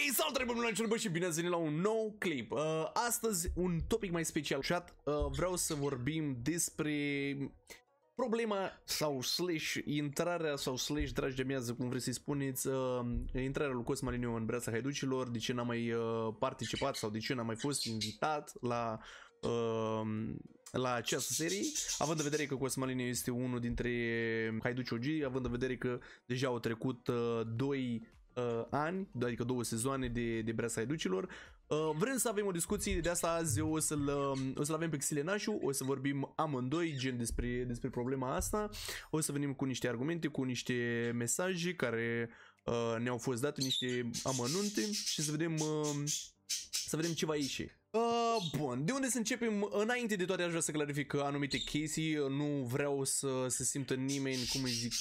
Salut, bă, și bine ați venit la un nou clip. Astăzi un topic mai special. Chat, vreau să vorbim despre problema sau slash intrarea sau slash dragi de miază, cum vreți să-i spuneți, intrarea lui Cosmin Aliniu în Breața Haiducilor, de ce n-a mai participat sau de ce n-a mai fost invitat la această serie, având în vedere că Cosmin Aliniu este unul dintre Haiduci OG, având în vedere că deja au trecut 2 ani, adică 2 sezoane de Breața Haiducilor. Vrem să avem o discuție, de asta azi o să-l avem pe Xilenașu, o să vorbim amândoi gen despre problema asta, o să venim cu niște argumente, cu niște mesaje care ne-au fost date, niște amănunte și să vedem ce va ieși. Bun, de unde să începem? Înainte de toate aș vrea să clarific anumite chestii, nu vreau să se simtă nimeni, cum îi zic,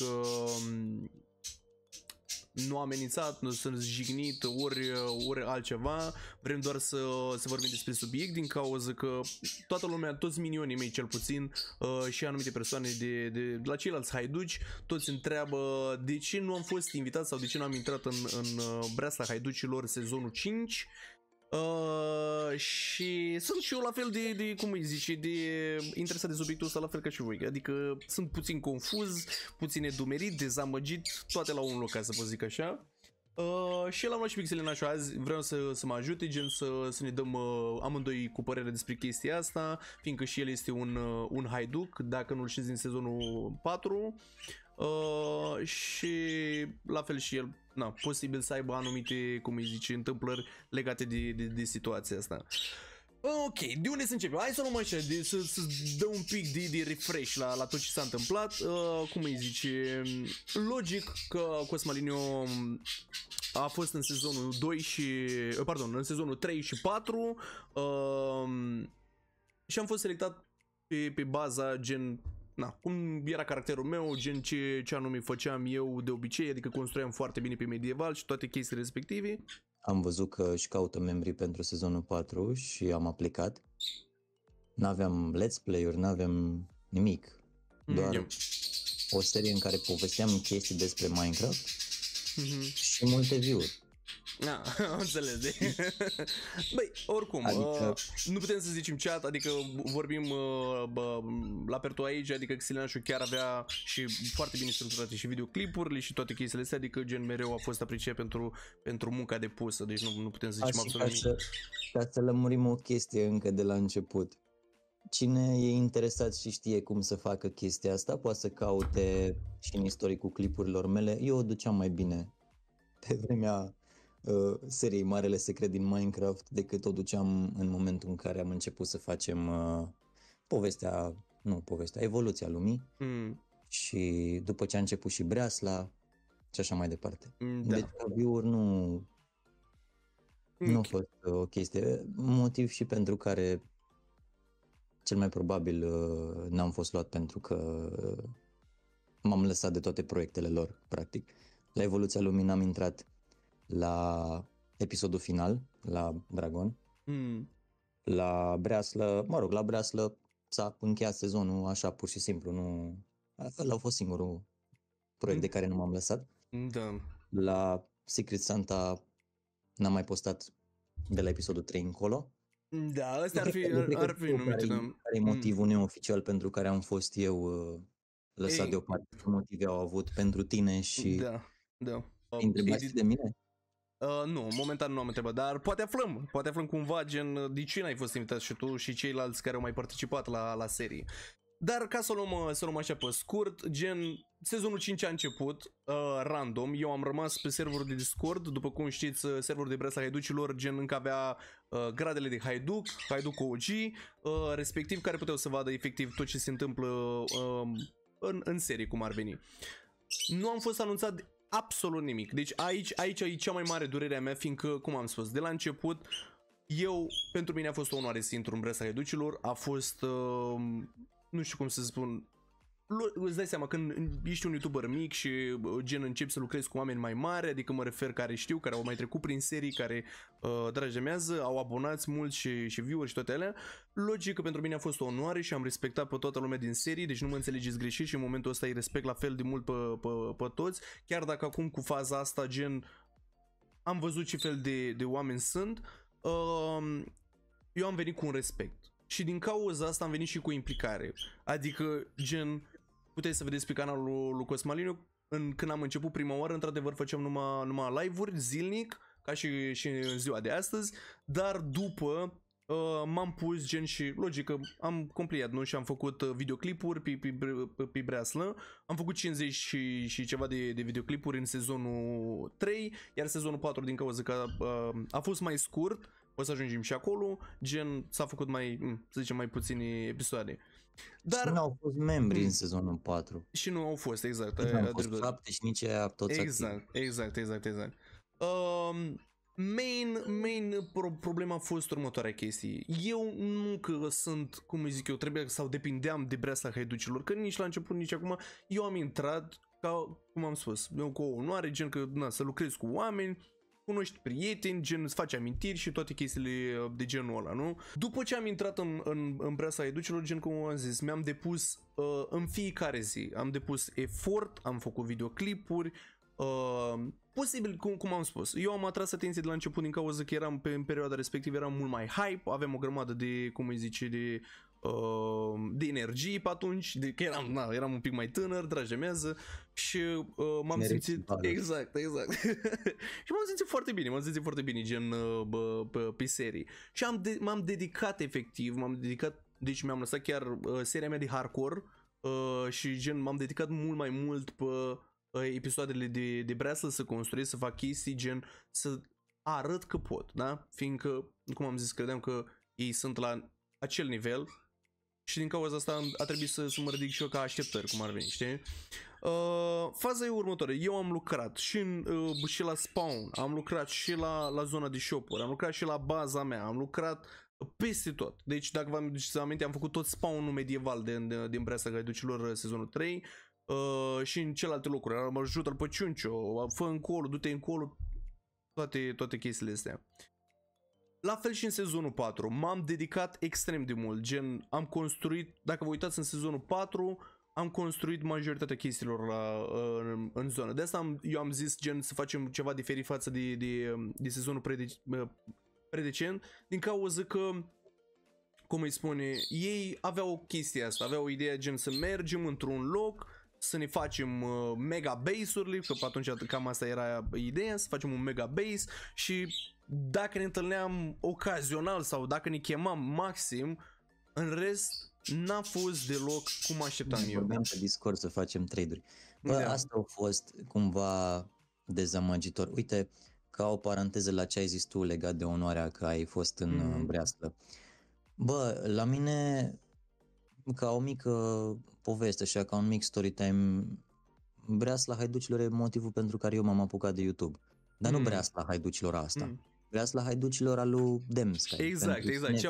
nu amenințat, nu sunt jignit, ori altceva. Vrem doar să vorbim despre subiect, din cauza că toată lumea, toți minionii mei cel puțin, și anumite persoane de la ceilalți haiduci, toți întreabă de ce nu am fost invitat sau de ce nu am intrat în Breața Haiducilor sezonul 5. Și sunt și eu la fel de cum îi zice, de interesat de subiectul ăsta, la fel ca și voi. Adică sunt puțin confuz, puțin nedumerit, dezamăgit, toate la un loc, ca să vă zic așa. Și l-am luat și Pixelenașu azi, vreau să mă ajute, gen să ne dăm amândoi cu părere despre chestia asta, fiindcă și el este un haiduc, dacă nu-l știți, din sezonul 4. Și la fel și el, posibil să aibă anumite, cum îi zice, întâmplări legate de situația asta. Ok, de unde să începem? Hai să luăm așa, să dăm un pic de refresh la tot ce s-a întâmplat. Cum îi zice, logic că Cosmin Aliniu a fost în sezonul 2 și, pardon, în sezonul 3 și 4 și am fost selectat pe baza gen, cum era caracterul meu, gen ce anume făceam eu de obicei, adică construiam foarte bine pe medieval și toate chestiile respective. Am văzut că își caută membrii pentru sezonul 4 și am aplicat. N-aveam let's play-uri, n-aveam nimic, doar o serie în care povesteam chestii despre Minecraft și multe view-uri. Am înțeles. Băi, oricum, adică, nu putem să zicem chat, adică vorbim la pertu aici, adică Xilenașu chiar avea și foarte bine structurate și videoclipurile și toate chestiile astea, adică gen mereu a fost apreciat pentru munca depusă, deci nu putem să zicem absolut nimic. Ca să lămurim o chestie încă de la început. Cine e interesat și știe cum să facă chestia asta, poate să caute și în istoricul clipurilor mele. Eu o duceam mai bine pe vremea seriei Marele Secret din Minecraft decât o duceam în momentul în care am început să facem evoluția lumii și după ce a început și Breasla și așa mai departe. Deci view-uri nu a fost o chestie, motiv și pentru care cel mai probabil n-am fost luat, pentru că m-am lăsat de toate proiectele lor, practic. La evoluția lumii n-am intrat la episodul final, la Dragon. La Breaslă, la Breaslă s-a încheiat sezonul așa pur și simplu, ăla a fost singurul proiect de care nu m-am lăsat. Da. La Secret Santa n-am mai postat de la episodul 3 încolo. Da, ăsta ar fi numit. Care e motivul neoficial pentru care am fost eu lăsat deoparte, ce motive au avut pentru tine și... Da. Întrebați de mine? Nu, momentan nu am întrebat, dar poate aflăm cumva gen de ce n-ai fost invitat și tu și ceilalți care au mai participat la serie. Dar ca să luăm așa pe scurt, gen sezonul 5 a început random, eu am rămas pe serverul de Discord, după cum știți, serverul de Breața Haiducilor gen încă avea gradele de Haiduc OG, respectiv care puteau să vadă efectiv tot ce se întâmplă în serie, cum ar veni. Nu am fost anunțat absolut nimic, deci aici e cea mai mare durere a mea, fiindcă, cum am spus, de la început, pentru mine a fost o onoare să intru în Breața Haiducilor, a fost, nu știu cum să spun, îți dai seama când ești un youtuber mic și gen începi să lucrezi cu oameni mai mari, adică mă refer care știu, care au mai trecut prin serii, care dragemează, au abonați mulți și view-uri și toate alea. Logic că pentru mine a fost o onoare și am respectat pe toată lumea din serie, deci nu mă înțelegeți greșit și în momentul ăsta îi respect la fel de mult pe toți, chiar dacă acum cu faza asta gen am văzut ce fel de oameni sunt, eu am venit cu un respect. Și din cauza asta am venit și cu implicare. Adică, gen, puteți să vedeți pe canalul lui Cosmalinu, când am început prima oară, într-adevăr făceam numai live-uri zilnic, ca și în ziua de astăzi, dar după m-am pus gen și logic că am completat, nu? Și am făcut videoclipuri pe breaslă, am făcut 50 și ceva de videoclipuri în sezonul 3, iar sezonul 4 din cauza că a fost mai scurt, o să ajungem și acolo, gen s-a făcut mai, să zicem, mai puține episoade. Dar și nu au fost membri în sezonul 4. Și nu au fost, exact. Nu au fost 7 și nici aia toți Exact. Problema a fost următoarea chestie. Eu nu că sunt, cum îi zic eu, sau depindeam de breasla haiducilor, că nici la început, nici acum, eu am intrat, ca, cum am spus, eu cu o onoare, gen că să lucrez cu oameni, cunoști prieteni, gen îți faci amintiri și toate chestiile de genul ăla, nu? După ce am intrat în breasa haiducilor, gen cum am zis, mi-am depus în fiecare zi, am depus efort, am făcut videoclipuri, posibil, cum am spus, eu am atras atenție de la început din cauza că eram în perioada respectivă, eram mult mai hype, aveam o grămadă de, cum îi zice, de energie pe atunci, că eram un pic mai tânăr, dragi de mează și m-am simțit exact și m-am simțit foarte bine gen pe serii și m-am dedicat efectiv, deci mi-am lăsat chiar seria mea de hardcore și gen m-am dedicat mult mai mult pe episoadele de breaslă, să construiesc, să fac chestii, gen să arăt că pot, da? Fiindcă, cum am zis, credeam că ei sunt la acel nivel și din cauza asta a trebuit să mă ridic și eu ca așteptări, cum ar veni, știi? Faza e următoare, eu am lucrat și la spawn, am lucrat și la zona de shop-uri, am lucrat și la baza mea, am lucrat peste tot. Deci dacă vă aduceți aminte, am făcut tot spawn-ul medieval din Breasa Haiducilor sezonul 3 și în celelalte locuri, mă ajută-l pe Ciuncio, fă încolo, du-te încolo, toate chestiile astea. La fel și în sezonul 4, m-am dedicat extrem de mult, gen am construit, dacă vă uitați în sezonul 4, am construit majoritatea chestiilor în zonă. De asta eu am zis gen să facem ceva diferit față de sezonul predecent, din cauza că, cum îi spune, ei aveau chestia asta, aveau ideea gen să mergem într-un loc, să ne facem mega base-urile, că pe atunci cam asta era ideea, să facem un mega base și dacă ne întâlneam ocazional sau dacă ne chemam maxim, în rest n-a fost deloc cum așteptam eu. Vorbeam pe Discord să facem trade-uri. Bă, da. Asta a fost cumva dezamăgitor. Uite, ca o paranteză la ce ai zis tu legat de onoarea că ai fost în breaslă. Bă, la mine, ca o mică poveste și ca un mic story time, breasla Haiducilor e motivul pentru care eu m-am apucat de YouTube. Dar nu breasla Haiducilor asta. Breasla Haiducilor al lui Demsky. Exact,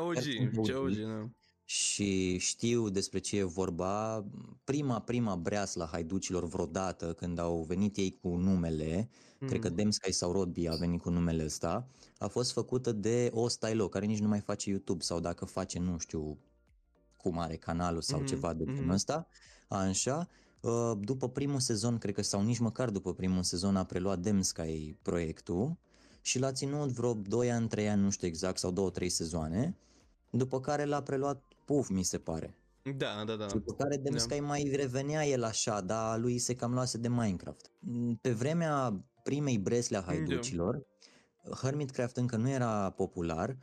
COG, da. Și știu despre ce e vorba. Prima breaslă Haiducilor vreodată, când au venit ei cu numele, cred că Demsky sau Rodby a venit cu numele ăsta, a fost făcută de Ostailo, care nici nu mai face YouTube, sau dacă face, nu știu cum are canalul sau ceva de genul ăsta, așa. După primul sezon, cred că, sau nici măcar după primul sezon, a preluat Demsky proiectul și l-a ținut vreo 2 ani, 3 ani, nu știu exact, sau 2-3 sezoane, după care l-a preluat Puf, mi se pare. Da. După care Demsky mai revenea el așa, dar lui se cam luase de Minecraft. Pe vremea primei bresle a Haiducilor, Hermitcraft încă nu era popular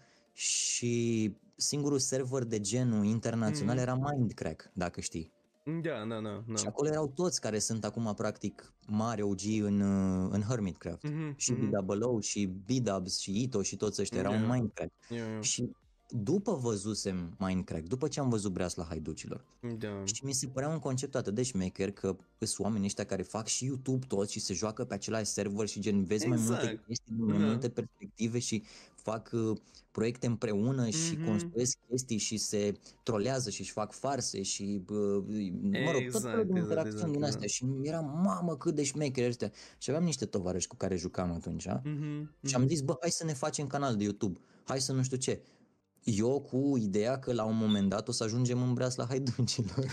și singurul server de genul internațional era Mindcrack, dacă știi. Da. Și acolo erau toți care sunt acum practic mari OG în Hermitcraft. Și BWO și B-Dubs și Ito și toți ăștia erau în Minecraft. Și după văzusem Minecraft, după ce am văzut breasla Haiducilor, și mi se părea un concept atât de șmecher că sunt oamenii ăștia care fac și YouTube toți și se joacă pe același server și gen vezi mai multe chestii, mai multe perspective și fac proiecte împreună și construiesc chestii și se trolează și își fac farse și mă rog, tot felul de interacțiuni din astea și era mamă cât de șmecheri ăștia. Și aveam niște tovarăși cu care jucam atunci și am zis bă, hai să ne facem canal de YouTube, hai să nu știu ce. Eu cu ideea că la un moment dat o să ajungem în breasla Haiducilor.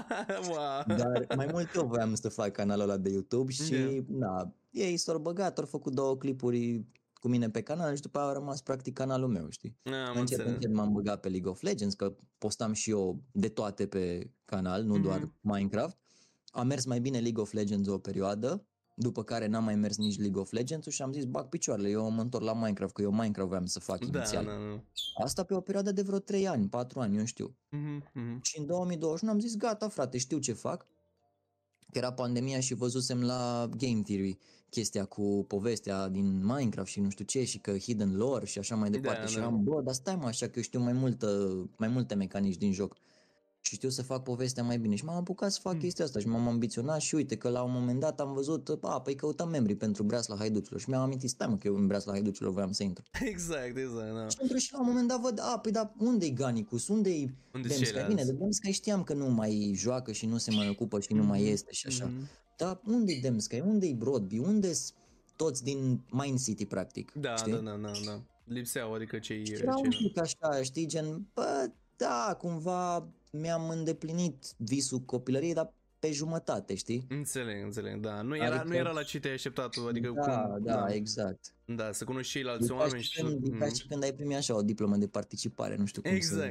Dar mai mult eu voiam să fac canalul ăla de YouTube și ei s-au băgat, au făcut 2 clipuri cu mine pe canal și după aia a rămas practic canalul meu, știi? Încet m-am băgat pe League of Legends, că postam și eu de toate pe canal, nu doar Minecraft. A mers mai bine League of Legends o perioadă, după care n-am mai mers nici League of Legends și am zis bag picioarele, eu mă întorc la Minecraft, că eu Minecraft voiam să fac inițial. Asta pe o perioadă de vreo 3 ani, 4 ani, eu știu. Și în 2021 am zis gata frate, știu ce fac. Că era pandemia și văzusem la Game Theory chestia cu povestea din Minecraft și nu știu ce și că hidden lore și așa mai departe. Și eram, bă, dar stai mă, așa că eu știu mai multe mecanici din joc și știu să fac povestea mai bine. Și m-am apucat să fac chestia asta și m-am ambiționat și uite că la un moment dat am văzut, păi căutam membri pentru Breasla Haiducilor și mi-am amintit, stai mă, că eu în Breasla Haiducilor voiam să intru. Exact, da. Și intru și la un moment dat văd, păi dar unde-i Ganicus, unde-i Demsky? Bine, de Demsky știam că nu mai joacă și nu se mai ocupă și nu mai este și așa. Dar unde-i Demsky, unde-i Broadby, unde-s toți din Mind City practic? Da, știi? da. Lipseau, adică cei... Era un pic așa, știi, gen, bă, da, cumva mi-am îndeplinit visul copilăriei, dar pe jumătate, știi? Înțeleg, da. Nu era la ce te-ai așteptat, adică... Da, exact. Da, să cunoști ceilalți oameni și... Ca și când ai primit așa o diplomă de participare, nu știu cum exact,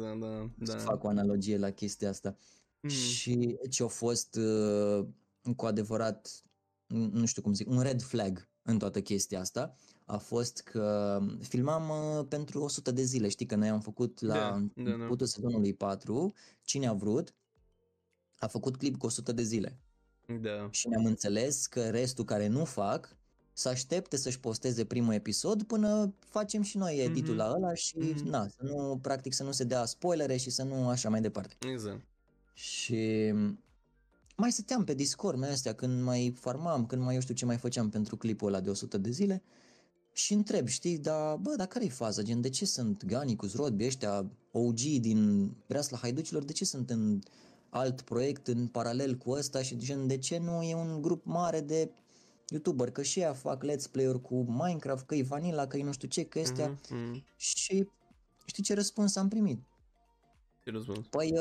să fac o analogie la chestia asta. Și ce a fost cu adevărat, nu știu cum zic, un red flag în toată chestia asta, a fost că filmam pentru 100 de zile, știi că noi am făcut la începutul sezonului 4, cine a vrut, a făcut clip cu 100 de zile. Da. Și ne-am înțeles că restul care nu fac să aștepte să-și posteze primul episod până facem și noi editul la ăla și să nu, practic să nu se dea spoilere și să nu așa mai departe. Exact. Și mai stăteam pe Discord astea când mai farmam, când mai eu știu ce mai făceam pentru clipul ăla de 100 de zile și întreb, știi, dar care-i faza? Gen, de ce sunt Ganicus, Rodby, ăștia OG din Breasla Haiducilor, de ce sunt în alt proiect în paralel cu ăsta și gen, de ce nu e un grup mare de YouTuber, că și ea fac let's play-uri cu Minecraft, că e Vanilla, că e nu știu ce, că astea. Și știi ce răspuns am primit? Ce răspuns? Păi,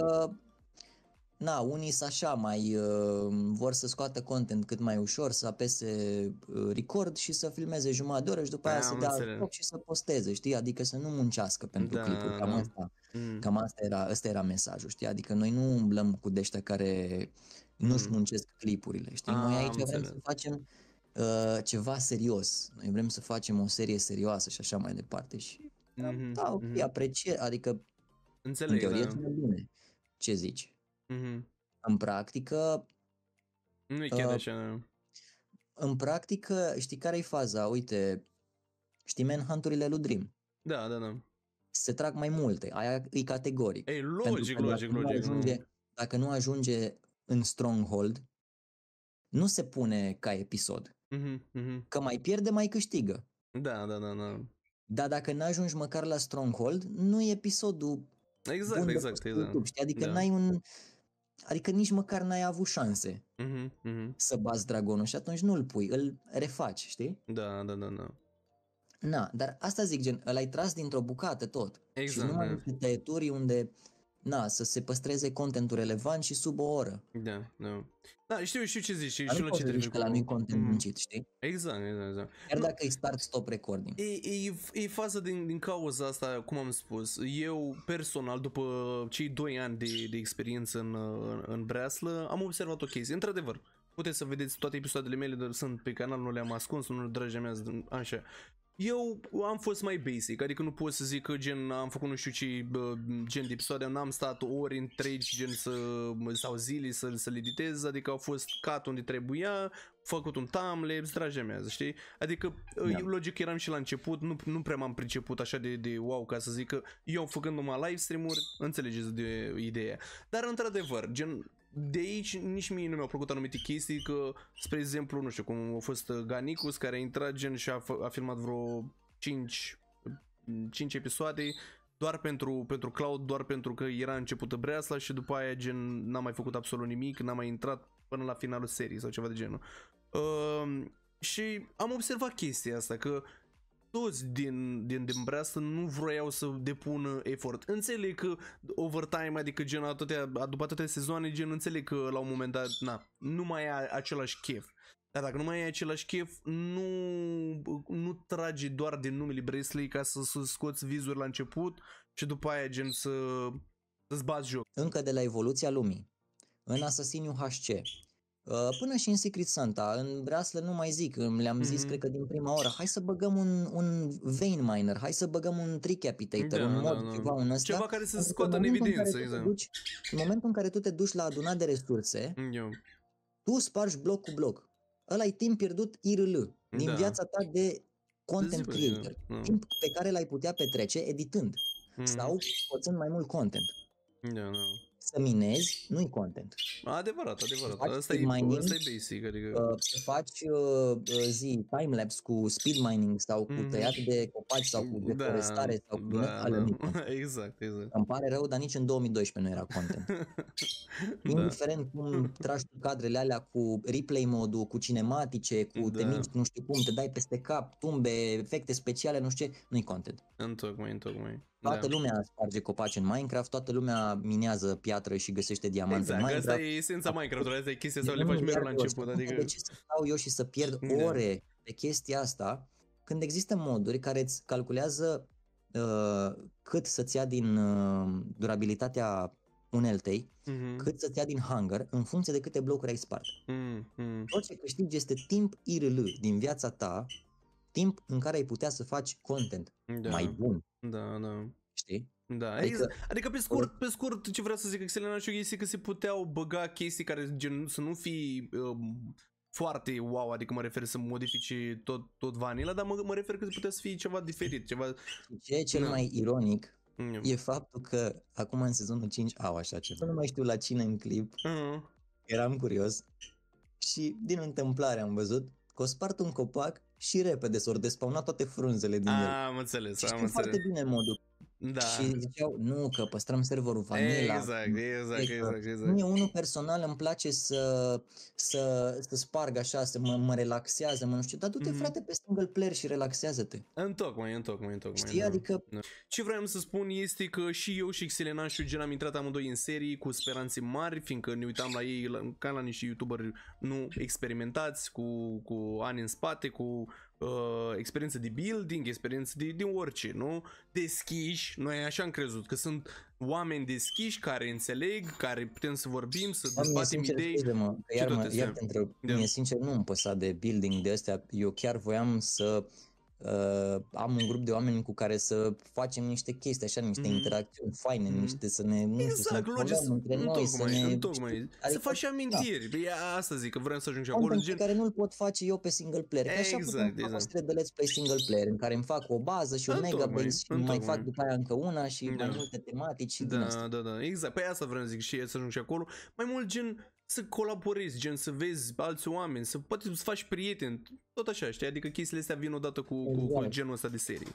unii sunt așa, mai vor să scoată content cât mai ușor, să apese record și să filmeze jumătate de oră și după aia să dea stop și să posteze, știi? Adică să nu muncească pentru clipuri, cam asta era mesajul, știi? Adică noi nu umblăm cu deștia care nu-și muncesc clipurile, știi? Noi aici vrem să facem ceva serios, noi vrem să facem o serie serioasă și așa mai departe și apreciez, adică înțeleg, în teorie sună bine. Ce zici? În practică nu e chiar așa. În practică, știi care e faza? Uite, știi Manhunt-urile lui Dream? Da. Se trag mai multe, aia e categoric. Ei, logic. Dacă nu ajunge în Stronghold, nu se pune ca episod. Că mai pierde, mai câștigă. Da. Dar dacă n-ajungi măcar la Stronghold, nu e episodul exact. YouTube, știi? Adică n-ai un... Adică nici măcar n-ai avut șanse să bați dragonul și atunci nu-l pui, îl refaci, știi? Da. Dar asta zic, gen, ăl-ai tras dintr-o bucată tot. Exact, și numai niște tăieturi unde, să se păstreze contentul relevant și sub o oră. Da, știu ce zici. Și nu poți să zici că la nu-i content muncit, știi? Exact. Chiar dacă îi start stop recording. E faza din cauza asta, cum am spus. Eu, personal, după cei 2 ani de experiență în Breaslă, am observat o chestie. Într-adevăr, puteți să vedeți toate episoadele mele, sunt pe canal, nu le-am ascuns, nu dragii mea, așa. Eu am fost mai basic, adică nu pot să zic că gen am făcut nu știu ce gen de episoade, n-am stat ori întregi gen sau zile să le editez, adică au fost cut unde trebuia, făcut un timelapse, dragea mea, știi? Adică logic eram și la început, nu prea m-am priceput așa de wow ca să zic că eu făcând numai live stream-uri, înțelegeți de ideea. Dar într-adevăr, gen de aici nici mie nu mi-au plăcut anumite chestii, că, spre exemplu, nu știu, cum a fost Ganicus, care a intrat gen și a filmat vreo 5 episoade doar pentru Cloud, doar pentru că era începută Breasla și după aia gen n-a mai făcut absolut nimic, n-a mai intrat până la finalul serii sau ceva de genul. Și am observat chestia asta, că toți din Breasla nu vroiau să depună efort. Înțeleg că overtime, adică gen după atâtea sezoane, gen înțeleg că la un moment dat nu mai ai același chef. Dar dacă nu mai ai același chef, nu tragi doar din numele Bresley ca să scoți vizuri la început și după aia gen să-ți bați joc. Încă de la evoluția lumii, în Assassiniu HC, până și în Secret Santa, în Braslă nu mai zic, le-am zis cred că din prima oră, hai să băgăm un Vein Miner, hai să băgăm un Tricapitator, un mod, ceva, un ăsta. Ceva care să scoată în evidență, exact. În momentul în care tu te duci la adunat de resurse, tu spargi bloc cu bloc. Ăla-i timp pierdut IRL din viața ta de content creator. Timp pe care l-ai putea petrece editând sau scoțând mai mult content. Să minezi, nu-i content. Adevărat. Asta e basic. Adică... Să faci timelapse cu speed mining sau cu tăiat de copaci sau cu deforestare sau cu Exact. Îmi pare rău, dar nici în 2012 nu era content. Indiferent cum tragi tu cadrele alea cu replay modul, cu cinematice, cu te mici, nu știu cum, te dai peste cap, tumbe, efecte speciale, nu știu ce, nu-i content. Întocmai. Toată lumea sparge copaci în Minecraft, toată lumea minează piatră și găsește diamante în Minecraft. Asta e esența Minecraft-ului, asta e chestia sau le faci mereu la început. Adică... De ce să stau eu și să pierd ore pe chestia asta, când există moduri care îți calculează cât să-ți ia din durabilitatea uneltei, cât să-ți ia din hunger, în funcție de câte blocuri ai spart. Tot ce câștigi este timp IRL din viața ta, timp în care ai putea să faci content mai bun. Da. Știi? Da, adică pe scurt ce vreau să zic Excelinașu este că se puteau băga chestii care gen să nu fie foarte wow, adică mă refer să modifici tot vanilla, dar mă refer că se putea să fie ceva diferit, ceva... Ce e cel mai ironic e faptul că acum în sezonul 5 au așa ceva. Nu mai știu la cine în clip, eram curios și din întâmplare am văzut că o spart un copac și repede s-au despawnat toate frunzele din el. Am înțeles. Foarte bine modul. Da. Și ziceau, nu, că păstrăm serverul vanilla. Exact. Mie unul personal îmi place să sparg așa, să mă relaxează, nu știu, dar du-te frate pe single player și relaxează-te. Întocmai. Știi, adică... Ce vreau să spun este că și eu și Excelinașu gen am intrat amândoi în serii cu speranțe mari, fiindcă ne uitam la ei ca la niște youtuberi nu experimentați, cu ani în spate, cu experiență de building, experiență de orice, nu? Deschiși, noi așa am crezut, că sunt oameni deschiși care înțeleg, care putem să vorbim, să dezbatem idei. Iar te întreb, mie sincer nu îmi păsa de building de astea, eu chiar voiam să am un grup de oameni cu care să facem niște chestii așa, niște interacțiuni faine, niște să ne, nu știu, să ne colăm între noi, să faci amintiri. Asta zic, că vreau să ajung și acolo. Pe care nu-l pot face eu pe single player. Că așa putem fac de let's play single player, în care îmi fac o bază și un megabase și mai fac după aia încă una și mai multe tematici și din asta. Da, exact. Păi asta vreau să zic și să ajung și acolo. Mai mult gen să colaborezi, gen să vezi alți oameni, să poate să faci prieteni, tot așa, știi? Adică chestiile astea vin odată cu genul ăsta de serii.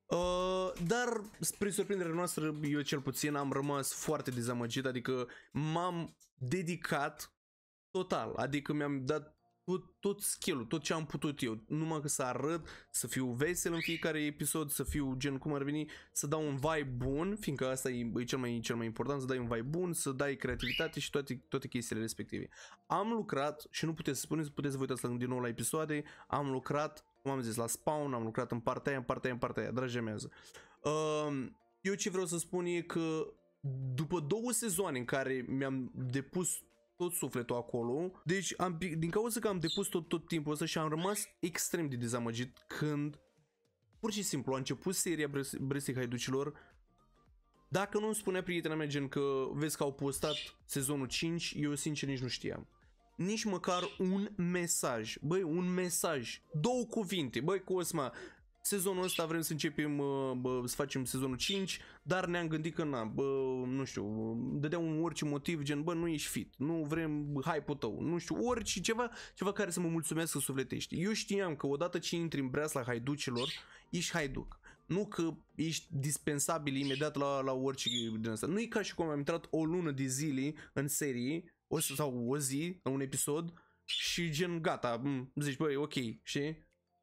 Dar spre surprinderea noastră, eu cel puțin am rămas foarte dezamăgit, adică m-am dedicat total, adică mi-am dat tot skill-ul, tot ce am putut eu, numai că să arăt, să fiu vesel în fiecare episod, să fiu gen cum ar veni, să dau un vibe bun, fiindcă asta e cel mai important, să dai un vibe bun, să dai creativitate și toate chestiile respective. Am lucrat, și nu puteți să spuneți, puteți să vă uitați din nou la episoade, am lucrat, cum am zis, la Spawn, am lucrat în partea aia, dragi mează. Eu ce vreau să spun e că după 2 sezoane în care mi-am depus tot sufletul acolo, deci din cauza că am depus tot timpul ăsta și am rămas extrem de dezamăgit când pur și simplu a început seria Bresley Haiducilor. Dacă nu îmi spunea prietena mea gen că vezi că au postat sezonul 5, eu sincer nici nu știam. Nici măcar un mesaj, băi, un mesaj, 2 cuvinte, băi Cosma, sezonul ăsta vrem să începem să facem sezonul 5, dar ne-am gândit că nu știu, dădeam orice motiv gen, bă, nu ești fit, nu vrem hype-ul tău, nu știu, orice ceva care să mă mulțumească sufletește. Eu știam că odată ce intri în breasla haiducilor, ești haiduc. Nu că ești dispensabil imediat la orice din asta. Nu e ca și cum am intrat o lună de zile în serie, sau o zi, în un episod, și gen gata, zici, băi, ok, știi?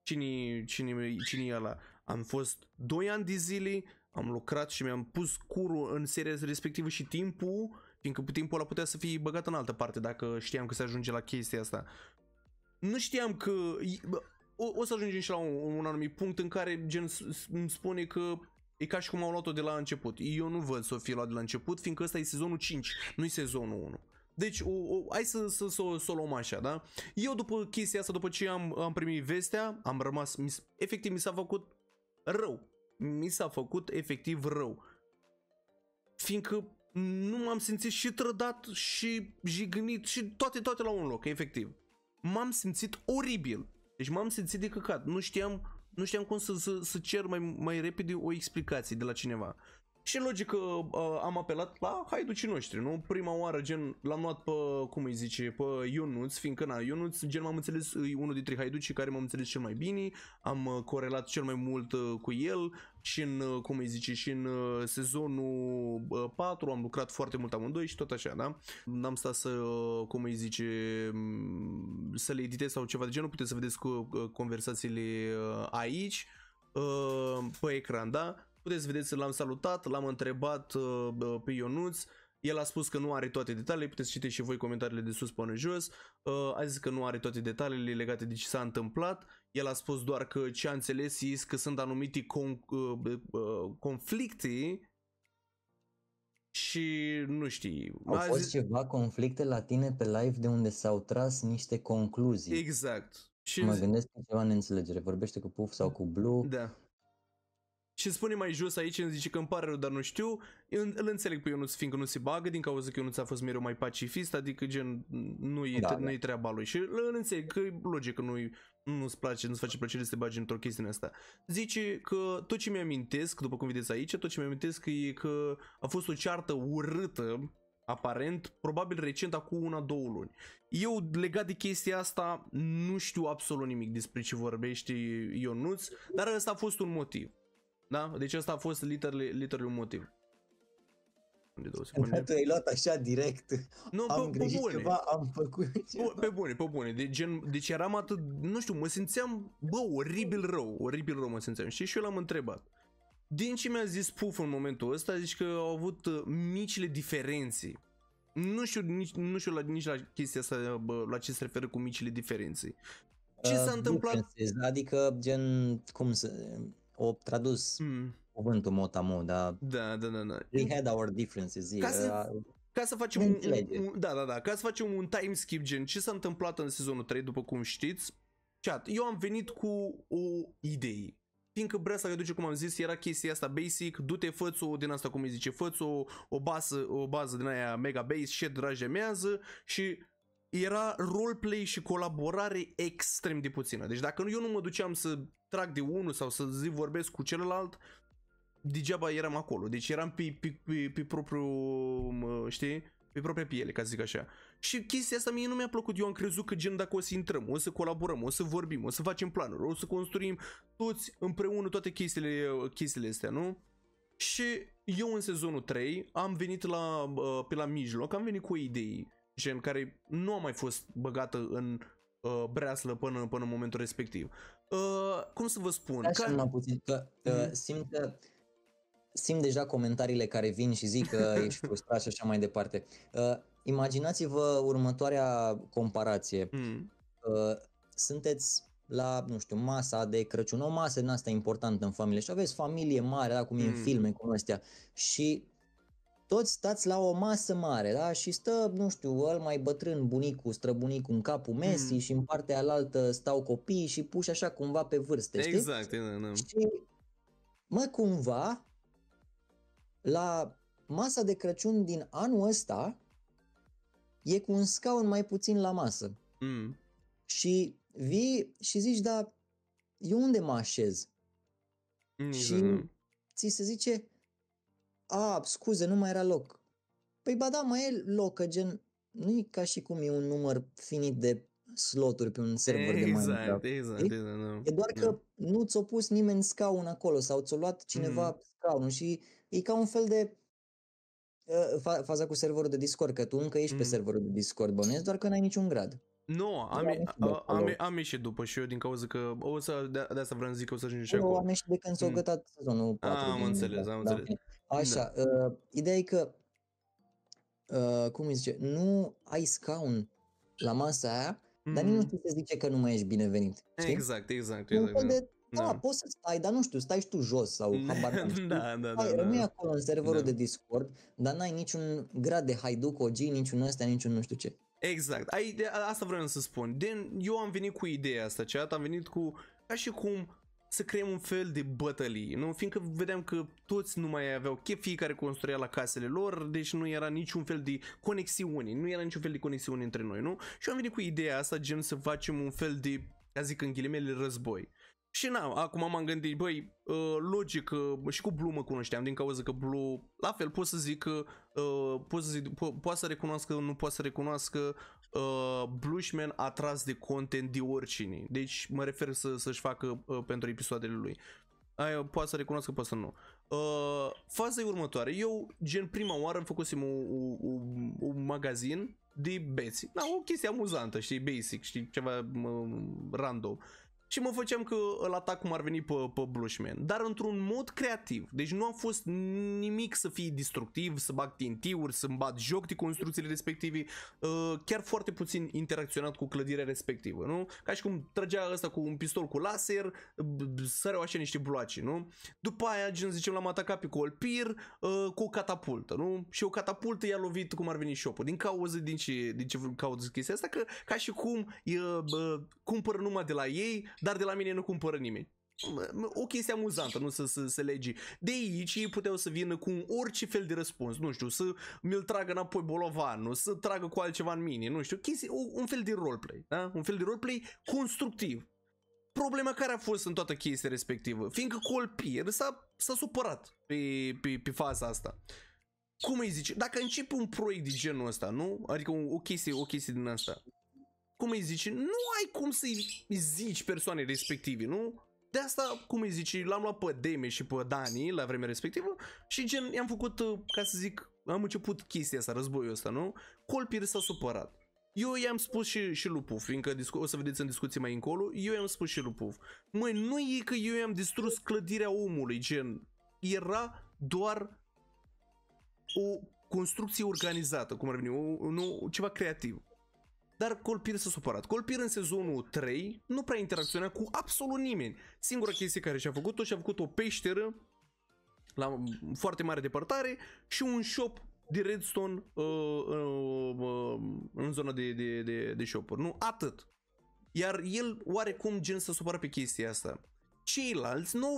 Cine e ăla? Am fost 2 ani de zile, am lucrat și mi-am pus curul în seria respectivă și timpul, fiindcă timpul ăla putea să fie băgat în altă parte dacă știam că se ajunge la chestia asta. nu știam că o să ajungem și la un anumit punct în care gen îmi spune că e ca și cum au luat-o de la început. Eu nu văd să o fie luat de la început, fiindcă ăsta e sezonul 5, nu e sezonul 1. Deci, hai să o luăm așa, da? Eu după chestia asta, după ce am primit vestea, am rămas, efectiv mi s-a făcut rău. Mi s-a făcut efectiv rău. Fiindcă nu m-am simțit și trădat și jignit și toate la un loc, efectiv. M-am simțit oribil. Deci m-am simțit de căcat. Nu știam cum să cer mai repede o explicație de la cineva. Și logic că am apelat la haiducii noștri, nu? Prima oară, gen, l-am luat pe, cum îi zice, pe Ionuț, fiindcă, na, Ionuț, gen, m-am înțeles, e unul dintre haiducii care m-am înțeles cel mai bine, am corelat cel mai mult cu el și în, cum îi zice, și în sezonul 4 am lucrat foarte mult amândoi și tot așa, da? N-am stat să, cum îi zice, să le editez sau ceva de genul, puteți să vedeți cu conversațiile aici, pe ecran, da? Puteți să vedeți, l-am salutat, l-am întrebat pe Ionuț, el a spus că nu are toate detaliile, puteți citi și voi comentariile de sus până jos, a zis că nu are toate detaliile legate de ce s-a întâmplat, el a spus doar că ce a înțeles e că sunt anumite conflicte și nu știu. Au fost ceva conflicte la tine pe live de unde s-au tras niște concluzii. Exact. Și mă gândesc că ceva neînțelegere, vorbește cu Puf sau cu Blue. Da. Și spune mai jos aici, îmi zice că îmi pare rău, dar nu știu. Îl înțeleg pe Ionuț, fiindcă nu se bagă, din cauza că Ionuț a fost mereu mai pacifist, adică gen nu-i treaba lui. Și îl înțeleg că e logic că nu-ți place, nu-ți face plăcere să te bagi într-o chestie asta. Zice că tot ce mi-amintesc, după cum vedeți aici, tot ce mi-amintesc e că a fost o ceartă urâtă, aparent, probabil recent, acum 1-2 luni. Eu, legat de chestia asta, nu știu absolut nimic despre ce vorbește Ionuț, dar ăsta a fost un motiv. Da? Deci ăsta a fost literally un motiv. Tu ai luat așa direct. Nu, am greșit bune. Ceva, am făcut ceva. Pe bune. Deci eram atât, nu știu, mă simțeam, oribil rău mă simțeam. Și eu l-am întrebat. Din ce mi-a zis Puf în momentul ăsta, zici că au avut micile diferențe. Nu știu nici la chestia asta, la ce se referă cu micile diferențe. Ce s-a întâmplat? Adică, gen, cum să... O tradus cuvântul mot-a-mot, dar... Da. We had our differences. Ca să facem ca să facem un time skip, gen, ce s-a întâmplat în sezonul 3, după cum știți, chat, eu am venit cu o idee. Fiindcă Breaslă că duce, cum am zis, era chestia asta basic, du-te, fă-ți din asta, cum îi zice, fă-ți o bază din aia mega base, și dragemează și era roleplay și colaborare extrem de puțină. Deci dacă eu nu mă duceam să trag de unul sau să vorbesc cu celălalt, degeaba eram acolo. Deci eram pe propriu, știi? Pe propria piele, ca să zic așa. Și chestia asta mie nu mi-a plăcut. Eu am crezut că gen dacă o să intrăm, o să colaborăm, o să vorbim, o să facem planuri, o să construim toți împreună toate chestiile astea, nu? Și eu în sezonul 3 am venit pe la mijloc, am venit cu o idee, gen care nu a mai fost băgată în breaslă până în momentul respectiv. Cum să vă spun? Așa puțin, că simt deja comentariile care vin și zic că ești frustrat și așa mai departe. Imaginați-vă următoarea comparație. Sunteți la, nu știu, masa de Crăciun, o masă din asta importantă în familie și aveți familie mare, da, cum e în filme cum astea, și toți stați la o masă mare, da, și stă, nu știu, ăl mai bătrân, bunicul, străbunicul în capul mesii și în partea alaltă stau copiii și puși așa cumva pe vârste, știi? Exact, Și cumva la masa de Crăciun din anul ăsta e cu un scaun mai puțin la masă. Și vii și zici, da, eu unde mă așez? Și ți se zice, scuze, nu mai era loc. Păi ba da, mai e loc, că gen, nu e ca și cum e un număr finit de sloturi pe un server de Minecraft. Exact. E doar că nu ți-a pus nimeni scaun acolo sau ți-a luat cineva scaunul și e ca un fel de faza cu serverul de Discord, că tu încă ești pe serverul de Discord, bănuiesc, doar că n-ai niciun grad. Nu, am ieșit după și eu din cauza că de asta vreau să zic că o să ajungi și acolo. Eu am ieșit de când s-a gătat sezonul 4. Am înțeles. Așa, ideea e că, cum îi zice, nu ai scaun la masa aia dar nici nu știu să zice că nu mai ești binevenit. Știi? Exact. Poți să stai, dar nu știu, stai și tu jos sau habar n-am, rămâi acolo în serverul de Discord, dar n-ai niciun grad de haiduc, OG, niciun ăsta, niciun nu știu ce. Exact, asta vreau să spun. Eu am venit cu ideea asta, am venit cu, ca și cum să creăm un fel de bătălie, nu? Fiindcă vedeam că toți nu mai aveau chef, fiecare construia la casele lor, deci nu era niciun fel de conexiune, între noi, nu? Și am venit cu ideea asta, gen să facem un fel de, ca zic în ghilimele, război. Și acum m-am gândit, băi, logic, și cu Blue mă cunoșteam, din cauza că Blue, la fel, pot să zic că, poate să recunoască, nu poate să recunoască, Blueshman a tras de content de oricine, deci mă refer să-și facă pentru episoadele lui. Poate să recunoască, poate să nu. Faza e următoare, eu, gen, prima oară făcusem un magazin de beți, o chestie amuzantă, știi, basic, știi, ceva random. Și mă făceam că îl atac cum ar veni pe Blueshman, dar într-un mod creativ. Deci nu a fost nimic să fie destructiv, să bag TNT-uri, să-mi bat joc de construcțiile respective, chiar foarte puțin interacționat cu clădirea respectivă, nu? Ca și cum trăgea ăsta cu un pistol cu laser, săreau așa niște bloace, nu? După aia, gen, zicem, l-am atacat pe Colpir cu o catapultă, nu? Și o catapultă i-a lovit cum ar veni shop-ul. Din cauza, din ce cauză chestia asta, că ca și cum cumpără numai de la ei, dar de la mine nu cumpără nimeni. O chestie amuzantă, nu să legi. De aici ei puteau să vină cu orice fel de răspuns, nu știu, să mi-l tragă înapoi bolovanul, să tragă cu altceva în mine, nu știu, chestii, un fel de roleplay, da? Un fel de roleplay constructiv. Problema care a fost în toată chestia respectivă, fiindcă Colpir s-a supărat pe faza asta. Cum îi zice? Dacă începe un proiect de genul ăsta, nu? Adică o chestie din asta. Cum îi zice, nu ai cum să-i zici persoanei respective, nu? De asta, cum îi zice, l-am luat pe Deme și pe Dani la vremea respectivă și gen, i-am făcut, ca să zic, am început chestia asta, războiul ăsta, nu? Colpir s-a supărat. Eu i-am spus și lui Puf, fiindcă o să vedeți în discuții mai încolo, eu i-am spus și lui Puf. Măi, nu e că eu i-am distrus clădirea omului, gen, era doar o construcție organizată, cum ar veni, ceva creativ. Dar Colpir s-a supărat. Colpir în sezonul 3 nu prea interacționa cu absolut nimeni. Singura chestie care și-a făcut o peșteră la foarte mare depărtare și un shop de redstone în zona de shop-uri. Nu, atât. Iar el oarecum gen s-a supărat pe chestia asta. Ceilalți nu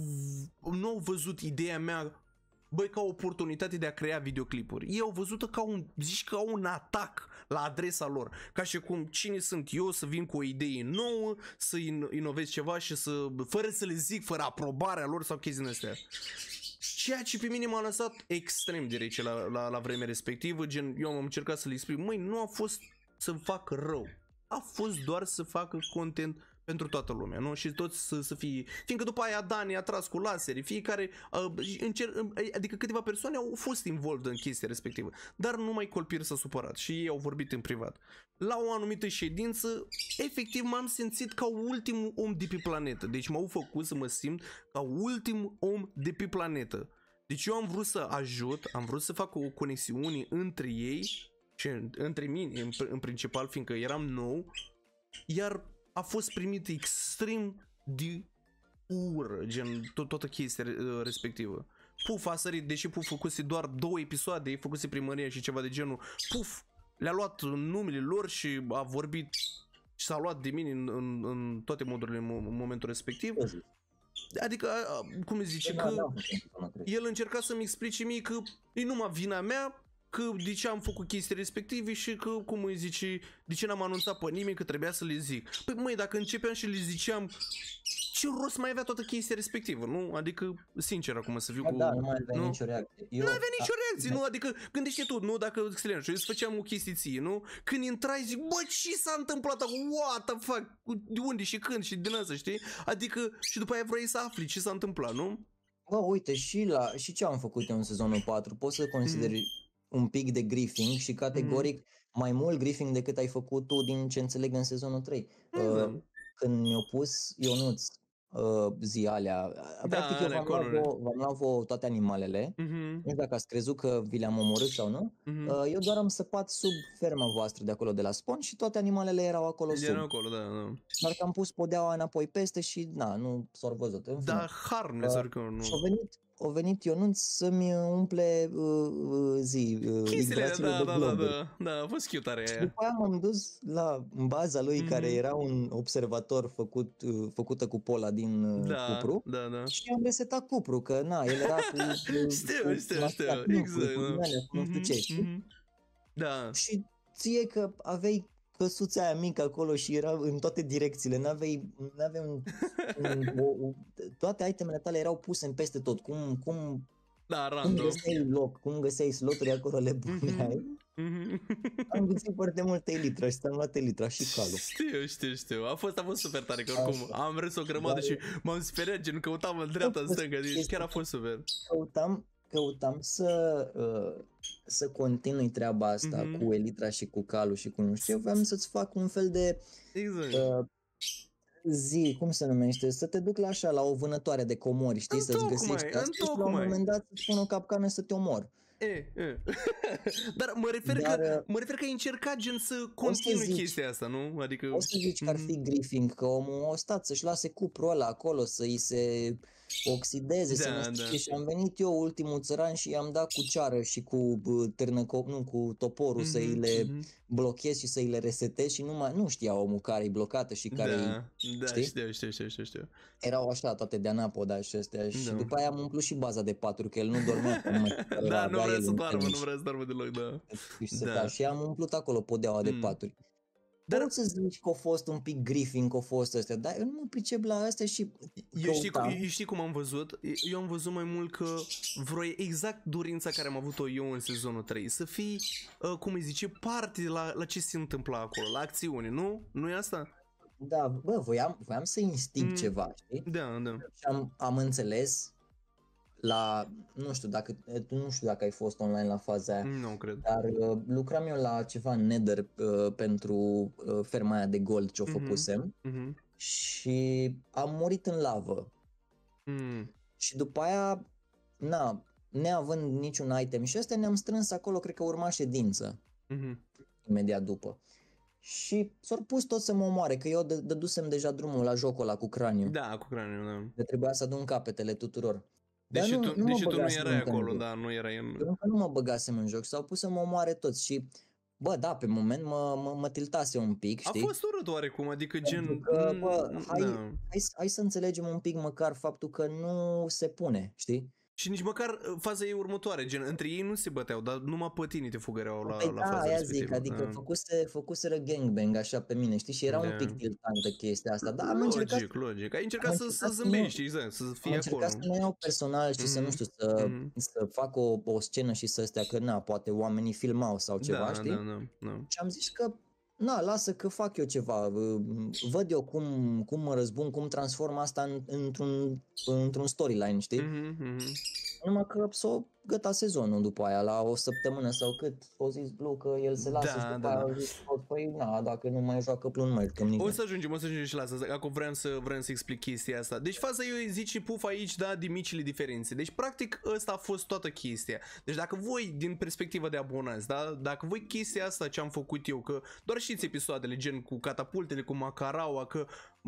au văzut ideea mea, băi, ca o oportunitate de a crea videoclipuri. Ei au văzut-o ca un atac la adresa lor. Ca și cum, cine sunt eu să vin cu o idee nouă, să inovez ceva și fără să le zic, fără aprobarea lor sau chestiile astea. Ceea ce pe mine m-a lăsat extrem de rece la vremea respectivă, gen, eu am încercat să le explic, măi, nu a fost să fac rău, a fost doar să facă content pentru toată lumea, nu? Și toți să fie... Fiindcă după aia Dani a tras cu laseri, fiecare... adică câteva persoane au fost involved în chestia respectivă, dar numai Colpir s-a supărat și ei au vorbit în privat. La o anumită ședință, efectiv m-am simțit ca ultimul om de pe planetă. Deci m-au făcut să mă simt ca ultimul om de pe planetă. Deci eu am vrut să ajut, am vrut să fac o conexiune între ei și între mine, în principal, fiindcă eram nou, iar a fost primit extrem de ură, gen toată chestia respectivă. Puf a sărit, deși Puf făcuse doar 2 episoade, făcuse primăria și ceva de genul, Puf le-a luat numele lor și a vorbit și s-a luat de mine în toate modurile în momentul respectiv. Adică, cum îi zice, că el încerca să-mi explice mie că e numai vina mea, că de ce am făcut chestii respective și că, cum îi zice, de ce n-am anunțat pe nimeni că trebuia să le zic. Păi măi, dacă începeam și le ziceam, ce rost mai avea toată chestia respectivă, nu? Adică, sincer, acum să fiu cu... Da, nu mai avea nicio reacție. Nu avea nicio reacție, nu? Adică, gândește tu, nu? Dacă, Xelen, și eu îți făceam o chestie ție, nu? Când intrai, zic, bă, ce s-a întâmplat acum? What the fuck? De unde și când și din asta, știi? Adică, și după aia vrei să afli ce s-a întâmplat, nu? Bă, uite, și ce am făcut eu în sezonul 4, poți să consideri un pic de griefing și categoric mai mult griefing decât ai făcut tu din ce înțeleg în sezonul 3. Când mi-a pus Ionuț zi alea. Practic eu v-am luat vouă toate animalele. Nu știu dacă ați crezut că vi le-am omorât sau nu. Eu doar am săpat sub ferma voastră de acolo de la spawn și toate animalele erau acolo sub. Erau acolo, da. Dar că am pus podeaua înapoi peste și nu s-au văzut. Da, harmless oricum. Și a venit Ionuț să-mi umple chestiile, da, a fost cute are. Și după aia m-am dus în baza lui, care era un observator făcută cu pola din cupru. Da. Și am resetat cupru, că el era cu știu, exact. Nu știu ce, știi? Da. Și ție că aveai căsuța aia mică acolo și era în toate direcțiile, n-aveai toate itemele tale erau puse peste tot, cum găseai loc, cum găseai sloturi acolo, le puneai. Am găsit foarte multe elitra și am luat elitra și calul. Știu. A fost super tare, că oricum am râs o grămadă și m-am speriat, gen căutam în dreapta, în stânga, chiar a fost super. Căutam să continui treaba asta cu elitra și cu calul și cu nu știu. Eu voiam să-ți fac un fel de cum se numește, să te duc la o vânătoare de comori, știi, să-ți găsești asta și la un moment dat să-ți pun o capcană să te omor. Dar mă refer că ai încercat gen să continui chestia asta, nu? Adică o să zici că ar fi griefing, că omul a stat să-și lase cuprul ăla acolo, să-i se oxideze, să nu știu. Și am venit eu, ultimul țăran, și i-am dat cu ceară și cu cu toporul să îi le blochez și să îi le resetez și nu știa omul care e blocată și care știu. Erau așa toate de anapoda și astea și după aia am umplut și baza de paturi, că el nu dormea. Nu vrea să doarmă deloc, da. Și am umplut acolo podeaua de paturi. Dar poți să zici că a fost un pic griefing, că a fost astea, dar eu nu mă pricep la astea și eu știi cum am văzut? Eu am văzut mai mult că vrei exact dorința care am avut-o eu în sezonul 3, să fii, cum îi zice, parte la ce se întâmplă acolo, la acțiune, nu? Nu e asta? Da, voiam să instig ceva, știi? Da. Și am înțeles nu știu dacă ai fost online la faza aia. Nu cred. Dar lucram eu la ceva Nether pentru ferma aia de gold ce o făcusem și am murit în lavă. Și după aia, neavând niciun item și astea, ne-am strâns acolo, cred că urma ședință imediat după. Și s-au pus tot să mă omoare, că eu dădusem deja drumul la jocul ăla cu craniu. Da, cu craniu, da. De trebuia să adun capetele tuturor. Deși tu nu erai acolo, da, nu erai în... Eu încă nu mă băgasem în joc, s-au pus să mă omoare toți și, pe moment mă tiltase un pic, știi? A fost urât oarecum, adică gen... Că, hai să înțelegem un pic măcar faptul că nu se pune, știi? Și nici măcar faza e următoare, gen, între ei nu se băteau, dar numai pe tine te fugăreau la faza respectivă. Adică făcuseră gangbang așa pe mine, știi? Și era un pic tiltantă chestia asta, dar am încercat... Logic, ai încercat să zâmbești, exact, să fii acolo. Am încercat să nu iau personal, știi, să nu știu, să fac o scenă și să stea, că poate oamenii filmau sau ceva, știi? Da. Și am zis că lasă că fac eu ceva, văd eu cum mă răzbun, cum transform asta într-un storyline, știi? Numai că s-o găta sezonul după aia, la o săptămână sau cât, o zis Blue că el se lasă și după aia zis, păi dacă nu mai joacă Blue, nu mai jucăm nimic. O să ajungem și la asta, acum vreau să explic chestia asta. Deci faza eu zic și puf aici, da, din micile diferențe. Deci practic ăsta a fost toată chestia. Deci dacă voi, din perspectiva de abonați, da, dacă voi chestia asta ce am făcut eu, că doar știți episoadele gen cu catapultele, cu macaraua, că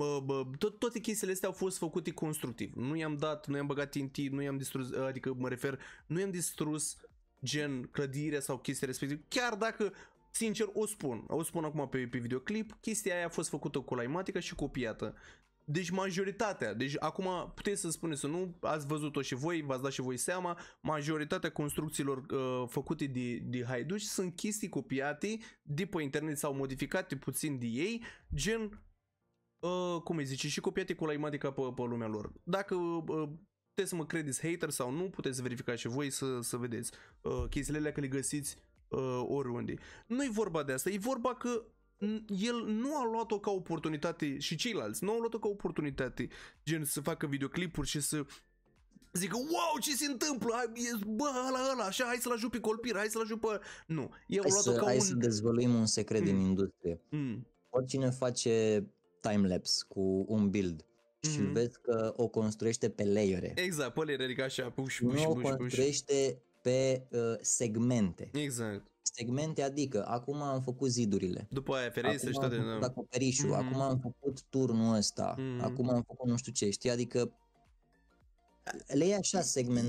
toate chestiile astea au fost făcute constructiv. Nu i-am băgat TNT, nu i-am distrus, adică mă refer, nu i-am distrus gen clădirea sau chestia respectivă, chiar dacă, sincer, o spun acum pe videoclip, chestia aia a fost făcută cu laimatică și copiată. Deci majoritatea, deci acum puteți să spuneți să nu, ați văzut-o și voi, v-ați dat și voi seama, majoritatea construcțiilor făcute de haiduci sunt chestii copiate de pe internet sau modificate puțin de ei, gen... cum îi zice, și copiate cu laimatica pe lumea lor. Dacă puteți să mă credeți hater sau nu, puteți să verificați și voi să vedeți chestiile alea, că le găsiți oriunde. Nu e vorba de asta, e vorba că el nu a luat-o ca oportunitate și ceilalți nu au luat-o ca oportunitate, gen să facă videoclipuri și să zică, wow, ce se întâmplă, ăla, așa, hai să-l ajut pe Colpir, hai să-l ajut pe... Nu, el a luat-o ca hai să dezvăluim un secret din industrie. Oricine face timelapse cu un build și îl vezi că o construiește pe layere. Exact, pe layere, adică așa, push. Nu o construiește pe segmente. Exact. Segmente, adică acum am făcut zidurile, după aia ferestre și toate. Acum am făcut acoperișul, acum am făcut turnul ăsta, acum am făcut nu știu ce, știi, adică le e așa segment.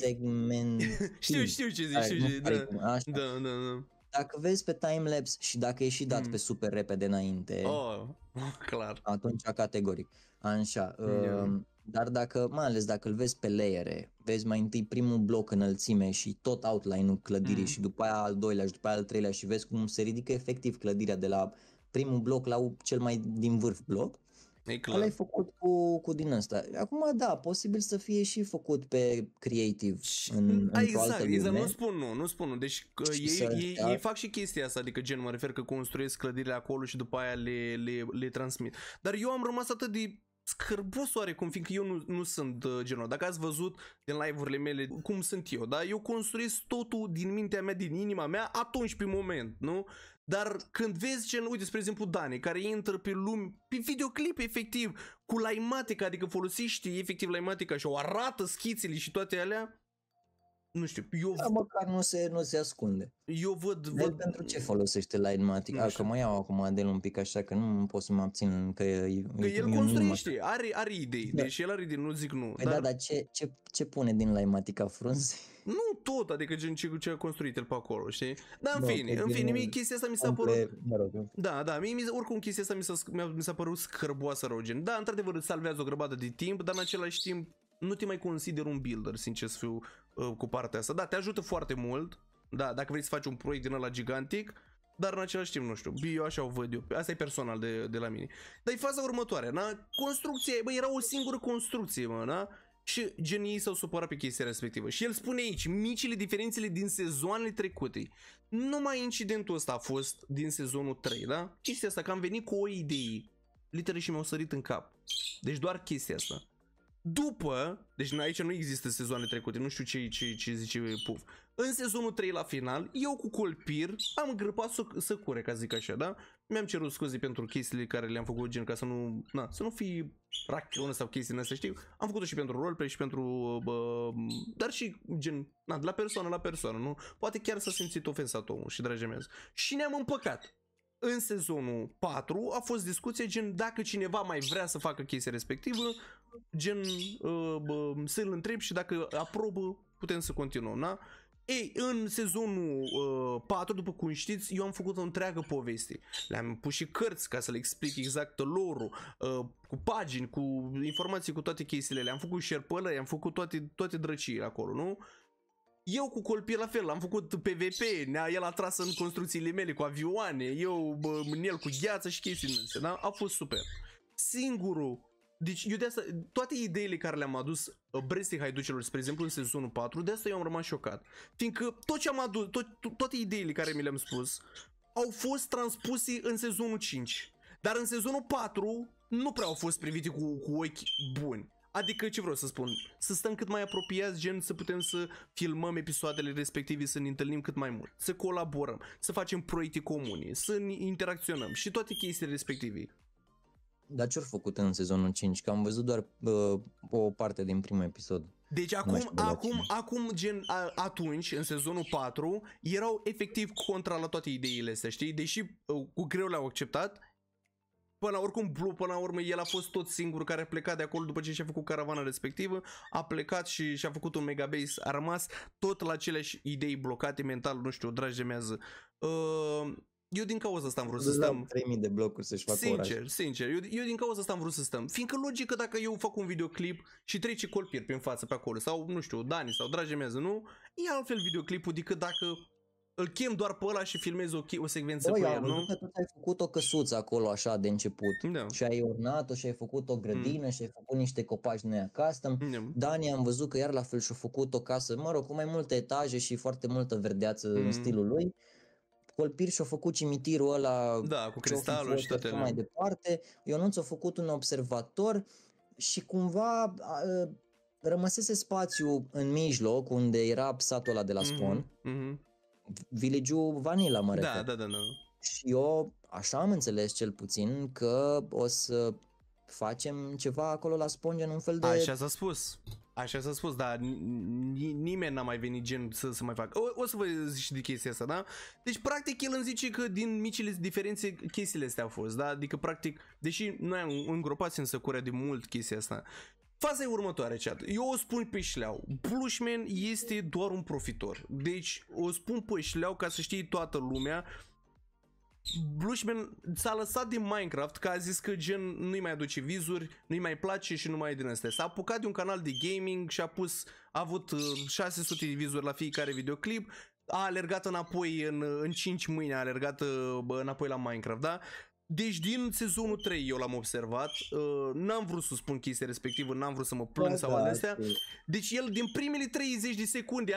Știu ce zici, da. Dacă vezi pe timelapse și dacă e și dat pe super repede înainte, clar. Atunci categoric. Așa. Dar mai ales dacă îl vezi pe layere, vezi mai întâi primul bloc înălțime și tot outline-ul clădirii și după aia al doilea și după aia al treilea și vezi cum se ridică efectiv clădirea de la primul bloc la cel mai din vârf bloc. Ăla e făcut cu din ăsta. Acum da, posibil să fie și făcut pe creative într-o altă lume. Exact, nu spun nu. Deci ei fac și chestia asta, adică gen mă refer că construiesc clădirile acolo și după aia le transmit. Dar eu am rămas atât de scârbos oarecum, fiindcă eu nu sunt genul. Dacă ați văzut din live-urile mele cum sunt eu, da? Eu construiesc totul din mintea mea, din inima mea, atunci pe moment, nu? Dar când vezi gen, uite, spre exemplu Dani, care intră pe pe videoclip efectiv, cu Laimatica, adică folosește efectiv Laimatica și o arată schițele și toate alea, nu știu, măcar nu se ascunde. Eu văd pentru ce folosește Laimatica? Că mă iau acum de el un pic așa, că nu pot să mă abțin, că el construiește, are idei, deci el are idei, nu zic nu. Păi dar ce pune din Laimatica frunze? Nu tot, adică gen ce a construit el pe acolo, știi? Dar în fine, mie chestia asta mi s-a părut... Da, mie oricum chestia asta mi s-a părut scârboasă rău, gen. Da, într-adevăr îți salvează o grămadă de timp, dar în același timp nu te mai consider un builder, sincer să fiu cu partea asta. Da, te ajută foarte mult, da, dacă vrei să faci un proiect din ăla gigantic, dar în același timp, nu știu, eu așa o văd eu, asta e personal de la mine. Dar e faza următoare, na? Construcția, era o singură construcție, na? Și gen ei s-au supărat pe chestia respectivă. Și el spune aici, micile diferențele din sezoanele trecute. Numai incidentul ăsta a fost din sezonul 3, da? Chestia asta, că am venit cu o idee, literele și mi-au sărit în cap. Deci doar chestia asta. Deci aici nu există sezoane trecute, nu știu ce zice Puf. În sezonul 3 la final, eu cu Colpir am îngripat să cure, ca zic așa, da? Mi-am cerut scuze pentru chestiile care le-am făcut, gen ca să nu fii rachion sau chestiile astea, știi? Am făcut-o și pentru roleplay și pentru... dar și gen, de la persoană la persoană, nu? Poate chiar s-a simțit ofensat omul și dragea. Și ne-am împăcat. În sezonul 4 a fost discuție gen dacă cineva mai vrea să facă chestia respectivă, gen să-l întreb și dacă aprobă putem să continuăm, da? Ei, în sezonul 4, după cum știți, eu am făcut o întreagă poveste. Le-am pus și cărți ca să le explic exact lore-ul, cu pagini, cu informații, cu toate chestiile. Le-am făcut share-pe-ăla, am făcut toate drăcii acolo, nu? Eu cu Colpir la fel, am făcut PvP, el a tras în construcțiile mele cu avioane, eu în el cu gheață și chestiile astea, da? A fost super. Deci eu de asta, toate ideile care le-am adus Brestei Haiducelor, spre exemplu în sezonul 4, de asta eu am rămas șocat. Fiindcă tot ce am adus, toate ideile care mi le-am spus, au fost transpuse în sezonul 5. Dar în sezonul 4 nu prea au fost privite cu ochi buni. Adică ce vreau să spun, să stăm cât mai apropiați, gen să putem să filmăm episoadele respective, să ne întâlnim cât mai mult, să colaborăm, să facem proiecte comune, să ne interacționăm și toate chestiile respective. Dar ce-au făcut în sezonul 5? Că am văzut doar o parte din primul episod. Deci acum gen atunci, în sezonul 4, erau efectiv contra la toate ideile astea, știi? Deși cu greu le-au acceptat. Până la urmă, el a fost tot singur care a plecat de acolo după ce și-a făcut caravana respectivă, a plecat și și-a făcut un megabase, a rămas tot la aceleași idei blocate mental, nu știu, dragi de mează. Eu din cauza asta am vrut să stăm. 3000 de blocuri să-și facă oraș. Sincer, eu din cauza asta am vrut să stăm. Fiindcă logic că dacă eu fac un videoclip și trece Colpir prin față pe acolo, sau nu știu, Dani sau dragi de mează, nu? E altfel videoclipul decât dacă îl chem doar pe ăla și filmez o secvență cu el, nu? Că tu ai făcut o căsuță acolo așa de început, da. Și ai ornat-o și ai făcut o grădină și ai făcut niște copaci de aia custom. Dani am văzut că iar la fel și-a făcut o casă, mă rog, cu mai multe etaje și foarte multă verdeață în stilul lui. Colpir și-a făcut cimitirul ăla, da, cu cristalul și toate mai departe. Ionuț a făcut un observator și cumva rămăsese spațiu în mijloc unde era satul ăla de la spawn. Village-ul Vanilla, mă refer. Da. Și eu așa am înțeles cel puțin că o să facem ceva acolo la Sponge în un fel de... Așa s-a spus, dar nimeni n-a mai venit gen să mai facă. O să vă zic și de chestia asta, da? Deci practic el îmi zice că din micile diferențe chestiile astea au fost, da? Adică practic, deși noi am îngropat în săcurea de mult chestia asta, faza e următoare, chat. Eu o spun pe șleau. Blushman este doar un profitor. Deci o spun pe șleau ca să știe toată lumea. Blushman s-a lăsat din Minecraft că a zis că gen nu-i mai aduce vizuri, nu-i mai place și nu mai e din astea. S-a apucat de un canal de gaming și a avut 600 de vizuri la fiecare videoclip, a alergat înapoi în 5 mâini, a alergat înapoi la Minecraft, da? Deci din sezonul 3 eu l-am observat, n-am vrut să spun chestia respectivă, n-am vrut să mă plâng sau ale astea. Deci el din primele 30 de secunde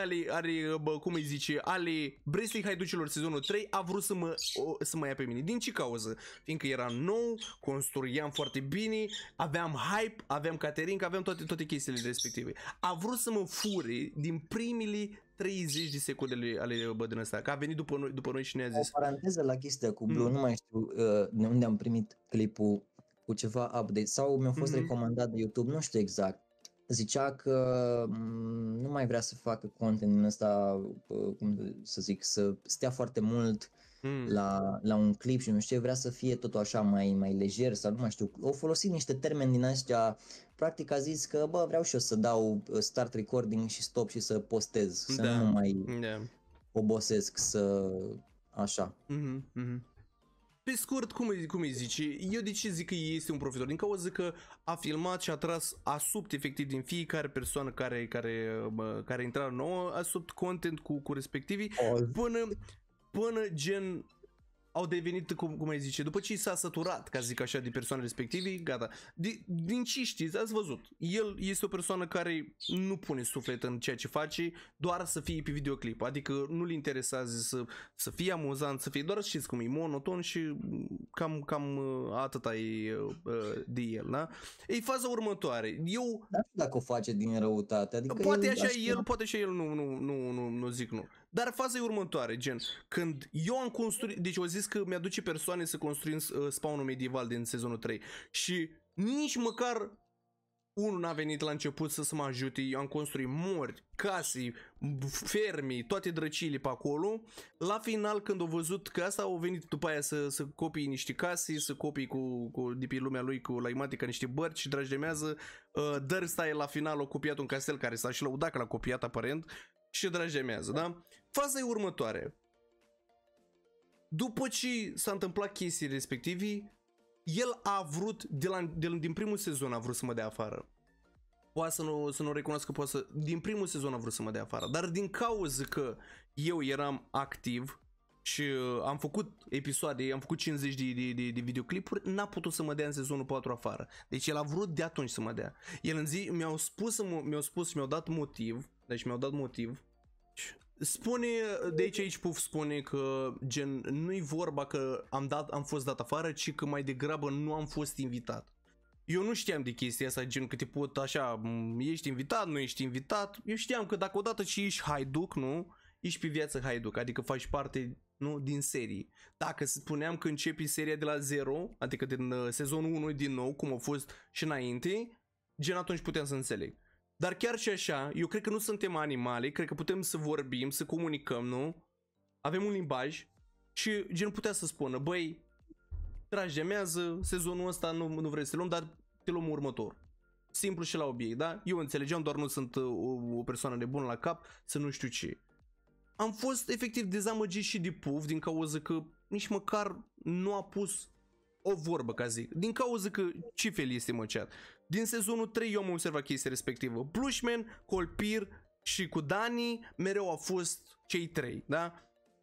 ale Bresley Haiducilor sezonul 3 a vrut să mă ia pe mine. Din ce cauză? Fiindcă eram nou, construiam foarte bine, aveam hype, aveam catering, aveam toate chestiile respective. A vrut să mă fure din primele 30 de secunde ale din ăsta, că a venit după noi și ne-a zis. O paranteză la chestia cu Blue, nu mai știu de unde am primit clipul cu ceva update sau mi-a fost recomandat de YouTube, nu știu exact. Zicea că nu mai vrea să facă content din ăsta, cum să zic, să stea foarte mult la un clip și nu știu, vrea să fie totul așa mai lejer sau nu mai știu. Au folosit niște termeni din astea. Practic a zis că vreau și eu să dau start recording și stop și să postez, să nu mai obosesc să așa. Pe scurt, cum îi zice, eu de ce zic că este un profitor? Din cauza că a filmat și a tras asupt efectiv din fiecare persoană care intra nouă, asupt content cu respectivii până gen au devenit, cum ai zice, după ce s-a săturat, ca să zic așa, de persoane respective, gata. Din ce știți, ați văzut, el este o persoană care nu pune suflet în ceea ce face, doar să fie pe videoclip, adică nu-l interesează să fie amuzant, să fie, doar știți cum e, monoton și cam atâta e de el, da? E faza următoare, eu... Dar dacă o face din răutate, adică... Poate așa el, nu zic nu. Dar faza e următoare, gen, când eu am construit, deci au zis că mi-aduce persoane să construim spawnul medieval din sezonul 3 și nici măcar unul n-a venit la început să mă ajute, eu am construit mori, case, fermi, toate drăcile pe acolo. La final, când au văzut că asta, au venit după aia să copii niște case, să copii de pe lumea lui cu Laimatica niște bărci și dragi de mează. Dărsta la final a copiat un castel care s-a și lăudat că l-a copiat aparent și dragi de mează, da? Faza e următoare. După ce s-a întâmplat chestii respective, el a vrut, din primul sezon a vrut să mă dea afară. Poate să nu recunosc că din primul sezon a vrut să mă dea afară. Dar din cauza că eu eram activ și am făcut episoade, am făcut 50 de videoclipuri, n-a putut să mă dea în sezonul 4 afară. Deci el a vrut de atunci să mă dea. El mi-au spus și mi-au dat motiv. Deci mi-au dat motiv. Spune, de aici Puf spune că gen nu-i vorba că am fost dat afară, ci că mai degrabă nu am fost invitat. Eu nu știam de chestia asta, gen că te pot așa, ești invitat, nu ești invitat. Eu știam că dacă odată ce ești haiduc, nu? Ești pe viață haiduc, adică faci parte, nu, din serie. Dacă spuneam că începi seria de la 0, adică din sezonul 1 din nou, cum a fost și înainte, gen atunci puteam să înțeleg. Dar chiar și așa, eu cred că nu suntem animale, cred că putem să vorbim, să comunicăm, nu? Avem un limbaj și gen putea să spună, băi, tragi de mează, sezonul ăsta nu vrei să luăm, dar te luăm următor. Simplu și la obiect, da? Eu înțelegeam, doar nu sunt o persoană nebună la cap, să nu știu ce. Am fost efectiv dezamăgit și de Puf din cauza că nici măcar nu a pus o vorbă, ca zic. Din cauza că ce fel este, mă, chat? Din sezonul 3 eu am observat chestia respectivă. Blushman, Colpir și cu Dani mereu au fost cei 3, da?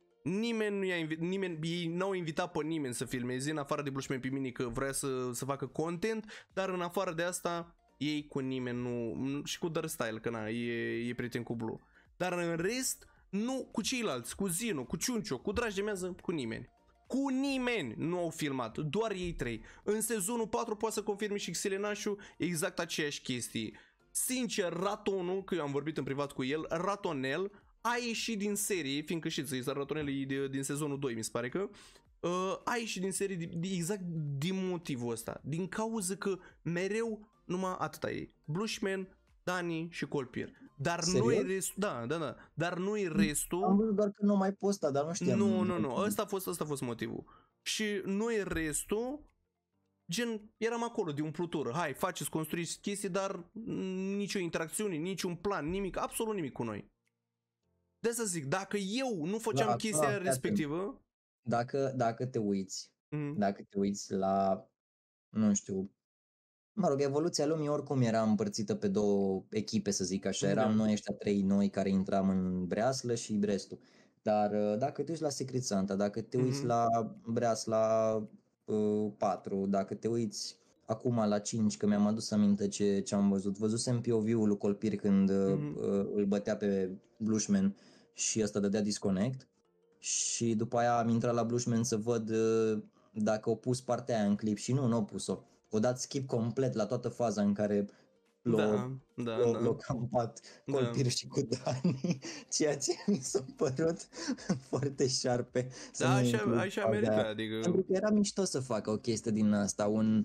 Ei n-au invitat pe nimeni să filmeze, în afară de Blushman pe mine că vrea să facă content, dar în afară de asta ei cu nimeni nu, și cu Darstyle că na, e prieten cu Blue. Dar în rest, nu cu ceilalți, cu Zino, cu Ciuncio, cu dragi de mează, cu nimeni. Cu nimeni nu au filmat, doar ei 3. În sezonul 4 poate să confirme și Xelenașu exact aceeași chestie. Sincer, Ratonul, că eu am vorbit în privat cu el, Ratonel a ieșit din serie, fiindcă știți, Ratonel e din sezonul 2, mi se pare că. ai și din serie exact din motivul ăsta. Din cauza că mereu numai atâta e. Blushman, Dani și Colpir. Dar nu-i restul, da. Dar nu-i restul. Am văzut doar că nu mai posta, dar nu știam. Nu. Ăsta a fost motivul. Și nu-i restul. Gen, eram acolo de umplutură. Hai, faceți, construiți chestii, dar nicio interacțiune, niciun plan, nimic, absolut nimic cu noi. De să zic, dacă eu nu făceam chestia respectivă... Dacă te uiți, dacă te uiți la, nu știu, mă rog, evoluția lumii oricum era împărțită pe două echipe, să zic așa. Eram noi ăștia 3 noi care intram în breaslă și restul. Dar dacă te uiți la Secret Santa, dacă te uiți la breasla 4, dacă te uiți acum la 5, că mi-am adus aminte ce am văzut. Văzusem POV-ul lui Colpir când îl bătea pe Blushman și ăsta dădea disconnect. Și după aia am intrat la Blushman să văd dacă o pus partea aia în clip și nu o pus-o. O dat skip complet la toată faza în care l-a campat Colpir și cu Dani, ceea ce mi s-a părut foarte șarpe. Da, așa merita, adică... Pentru că era mișto să facă o chestie din asta,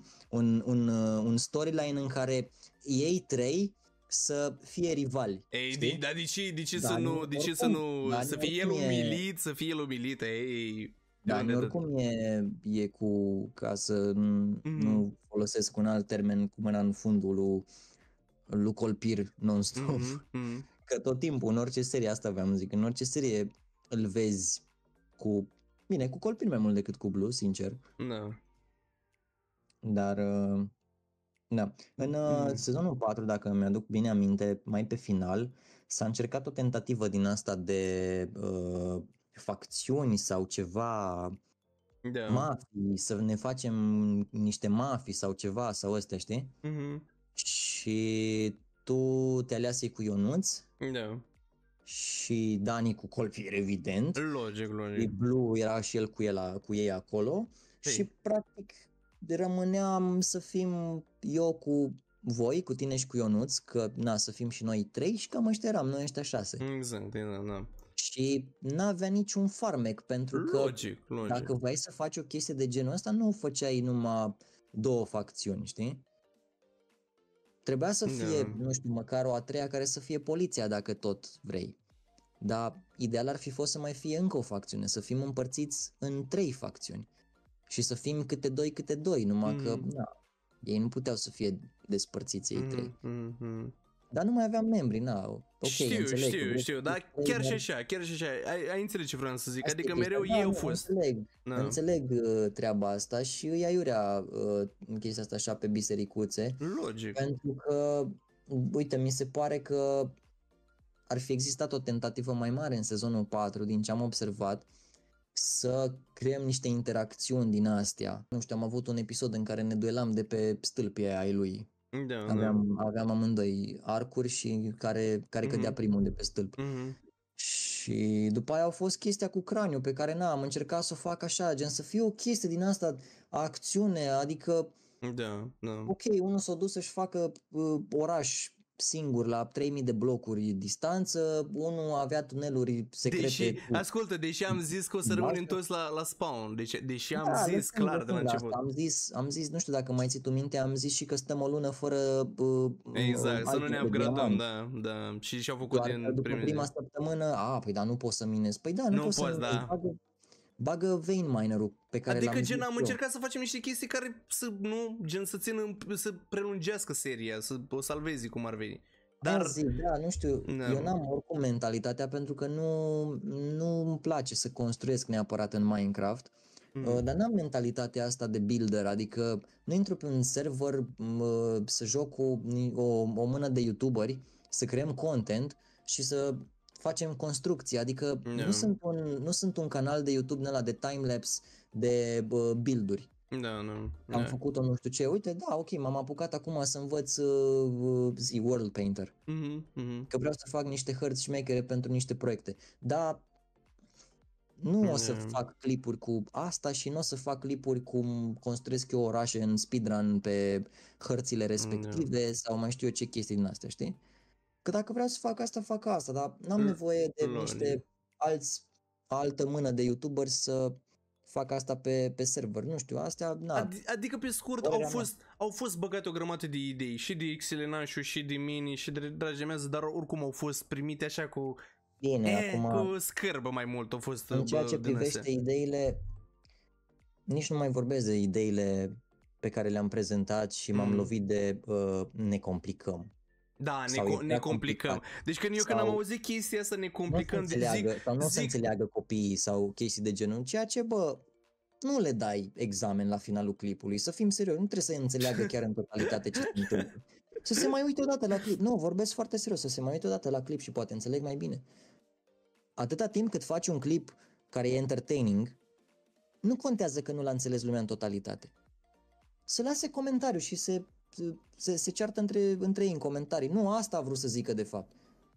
un storyline în care ei 3 să fie rivali. Ei, dar de ce să nu, să fie el umilit, să fie el umilit, ei... Dar oricum e cu, ca să nu folosesc un alt termen, cu mâna în fundul lui Colpir non-stop. Că tot timpul, în orice serie, asta vreau zic, în orice serie îl vezi cu Colpir mai mult decât cu Blue, sincer. Da. Dar, da. În sezonul 4, dacă mi-aduc bine aminte, mai pe final, s-a încercat o tentativă din asta de facțiuni sau ceva, mafii, să ne facem niște mafii sau ceva, sau astea, știi? Și tu te aleasei cu Ionuț și Dani cu Colpir, evident. Logic. Și Blue era și el cu ei acolo. Și practic rămâneam să fim eu cu voi, cu tine și cu Ionuț, că să fim și noi 3 și cam ăștia eram, noi ăștia 6. Exact, da. Și n-avea niciun farmec, pentru că logic. Dacă vrei să faci o chestie de genul ăsta, nu făceai numai 2 facțiuni, știi? Trebuia să fie, nu știu, măcar o a 3-a care să fie poliția, dacă tot vrei. Dar ideal ar fi fost să mai fie încă o facțiune, să fim împărțiți în 3 facțiuni. Și să fim câte 2, numai că, ei nu puteau să fie despărțiți ei 3. Dar nu mai aveam membri, Știu, dar chiar și așa, ai înțeles ce vreau să zic, adică mereu ei au fost. Înțeleg treaba asta și îi aiurea chestia asta așa pe bisericuțe. Logic. Pentru că, uite, mi se pare că ar fi existat o tentativă mai mare în sezonul 4, din ce am observat, să creăm niște interacțiuni din astea. Nu știu, am avut un episod în care ne duelam de pe stâlpii ai lui. Aveam amândoi arcuri și care cădea primul de pe stâlp. Și după aia a fost chestia cu craniu pe care am încercat să o fac așa, gen să fie o chestie din asta, acțiune, adică ok, unul s-a dus să-și facă oraș singur la 3000 de blocuri distanță, unul avea tuneluri secrete. Deși am zis că o să rămânem toți la spawn, deși am zis clar de la început. Am zis, nu știu dacă mai ții tu minte, am zis și că stăm o lună fără exact, să nu ne upgradăm, da. Și și-au făcut după prima săptămână, păi da, nu poți să minezi. Păi da, nu poți să minezi. Bagă vein minerul pe care adică gen am încercat să facem niște chestii care să țină, să prelungească seria, să o salvezi cum ar veni. Dar nu știu, eu n-am oricum mentalitatea, pentru că nu îmi place să construiesc neapărat în Minecraft, dar n-am mentalitatea asta de builder, adică nu intru pe un server să joc cu o mână de youtuberi, să creăm content și să facem construcții, adică nu sunt un canal de YouTube ăla de timelapse de build-uri. Am făcut-o nu știu ce, uite, ok, m-am apucat acum să învăț World Painter. Că vreau să fac niște hărți șmechere pentru niște proiecte. Dar nu o să fac clipuri cu asta și nu o să fac clipuri cum construiesc eu orașe în speedrun pe hărțile respective sau mai știu eu ce chestii din astea, știi? Că dacă vreau să fac asta, dar n-am nevoie de niște altă mână de youtuberi să fac asta pe server, nu știu, astea, na. Adică pe scurt au fost băgate o grămadă de idei și de Xelenașu și de Mini și de Dragemează, dar oricum au fost primite așa cu cu scârbă mai mult au fost. În ceea ce privește ideile, nici nu mai vorbesc de ideile pe care le-am prezentat și m-am lovit de ne complicăm. Da, ne complicăm. Deci când am auzit chestia asta, ne complicăm, nu se înțeleagă copiii sau chestii de genul, ceea ce, nu le dai examen la finalul clipului, să fim serioși, nu trebuie să înțeleagă chiar în totalitate ce se întâmplă. Să se mai uite odată la clip. Nu, vorbesc foarte serios, să se mai uite odată la clip și poate înțeleg mai bine. Atâta timp cât faci un clip care e entertaining, nu contează că nu l-a înțeles lumea în totalitate. Să lase comentariu și se ceartă între ei în comentarii. Nu, asta a vrut să zică de fapt.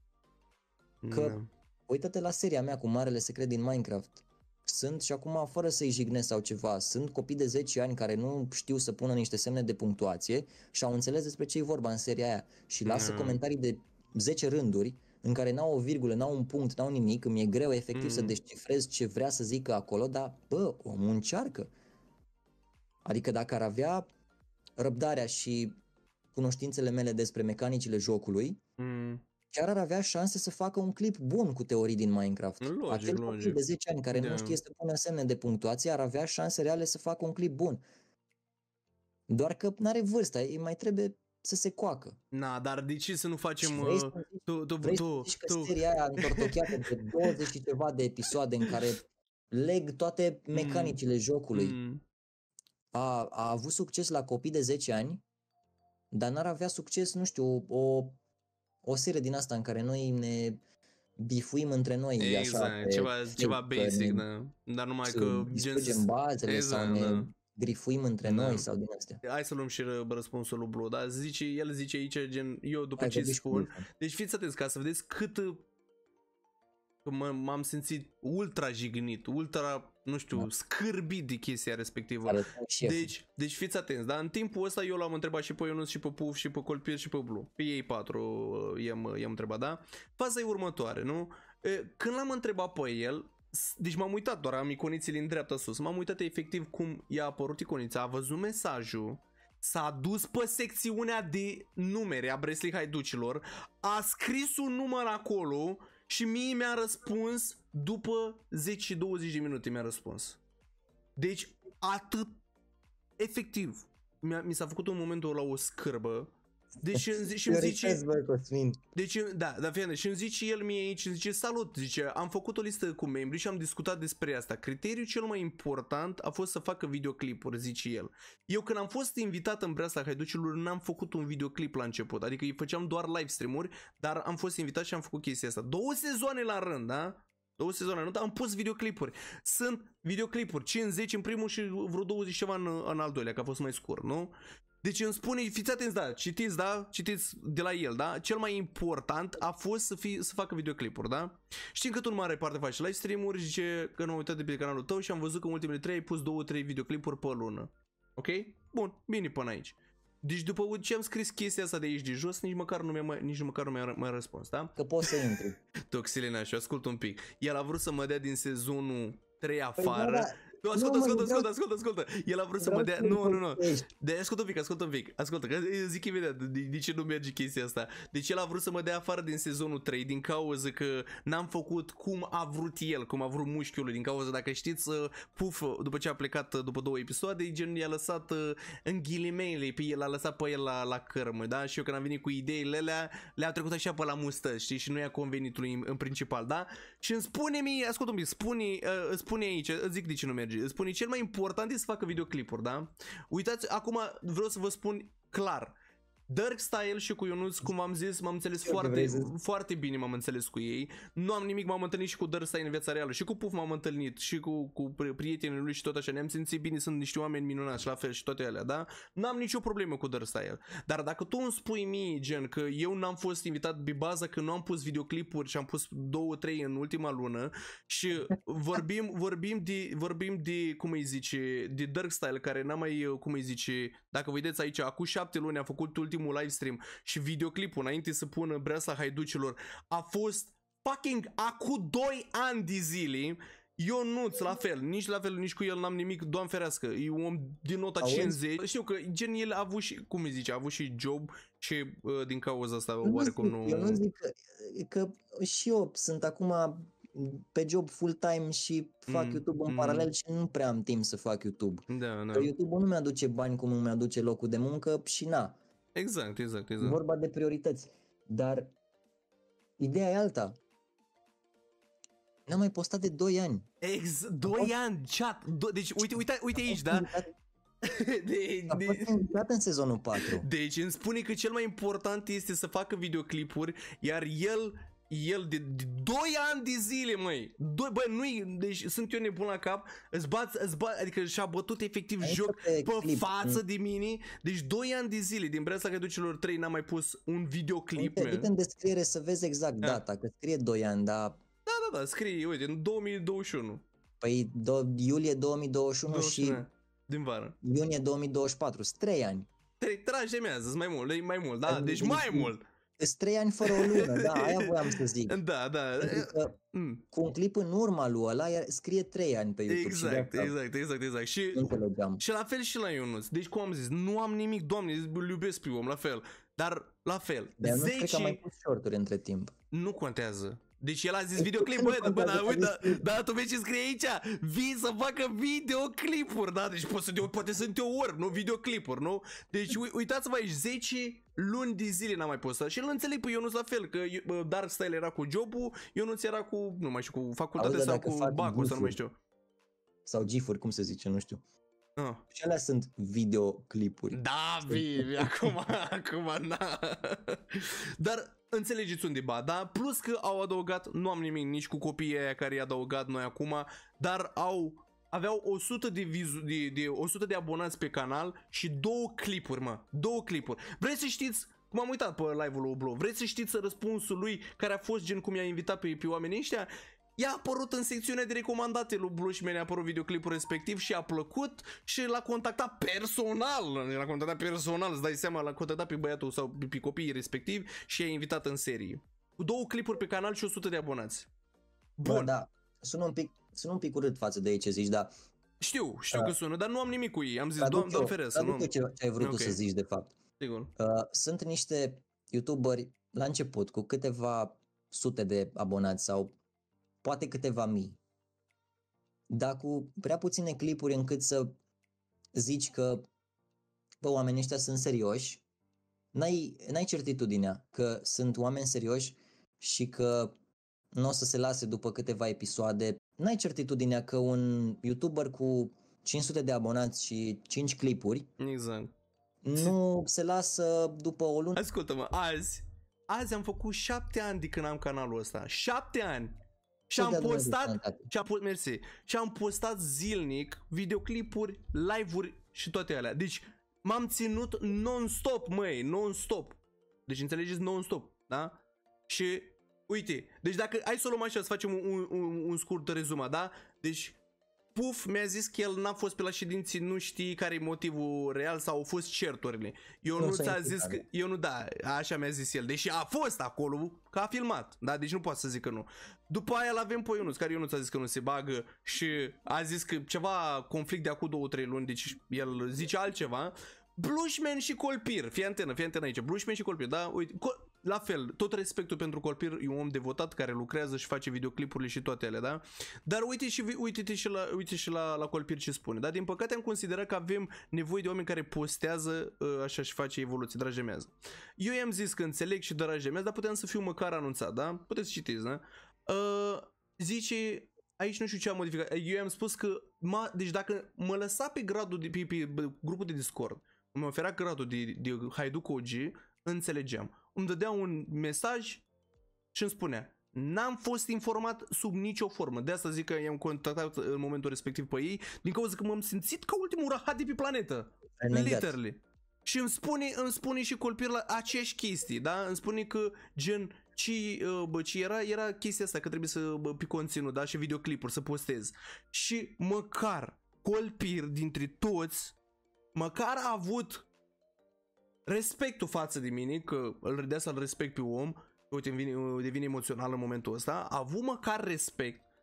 Că uită-te la seria mea cu Marele Secret din Minecraft. Sunt, și acum fără să-i jignesc sau ceva, sunt copii de 10 ani care nu știu să pună niște semne de punctuație și au înțeles despre ce e vorba în seria aia și lasă comentarii de 10 rânduri în care n-au o virgulă, n-au un punct, n-au nimic, îmi e greu efectiv să descifrez ce vrea să zică acolo, dar omul încearcă. Adică dacă ar avea răbdarea și cunoștințele mele despre mecanicile jocului, chiar ar avea șanse să facă un clip bun cu teorii din Minecraft. Acel copil de 10 ani care nu știe să pună semne de punctuație ar avea șanse reale să facă un clip bun. Doar că n-are vârsta, îi mai trebuie să se coacă. Na, dar de ce să nu facem... Vrei să zici că seria aia întortocheată de 20 și ceva de episoade în care leg toate mecanicile jocului a avut succes la copii de 10 ani, dar n-ar avea succes, nu știu, o serie din asta în care noi ne bifuim între noi. Exact, așa, ceva basic, dar numai că... Distrugem bazele sau ne grifuim între noi sau din astea. Hai să luăm și răspunsul lui Blue, dar el zice aici, gen, eu după ce spun... Deci fiți atenți ca să vedeți cât... m-am simțit ultra jignit, ultra, nu știu, scârbit de chestia respectivă. Deci fiți atenți, dar în timpul ăsta eu l-am întrebat și pe Ionuț, și pe Puf, și pe Colpir, și pe Blue. Pe ei 4 i-am întrebat, da? Faza e următoare, nu? Când l-am întrebat pe el, deci m-am uitat, doar am iconițele în dreapta sus, m-am uitat efectiv cum i-a apărut iconița, a văzut mesajul, s-a dus pe secțiunea de numere a Breslei Haiducilor, a scris un număr acolo și mie mi-a răspuns după 10-20 de minute mi-a răspuns. Deci atât efectiv mi s-a făcut în momentul ăla o scârbă. Deci și îmi zice, deci da, fiind, și îmi zice el mie aici, zice salut, zice, am făcut o listă cu membri și am discutat despre asta. Criteriul cel mai important a fost să facă videoclipuri, zice el. Eu când am fost invitat în Breasla Haiducilor n-am făcut un videoclip la început, adică îi făceam doar live stream-uri, dar am fost invitat și am făcut chestia asta. 2 sezoane la rând, da? 2 sezoane, nu? Dar am pus videoclipuri. Sunt videoclipuri, 50 în primul și vreo 20 ceva în al doilea, că a fost mai scurt, nu? Deci îmi spune, fiți atenți, citiți de la el, da? Cel mai important a fost să facă videoclipuri, da? Știm că tu în mare parte faci live stream-uri, zice că nu am uitat de pe canalul tău și am văzut că în ultimele 3 ai pus 2-3 videoclipuri pe lună. Ok? Bun, bine până aici. Deci după ce am scris chestia asta de aici de jos, nici măcar nu mi-a răspuns, da? Că poți să intri. Toxilina, și ascult un pic. El a vrut să mă dea din sezonul 3 afară. Păi, Ascultă. El a vrut să mă dea... Nu. De ascultă un pic. Ascultă, că zic imediat de ce nu merge chestia asta. Deci el a vrut să mă dea afară din sezonul 3 din cauza că n-am făcut cum a vrut el, cum a vrut mușchiul, din cauza, dacă știți, Puf, după ce a plecat după 2 episoade, gen i-a lăsat în ghilimele, l-a lăsat pe el la cărmă, da? Și eu când am venit cu ideile alea, le-am trecut așa pe la mustăți, știi? Și nu i-a convenit lui în principal, da? Și îmi spune mie, ascultă un pic, spune aici, zic de ce nu merge. Spune, cel mai important e să facă videoclipuri, da? Uitați, acum vreau să vă spun clar. Dark Style și cu Ionuț, cum am zis, m-am înțeles foarte bine, m-am înțeles cu ei. Nu am nimic, m-am întâlnit și cu Dark Style în viața reală, și cu Puf m-am întâlnit, și cu prietenii lui și tot așa. Ne-am simțit bine, sunt niște oameni minunați, la fel și toate alea, da? N-am nicio problemă cu Dark Style. Dar dacă tu îmi spui mie, gen, că eu n-am fost invitat pe baza că nu am pus videoclipuri și am pus 2-3 în ultima lună și vorbim de cum îi zice, de Dark Style, care n-am mai, cum îi zice, dacă vă vedeți aici, acum 7 luni a făcut ultimul live stream și videoclipul înainte să pună Breasla Haiducilor a fost fucking acum 2 ani de zile. Ionuț, la fel, nici cu el n-am nimic, Doamne ferească, e un om din nota 50. Știu că gen el a avut și, cum îi zice, a avut și job și din cauza asta oarecum nu... Eu nu zic că și eu sunt acum pe job full-time și fac YouTube în paralel și nu prea am timp să fac YouTube. Da. Că YouTube-ul nu mi-aduce bani cum nu mi-aduce locul de muncă și na. Exact. E vorba de priorități. Dar ideea e alta. N-am mai postat de 2 ani. 2 ani, chat. Deci uite aici, da? A fost invitat în sezonul 4. Deci îmi spune că cel mai important este să facă videoclipuri, iar el de 2 ani de zile, măi. Bă, nu-i, deci sunt eu nebun la cap, adică și-a bătut efectiv joc pe față de mine. Deci 2 ani de zile, din Breaza Căducilor 3 n-am mai pus un videoclip. Uite în descriere să vezi exact data, că scrie 2 ani, dar... Da, scrie, uite, în 2021. Păi iulie 2021 și... Din vară. Iunie 2024, sunt 3 ani. Tragemează, mai mult, da, deci mai mult. Sunt 3 ani fără o lună, da, aia voiam să zic. Da. Adică, cu un clip în urma lui ăla scrie 3 ani pe YouTube. Exact. Și la fel și la Ionuț. Deci cum am zis, nu am nimic, Doamne, îl iubesc pe om, la fel. Dar la fel. Dar nu cred că am mai pus short-uri între timp. Nu contează. Deci el a zis videoclip, dar tu vezi ce scrie aici? Vii să facă videoclipuri, da? Deci poate sunt eu ori, nu videoclipuri, nu? Deci uitați-vă aici, 10 luni de zile n-am mai postat și îl înțeleg pe Ionuț la fel, că Dark Style era cu jobul, Ionuț era cu, nu mai știu, cu facultatea sau cu bacul, sau nu mai știu. Sau gif-uri, cum se zice, nu știu. Și alea sunt videoclipuri. Da, acum, na. Dar înțelegeți unde ba, da? Plus că au adăugat, nu am nimic nici cu copiii aia care i-a adăugat noi acum, dar aveau 100 de abonați pe canal și 2 clipuri, mă. 2 clipuri. Vreți să știți, cum am uitat pe live-ul lui Blo, vreți să știți răspunsul lui care a fost gen cum i-a invitat pe oamenii ăștia? I-a apărut în secțiunea de recomandate lui Blushman, i-a apărut videoclipul respectiv și a plăcut și l-a contactat personal, îți dai seama, l-a contactat pe băiatul sau pe copiii respectiv și i-a invitat în serie. Cu 2 clipuri pe canal și 100 de abonați. Bun. Da, sună un pic urât față de ei ce zici, dar... Știu că sună, dar nu am nimic cu ei, am zis, Doamne ferească. Traduc ce ai vrut să zici de fapt. Sigur. Sunt niște youtuberi la început cu câteva sute de abonați sau poate câteva mii, dar cu prea puține clipuri încât să zici că oamenii ăștia sunt serioși, n-ai certitudinea că sunt oameni serioși și că nu o să se lase după câteva episoade. N-ai certitudinea că un YouTuber cu 500 de abonați și 5 clipuri nu se lasă după o lună. Ascultă-mă, azi am făcut 7 ani de când am canalul ăsta. 7 ani! Și am postat zilnic videoclipuri, live-uri și toate alea. Deci m-am ținut non-stop, măi, non-stop. Deci înțelegeți, non-stop, da? Și uite, deci dacă hai să o luăm așa, să facem un scurt rezumat, da? Deci Puf mi-a zis că el n-a fost pe la ședinții, nu știi care e motivul real sau au fost certurile. Eu nu ți-a zis că, așa mi-a zis el, deși a fost acolo, că a filmat, da, deci nu poate să zic că nu. După aia l-avem pe Ionuț, care Ionuț a zis că nu se bagă și a zis că ceva conflict de acum 2-3 luni, deci el zice altceva. Blushman și Colpir, fii antenă aici, Blushman și Colpir, da, uite, la fel, tot respectul pentru Colpir, e un om devotat care lucrează și face videoclipurile și toate alea, da? Dar uite și la Colpir ce spune, da? Din păcate am considerat că avem nevoie de oameni care postează așa și face evoluții, dragemează. Eu i-am zis că înțeleg și dragemează, dar puteam să fiu măcar anunțat, da? Puteți citiți, da? Zice, aici nu știu ce am modificat, eu i-am spus că, deci dacă mă lăsa pe gradul de, pe grupul de Discord, îmi oferea gradul de Haiduc OG, înțelegeam. Îmi dădea un mesaj și îmi spunea: n-am fost informat sub nicio formă. De asta zic că i-am contactat în momentul respectiv pe ei, din cauza că m-am simțit ca ultimul rahat de pe planetă. Literally. Și îmi spune și Colpir la aceeași chestii, da? Îmi spune că gen ce era chestia asta, că trebuie să pe conținut, da? Și videoclipuri să postez. Și măcar Colpir dintre toți măcar a avut respectul față de mine, că îl râdea să-l respect pe om, uite, devine emoțional în momentul ăsta, a avut măcar respect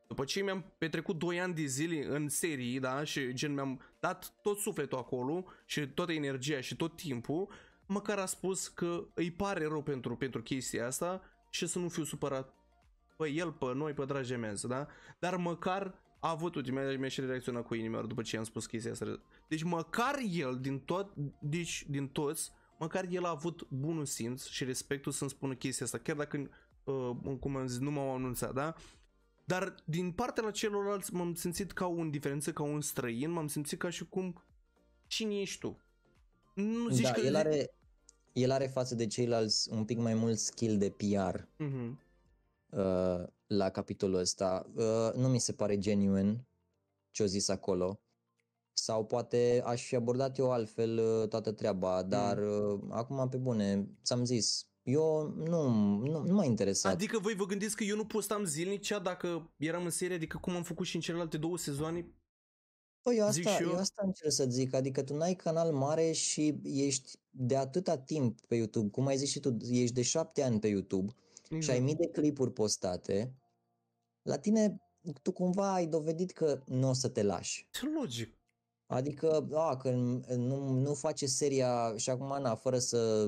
După ce mi-am petrecut 2 ani de zile în serii, da, și gen mi-am dat tot sufletul acolo și toată energia și tot timpul, măcar a spus că îi pare rău pentru chestia asta și să nu fiu supărat pe el, pe noi, pe dragii mei, da? Dar măcar a avut, uite, mi-a și reacționat cu inimioară după ce i-am spus chestia asta. Deci măcar el, din toți, măcar el a avut bunul simț și respectul să-mi spună chestia asta, chiar dacă, cum am zis, nu m-au anunțat, da? Dar din partea la celorlalți m-am simțit ca un diferență, ca un străin, m-am simțit ca și cum, cine ești tu? Nu zici da, că... el are față de ceilalți un pic mai mult skill de PR la capitolul ăsta. Nu mi se pare genuine ce-o zis acolo. Sau poate aș fi abordat eu altfel toată treaba, dar acum pe bune, ți-am zis, eu nu m-a interesat. Adică voi vă gândiți că eu nu postam zilnic cea dacă eram în serie, adică cum am făcut și în celelalte 2 sezoane? Păi eu asta încerc să zic, adică tu n-ai canal mare și ești de atâta timp pe YouTube, cum ai zis și tu, ești de 7 ani pe YouTube și ai mii de clipuri postate, la tine tu cumva ai dovedit că nu o să te lași. Ce logic. Adică, că nu face seria și acum, fără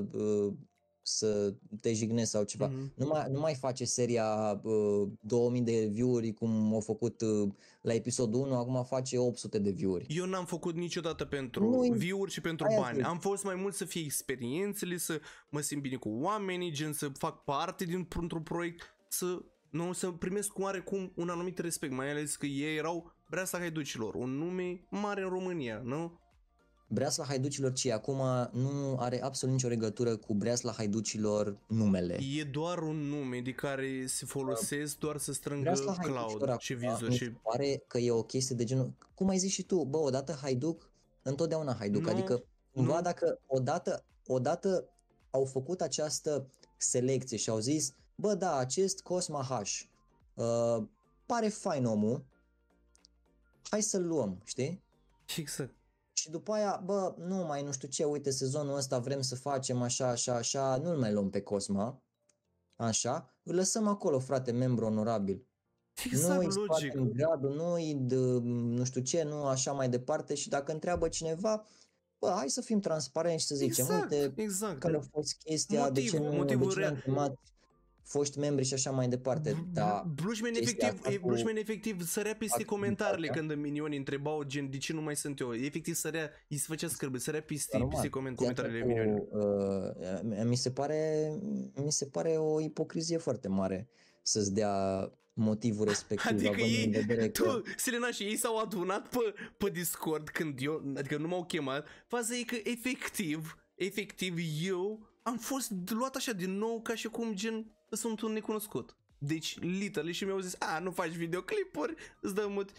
să te jignesc sau ceva, nu mai face seria 2000 de view-uri cum a făcut la episodul 1, acum face 800 de view-uri. Eu n-am făcut niciodată pentru view-uri și pentru bani. Am fost mai mult să fie experiențele, să mă simt bine cu oamenii, gen să fac parte dintr-un proiect, să primesc oarecum un anumit respect, mai ales că ei erau Breasla Haiducilor, un nume mare în România, nu? Breasla Haiducilor, ci acum nu are absolut nicio legătură cu Breasla Haiducilor numele. E doar un nume de care se folosesc doar să strângă cloud și vizuri. Și pare că e o chestie de genul, cum ai zis și tu, odată Haiduc, întotdeauna Haiduc, adică cumva dacă odată au făcut această selecție și au zis, da, acest Cosma H pare fain omul, hai să-l luăm, știi? Exact. Și după aia, nu știu ce, uite, sezonul ăsta vrem să facem așa, nu-l mai luăm pe Cosma, așa, îl lăsăm acolo, frate, membru onorabil. Exact, nu-i scoatem gradul, nu știu ce, nu așa mai departe și dacă întreabă cineva, hai să fim transparenți și să zicem, uite, care a fost chestia, de ce nu am chemat foști membri și așa mai departe. Blushman efectiv sărea peste comentariile când minionii întrebau gen de ce nu mai sunt eu. Efectiv sărea, îi se făcea scârbă, sărea peste comentariile minionii. Mi se pare o ipocrizie foarte mare să-ți dea motivul respectiv. Adică Selena și ei s-au adunat pe Discord când adică nu m-au chemat. Faza e că efectiv eu am fost luat așa din nou ca și cum gen sunt un necunoscut. Deci, literally, și mi-au zis, nu faci videoclipuri, îți dăm mut.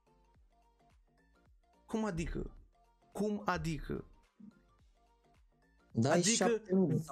Cum adică? Da, adică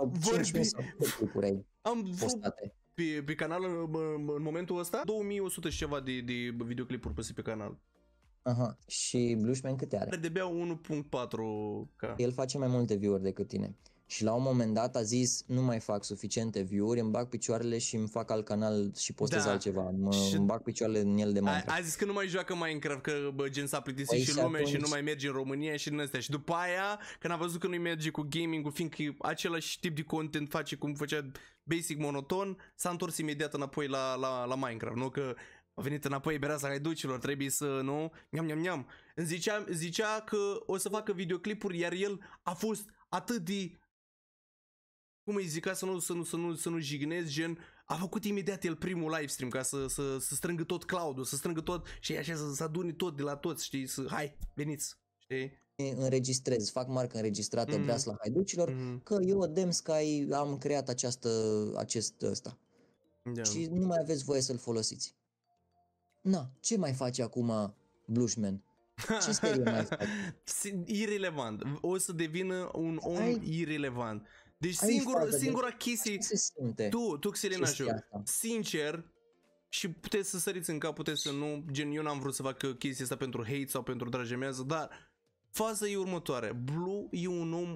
am postate. Pe canal în momentul ăsta 2100 și ceva de videoclipuri puse pe canal. Aha, și Blushman câte are? Are de-abia 1.4K. El face mai multe view-uri decât tine. Și la un moment dat a zis, nu mai fac suficiente view-uri, îmi bag picioarele și îmi fac alt canal și postez altceva. Îmi bag picioarele în el de Minecraft. A zis că nu mai joacă Minecraft, că gen s-a plictisit și lumea și nu mai merge în România și din astea. Și după aia, când a văzut că nu-i merge cu gaming-ul, fiindcă același tip de content face cum făcea basic monoton, s-a întors imediat înapoi la Minecraft, nu? Că a venit înapoi Breasla Haiducilor, trebuie să, nu? Niam. Zicea că o să facă videoclipuri, iar el a fost atât de, cum îi zic, ca să nu jignezi, gen, a făcut imediat el primul livestream ca să strângă tot cloud-ul, să strângă tot și așa să adune tot de la toți, știi, hai, veniți, știi? Înregistrez, fac marcă înregistrată Breasla Haiducilor, că eu Demsky am creat acest ăsta. Și nu mai aveți voie să-l folosiți. Ce mai face acum Blushman? Ce serie mai face? Irelevant, o să devină un om irelevant. Deci singura chestie, tu Xelenașu, sincer, și puteți să săriți în cap, puteți să nu, gen eu n-am vrut să fac chestia asta pentru hate sau pentru dragemează, dar faza e următoare, Blue e un om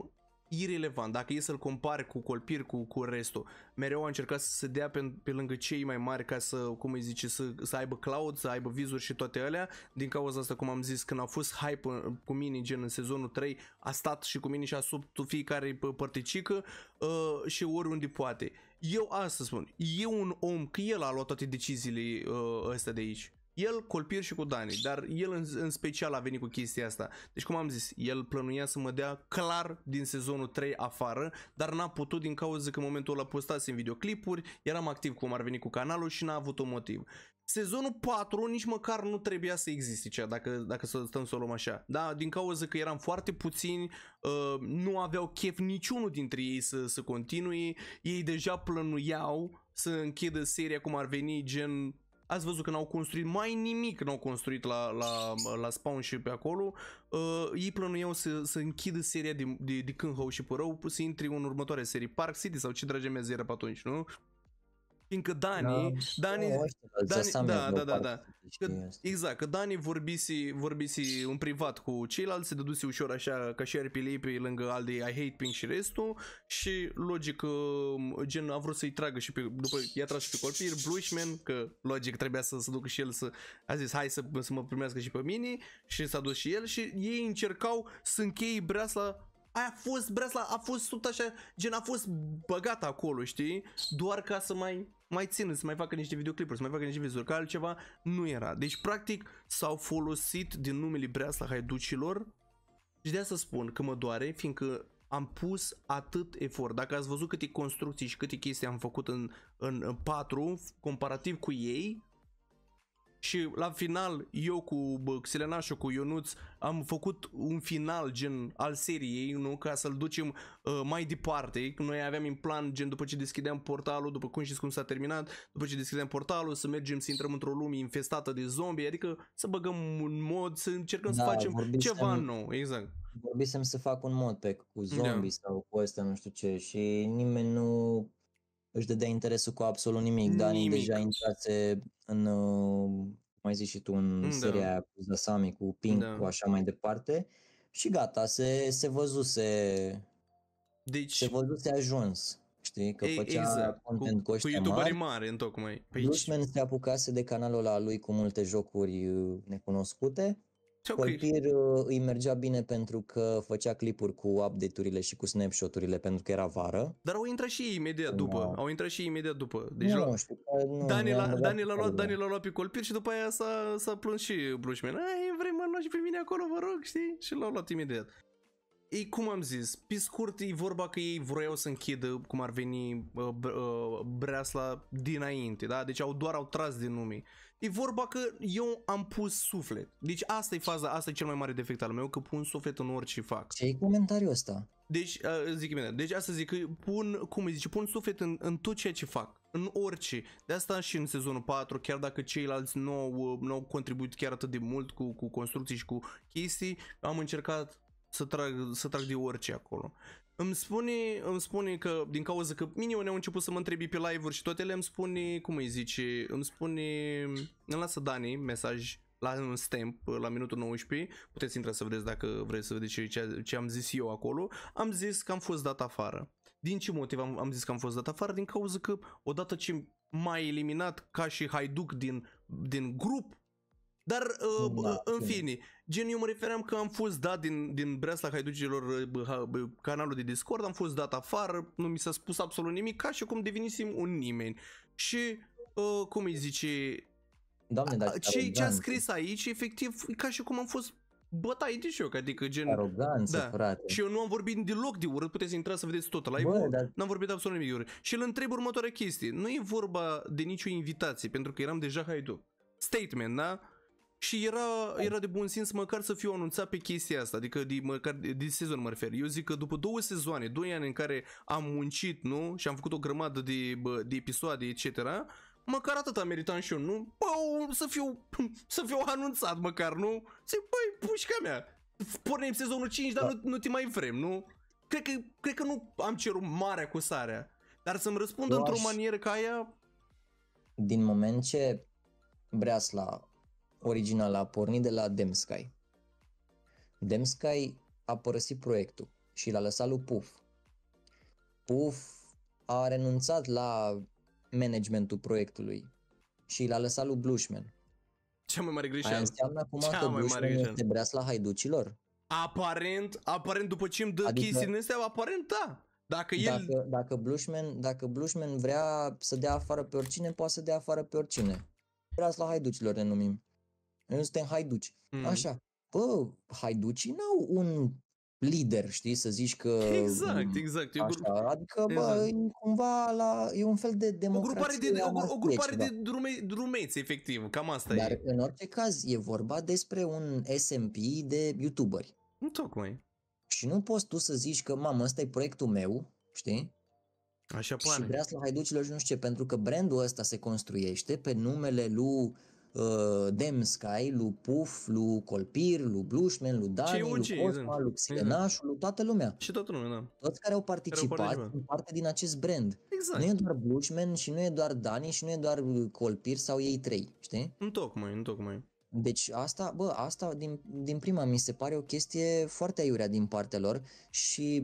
irelevant, dacă e să-l compari cu Colpir, cu restul, mereu a încercat să se dea pe lângă cei mai mari ca să, cum îi zice, să aibă cloud, să aibă vizuri și toate alea. Din cauza asta, cum am zis, când a fost hype cu mini, gen în sezonul 3, a stat și cu mini și a sub fiecare părticică și oriunde poate. Eu asta spun, e un om, că el a luat toate deciziile astea de aici. El, Colpir și cu Dani, dar el în special a venit cu chestia asta. Deci cum am zis, el plănuia să mă dea clar din sezonul 3 afară, dar n-a putut din cauza că în momentul ăla postasem videoclipuri, eram activ cum ar veni cu canalul și n-a avut un motiv. Sezonul 4 nici măcar nu trebuia să existe cea, dacă să stăm să o luăm așa. Da, din cauza că eram foarte puțini, nu aveau chef niciunul dintre ei să continue, ei deja plănuiau să închidă seria cum ar veni, gen... Ați văzut că n-au construit mai nimic, n-au construit la Spawn și pe acolo. Ei plănuiau să închidă seria de când hău și părău, să intri în următoarea serie, Park City sau ce dragi mea era pe atunci, nu? Fiindcă Dani, exact, că Dani vorbise în privat cu ceilalți, se dăduse ușor așa ca și RP pe lângă al de I Hate Pink și restul și logic gen a vrut să-i tragă și după i-a tras și pe Colpir, Blushman, că logic trebuia să se ducă și el a zis hai să mă primească și pe mine și s-a dus și el și ei încercau să încheie breasla. Breasla a fost tot așa, gen a fost băgată acolo, știi? Doar ca să mai țină, să mai facă niște videoclipuri, să mai facă niște vizuri, că altceva nu era. Deci practic s-au folosit din numele Breasla Haiducilor și de asta spun că mă doare, fiindcă am pus atât efort. Dacă ați văzut câte construcții și câte chestii am făcut în 4 comparativ cu ei, și la final eu cu Xilenașu, cu Ionuț am făcut un final gen al seriei, nu? Ca să-l ducem mai departe. Noi aveam în plan gen după ce deschideam portalul, după cum știți cum s-a terminat, după ce deschideam portalul să mergem să intrăm într-o lume infestată de zombie, adică să băgăm un mod, să încercăm să facem ceva nou, exact. Vorbisem să fac un mod pe cu zombie sau cu ăsta nu știu ce și nimeni nu își dădea interesul cu absolut nimic. Dani deja intrase în, mai zici și tu, în seria aia cu Zasami, cu Pink, cu așa mai departe și gata, se văzuse, deci, se văzuse ajuns, știi, că făcea content cu ăștia youtuberi mari întocmai. Blushman se apucase de canalul ăla lui cu multe jocuri necunoscute. Colpir îi mergea bine pentru că făcea clipuri cu update-urile și cu snapshot-urile pentru că era vară. Dar au intrat și imediat după. Au intrat și imediat după. Deci nu știu. Dani l-a luat pe Colpir și după aia s-a plâns și Blushman. Vrei mă lua și pe mine acolo, vă rog, știi? Și l-au luat imediat. Ei, cum am zis, pe scurt e vorba că ei vroiau să închidă cum ar veni Breasla dinainte, da? Deci doar au tras din nume. E vorba că eu am pus suflet. Deci asta e faza, asta e cel mai mare defect al meu, că pun suflet în orice fac. Ce e comentariul ăsta? Deci, zic imediat, deci asta zic că pun suflet în tot ceea ce fac, în orice. De asta și în sezonul 4, chiar dacă ceilalți nu au contribuit chiar atât de mult cu construcții și cu chestii, am încercat să trag de orice acolo. Îmi spune că din cauza că Minion au început să mă întrebi pe live-uri și toate îmi spune, cum îi zice, îmi lasă Dani mesaj la un stamp la minutul 19, puteți intra să vedeți dacă vreți să vedeți ce am zis eu acolo. Am zis că am fost dat afară. Din ce motiv am zis că am fost dat afară? Din cauza că odată ce m-a eliminat ca și Haiduc din grup, dar în fine, gen eu mă refeream că am fost dat din Breasla Haiducilor canalul de Discord, am fost dat afară, nu mi s-a spus absolut nimic, ca și cum devenisem un nimeni. Și cum îi zice, Doamne, ce a scris aici, efectiv, e ca și cum am fost bătaie de șoc, adică gen... Aroganță, frate. Și eu nu am vorbit deloc de urât, puteți intra să vedeți tot live-ul, n-am vorbit absolut nimic de urât. Și îl întreb următoarea chestie, nu e vorba de nicio invitație, pentru că eram deja Haiduc. Statement, da? Și era de bun simț măcar să fiu anunțat pe chestia asta, adică măcar de sezon mă refer. Eu zic că după 2 sezoane, 2 ani în care am muncit, nu? Și am făcut o grămadă de episoade, etc., măcar atât am meritat și eu, nu? Bă, să fiu anunțat măcar, nu? Zic, băi, pușca mea, pornim sezonul 5, dar nu te mai vrem, nu? Cred că nu am cerut marea cu sarea, dar să-mi răspundă într-o manieră ca aia... Din moment ce Breasla original a pornit de la Demsky, Demsky a părăsit proiectul. și l-a lăsat lui Puff. Puff a renunțat la managementul proiectului și l-a lăsat lui Blushman. Cea mai mare greșeală. Aia înseamnă acum că Blushman este breasla haiducilor? Aparent, după ce îmi dă chestiile astea, aparent da. Dacă Blushman vrea să dea afară pe oricine, poate să dea afară pe oricine. Breasla haiducilor ne numim. Noi nu suntem haiduci. Așa. Bă, haiducii n-au un lider, știi, să zici că... Exact. Așa, adică, bă, cumva e un fel de democrație. O grupare de drumeți, efectiv, cam asta Dar în orice caz e vorba despre un SMP de youtuberi. Tocmai. Și nu poți tu să zici că, mamă, ăsta e proiectul meu, știi? Așa pare. Și breasla haiducilor și nu știu ce, pentru că brandul ăsta se construiește pe numele lui Demsky, lui Puff, lui Colpir, lui Blushman, lui Dani, lui Cosma, lui Xilenașul, lui toată lumea. Și toată lumea, da. Toți care au participat sunt parte din acest brand. Exact. Nu e doar Blushman și nu e doar Dani și nu e doar Colpir sau ei trei, știi? Întocmai. Deci asta din prima mi se pare o chestie foarte aiurea din partea lor și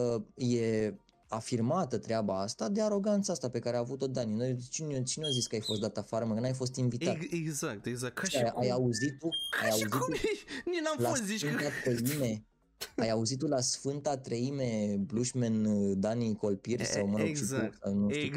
e afirmată treaba asta de aroganța asta pe care a avut-o Dani. Noi, cine a zis că ai fost dat afară, mă, că n-ai fost invitat? Exact. Ca și ai auzit tu? Nici n-am fost, zici că... Ai auzit tu la Sfânta Treime Blushman, Dani Colpir sau mă rog exact. Sau nu știu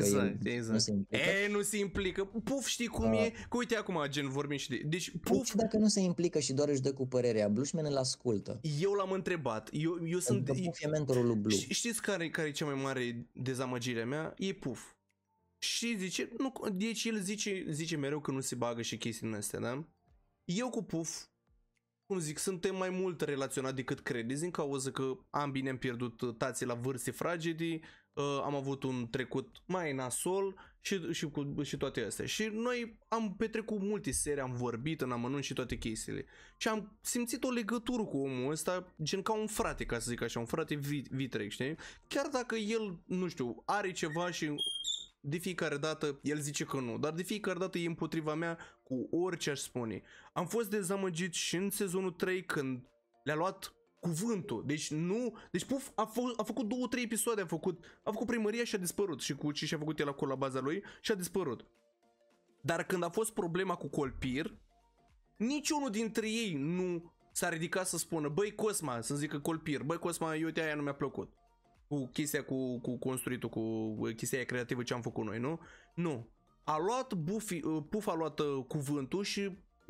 nu se implică. Puff, știi cum e? Că uite acum, gen, vorbim și de... Deci Puff... Dacă nu se implică și doar își dă cu părerea, Blushman îl ascultă. Eu l-am întrebat. Eu sunt... Puff e mentorul lui Blue. Știți care e cea mai mare dezamăgire mea? E Puff. Și zice... Nu, deci el zice mereu că nu se bagă și chestiile astea, da? Eu cu Puff, cum zic, suntem mai mult relaționat decât credeți, din cauza că ambii ne-am pierdut tații la vârste fragede, am avut un trecut mai nasol și toate astea. Și noi am petrecut multe serii, am vorbit în amănunt și toate chestiile. Și am simțit o legătură cu omul ăsta, gen ca un frate, ca să zic așa, un frate vitreg, știi? Chiar dacă el, nu știu, are ceva și... De fiecare dată el zice că nu, dar de fiecare dată e împotriva mea cu orice aș spune. Am fost dezamăgit și în sezonul 3 când le-a luat cuvântul. Deci Puff a făcut 2-3 episoade, a făcut primăria și a dispărut. Și cu ce și-a făcut el acolo la baza lui și a dispărut. Dar când a fost problema cu Colpir, niciunul dintre ei nu s-a ridicat să spună: băi Cosma, să zică Colpir, băi Cosma, eu aia nu mi-a plăcut. Cu chestia cu construitul, cu chestia creativă ce am făcut noi, nu? Nu. Puff a luat cuvântul și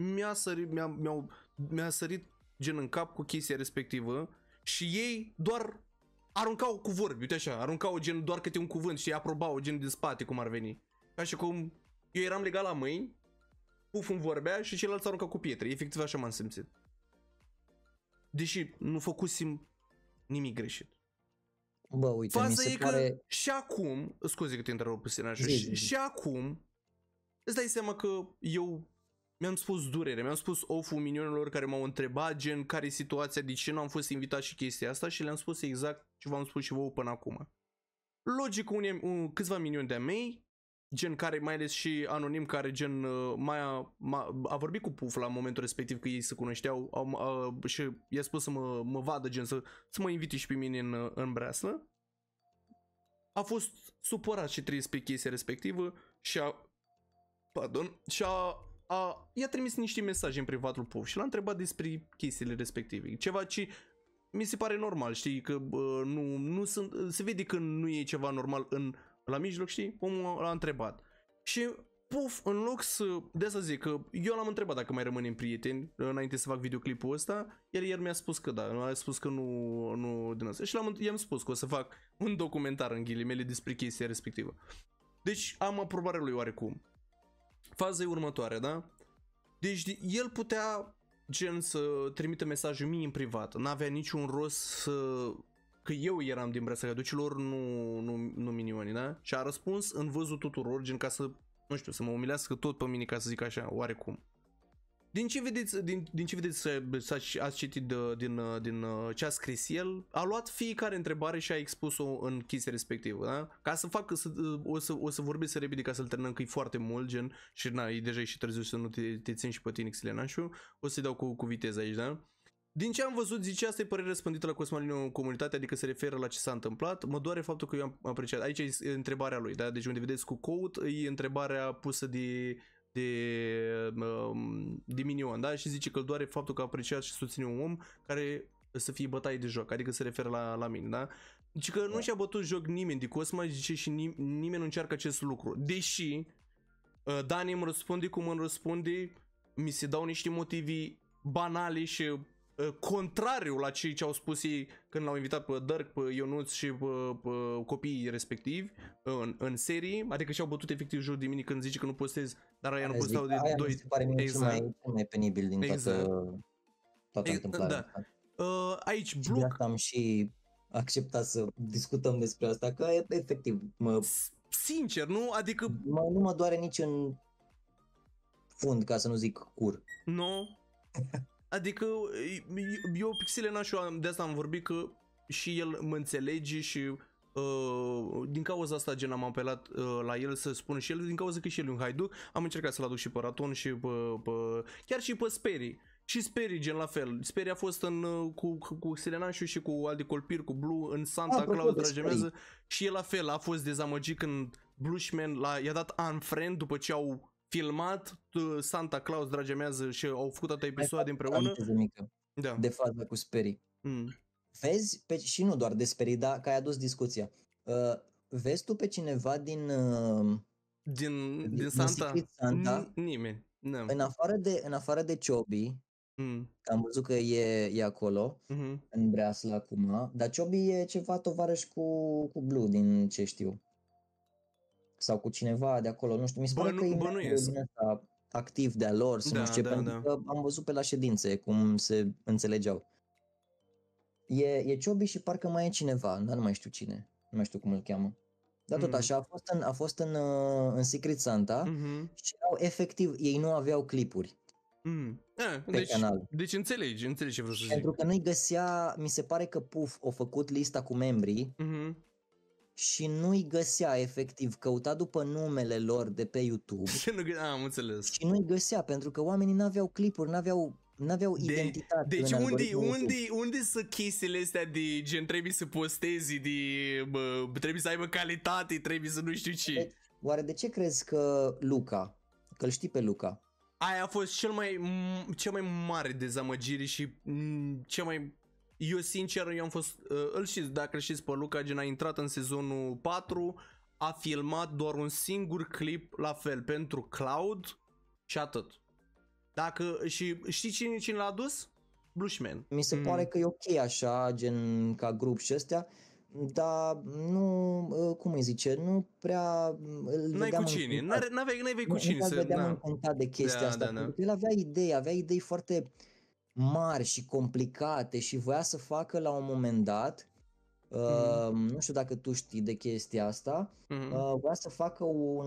mi-a sărit gen în cap cu chestia respectivă și ei doar aruncau cu vorbi, uite așa, aruncau gen doar câte un cuvânt și aprobau gen din spate cum ar veni. Ca și cum eu eram legat la mâini, Puff îmi vorbea și ceilalți aruncau cu pietre. Efectiv așa m-am simțit. Deși nu făcusem nimic greșit. Bă, uite, faza e că și acum, scuze că te întrerup puțin așa, și acum îți dai seama că eu mi-am spus durere, mi-am spus oful minionilor care m-au întrebat gen care e situația, de ce nu am fost invitat și chestia asta și le-am spus exact ce v-am spus și vouă până acum. Logic, câțiva minioni de-a mei, gen care, mai ales și anonim, care gen a vorbit cu Puff la momentul respectiv că ei se cunoșteau și i-a spus să mă vadă, gen să mă invite și pe mine în breaslă. A fost supărat și trist pe chestia respectivă și i-a trimis niște mesaje în privatul Puff și l-a întrebat despre chestiile respective. Ceva ce mi se pare normal, știi, că se vede că nu e ceva normal la mijloc, știi? Omul l-a întrebat. Și Puff, în loc de să zic că eu l-am întrebat dacă mai rămânem prieteni înainte să fac videoclipul ăsta, iar el mi-a spus că da, a spus că nu din asta. Și i-am spus că o să fac un documentar în ghilimele despre chestia respectivă. Deci am aprobarea lui oarecum. Faza e următoarea, da? Deci el putea gen să trimită mesajul mie în privat. N-avea niciun rost că eu eram din breasla haiducilor, nu minionii, da? Și a răspuns în văzul tuturor, gen ca să, nu știu, să mă umilească tot pe mine, ca să zic așa, oarecum. Din ce vedeți să ați citit din ce a scris el, a luat fiecare întrebare și a expus-o în chestia respectivă, da? Ca să fac, o să vorbesc repede ca să-l terminăm, că e foarte mult, gen, și na, e deja și târziu să nu te țin și pe tine, Xilenașu, o să-i dau cu viteză aici, da? Din ce am văzut, zice, asta e părere răspândită la Cosmolino comunitatea, adică se referă la ce s-a întâmplat. Mă doare faptul că eu am apreciat. Aici e întrebarea lui, da? Deci unde vedeți cu quote, e întrebarea pusă de Minion, da? Și zice că îl doare faptul că a apreciat și susține un om care să fie bătaie de joc, adică se referă la mine, da? Zice că nu și-a bătut joc nimeni de Cosma, zice, și nimeni nu încearcă acest lucru. Deși Dani îmi răspunde cum îmi răspunde, mi se dau niște motivi banale și contrariu la ce au spus ei când l-au invitat pe Dirk, pe Ionuț și pe copiii respectivi în serie, adică și-au bătut efectiv joc de mine când zice că nu postez, dar aia nu postau de 2. Mi se pare mie cel mai penibil din toată întâmplarea asta. Aici și de asta am și acceptat să discutăm despre asta, că efectiv sincer, nu? Adică nu mă doare nici în fund, ca să nu zic cur. Nu? Adică eu Pixile Nașu, de asta am vorbit, că și el mă înțelege și din cauza asta gen am apelat la el să spună și el, din cauza că și el e un haiduc, am încercat să-l aduc și pe Raton și chiar și pe Sperry. Și Sperry gen la fel. Sperry a fost cu Selenașu și cu Aldi Colpir, cu Blue în Santa Claus Dragemează și el la fel a fost dezamăgit când Blushman i-a dat unfriend după ce au filmat Santa Claus Dragemează și au făcut toate episoade împreună. Da. De faza cu Sperry. Vezi, și nu doar de Sperry, dar că ai adus discuția. Vezi tu pe cineva din Santa? Nimeni. No. În afară de Ciobi, am văzut că e acolo, în Breasla acum, dar Ciobi e ceva tovarăș cu Blue, din ce știu. Sau cu cineva de acolo, nu știu, mi se pare că e activ de-a lor, să nu știu ce, pentru că am văzut pe la ședințe cum se înțelegeau. E Ciobi și parcă mai e cineva, dar nu mai știu cine, nu mai știu cum îl cheamă. Dar tot așa, a fost în Secret Santa și erau efectiv, ei nu aveau clipuri pe canal. Deci înțelegi ce vreau să zic. Pentru că nu-i găsea, mi se pare că Puf a făcut lista cu membrii și nu-i găsea efectiv, căuta după numele lor de pe YouTube. Am înțeles. Și nu-i găsea, pentru că oamenii n-aveau clipuri, n-aveau identitate. Deci unde sunt chestiile astea de gen trebuie să postezi, trebuie să aibă calitate, trebuie să nu știu ce. Oare de ce crezi că Luca, că-l știi pe Luca? Aia a fost cea mai mare dezamăgire și cea mai... Eu sincer, eu am fost, îl știți, dacă îl știți pe Luca, gen a intrat în sezonul 4, a filmat doar un singur clip la fel pentru Cloud și atât. Și știi cine l-a adus? Blushman. Mi se pare că e ok așa, gen ca grup și ăstea, dar nu, cum îi zice, nu prea... N-ai cu cine, n-aveai cu cine să... Nu vedeam încântat de chestia asta, pentru că el avea idei foarte mari și complicate și voia să facă la un moment dat, nu știu dacă tu știi de chestia asta, voia să facă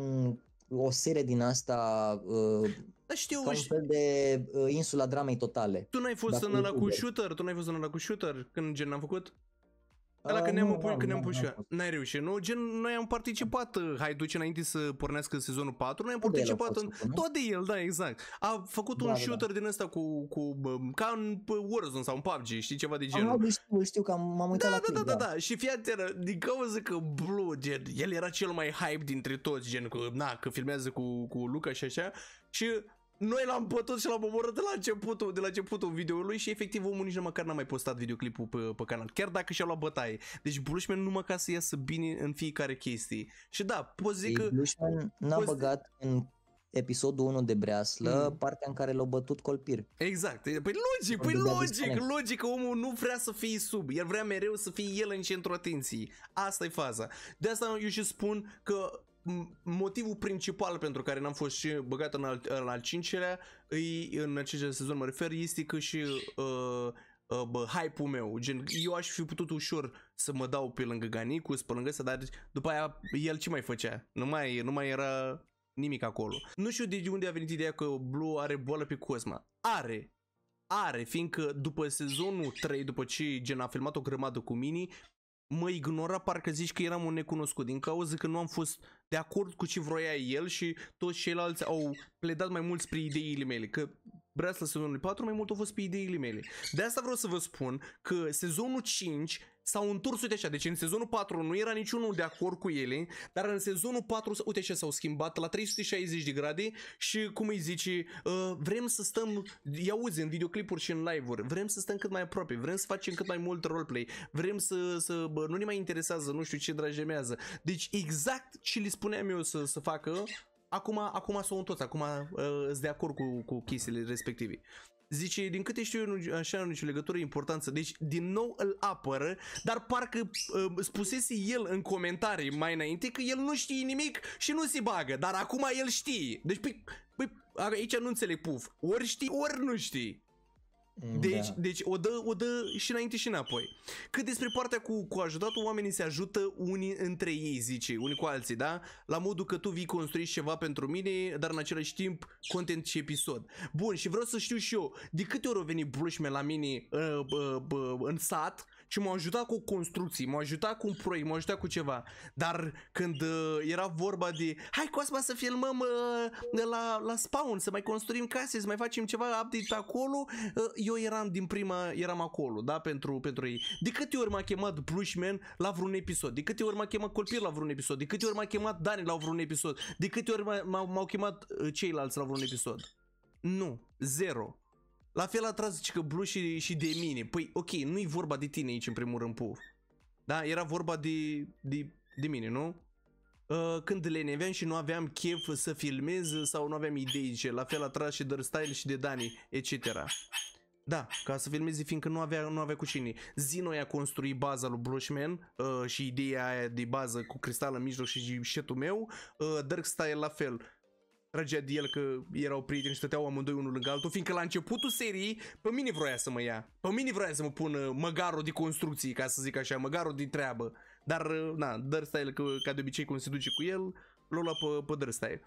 o serie din asta știu, ca un fel de insula dramei totale. Tu n-ai fost în ăla cu shooter? Când gen am făcut? Ăla când ne-am pus și n-ai reușit, nu? Gen, noi am participat, Haiduci, înainte să pornească sezonul 4, noi am participat tot de el, da, exact. A făcut un shooter din ăsta ca în Warzone sau în PUBG, știi, ceva de genul. Știu că m-am uitat la clip. Da, și fii atent, din cauza că Blue, gen, el era cel mai hype dintre toți, gen, că filmează cu Luca și așa, și noi l-am pătut și l-am omorât de la începutul videoului și efectiv omul nici măcar n-a mai postat videoclipul pe canal, chiar dacă și-a luat bătaie. Deci Blushman numai ca să iasă bine în fiecare chestie. Și da, pot zic că... Blushman n-a băgat în episodul 1 de Breaslă partea în care l-a bătut Colpir. Exact. Păi logic că omul nu vrea să fie sub, el vrea mereu să fie el în centrul atenției. Asta e faza. De asta eu și spun că motivul principal pentru care n-am fost și băgat în al 5-lea, în acest sezon mă refer, este că și hype-ul meu, gen, eu aș fi putut ușor să mă dau pe lângă Ganicus, pe lângă ăsta, dar după aia el ce mai făcea? Nu mai era nimic acolo. Nu știu de unde a venit ideea că Blue are boală pe Cosma. Are, fiindcă după sezonul 3, după ce gen a filmat o grămadă cu Mini, mă ignora, parcă zici că eram un necunoscut, din cauza că nu am fost de acord cu ce vroia el și toți ceilalți au pledat mai mult spre ideile mele, că Breasla sezonului 4, mai mult a fost pe ideile mele. De asta vreau să vă spun că sezonul 5 s-au întors, uite așa, deci în sezonul 4 nu era niciunul de acord cu ele, dar în sezonul 4, uite așa, s-au schimbat la 360 de grade și cum îi zice, vrem să stăm, i-auzi în videoclipuri și în live-uri, vrem să stăm cât mai aproape, vrem să facem cât mai mult roleplay, vrem să nu ne mai interesează, nu știu ce dragemează. Deci exact ce le spuneam eu să facă, acum s-au întors, acum sunt de acord cu chestiile respective. Zice, din câte știu eu, așa nu nicio legătură importanță. Deci, din nou îl apără, dar parcă spusese el în comentarii mai înainte că el nu știe nimic și nu se bagă, dar acum el știe. Deci, păi aici nu înțeleg, puf. Ori știi, ori nu știi. Deci o dă și înainte și înapoi. Cât despre partea cu ajutatul, oamenii se ajută unii între ei, zice, unii cu alții, da? La modul că tu vii construiești ceva pentru mine, dar în același timp content și episod. Bun, și vreau să știu și eu, de câte ori au venit Blushman la mine în sat și m-au ajutat cu construcții, m-au ajutat cu un proiect, m-au ajutat cu ceva. Dar când era vorba de hai Cosma să filmăm la spawn, să mai construim case, să mai facem ceva update acolo, eu eram acolo, da, pentru ei. De câte ori m-a chemat Blushman la vreun episod? De câte ori m-a chemat Colpir la vreun episod? De câte ori m-a chemat Dani la vreun episod? De câte ori m-au chemat ceilalți la vreun episod? Nu, zero. La fel a tras, zice că Blue și de mine. Păi ok, nu-i vorba de tine aici în primul rând, puf. Da, era vorba de mine, nu? Când le neveam și nu aveam chef să filmez sau nu aveam idei, zice, la fel a tras și de Style și de Dani, etc. Da, ca să filmezi, fiindcă nu avea cu cine. Zino i-a construit baza lui Blushman și ideea aia de bază cu cristal în mijloc și shit-ul meu. Dark Style la fel. Tragea de el că erau prieteni și stăteau amândoi unul lângă altul, fiindcă la începutul seriei pe mine vroia să mă ia. Pe mine vroia să mă pună măgarul de construcții, ca să zic așa, măgarul de treabă. Dar, na, Dark Style, ca de obicei cum se duce cu el, l-a luat pe Dark Style.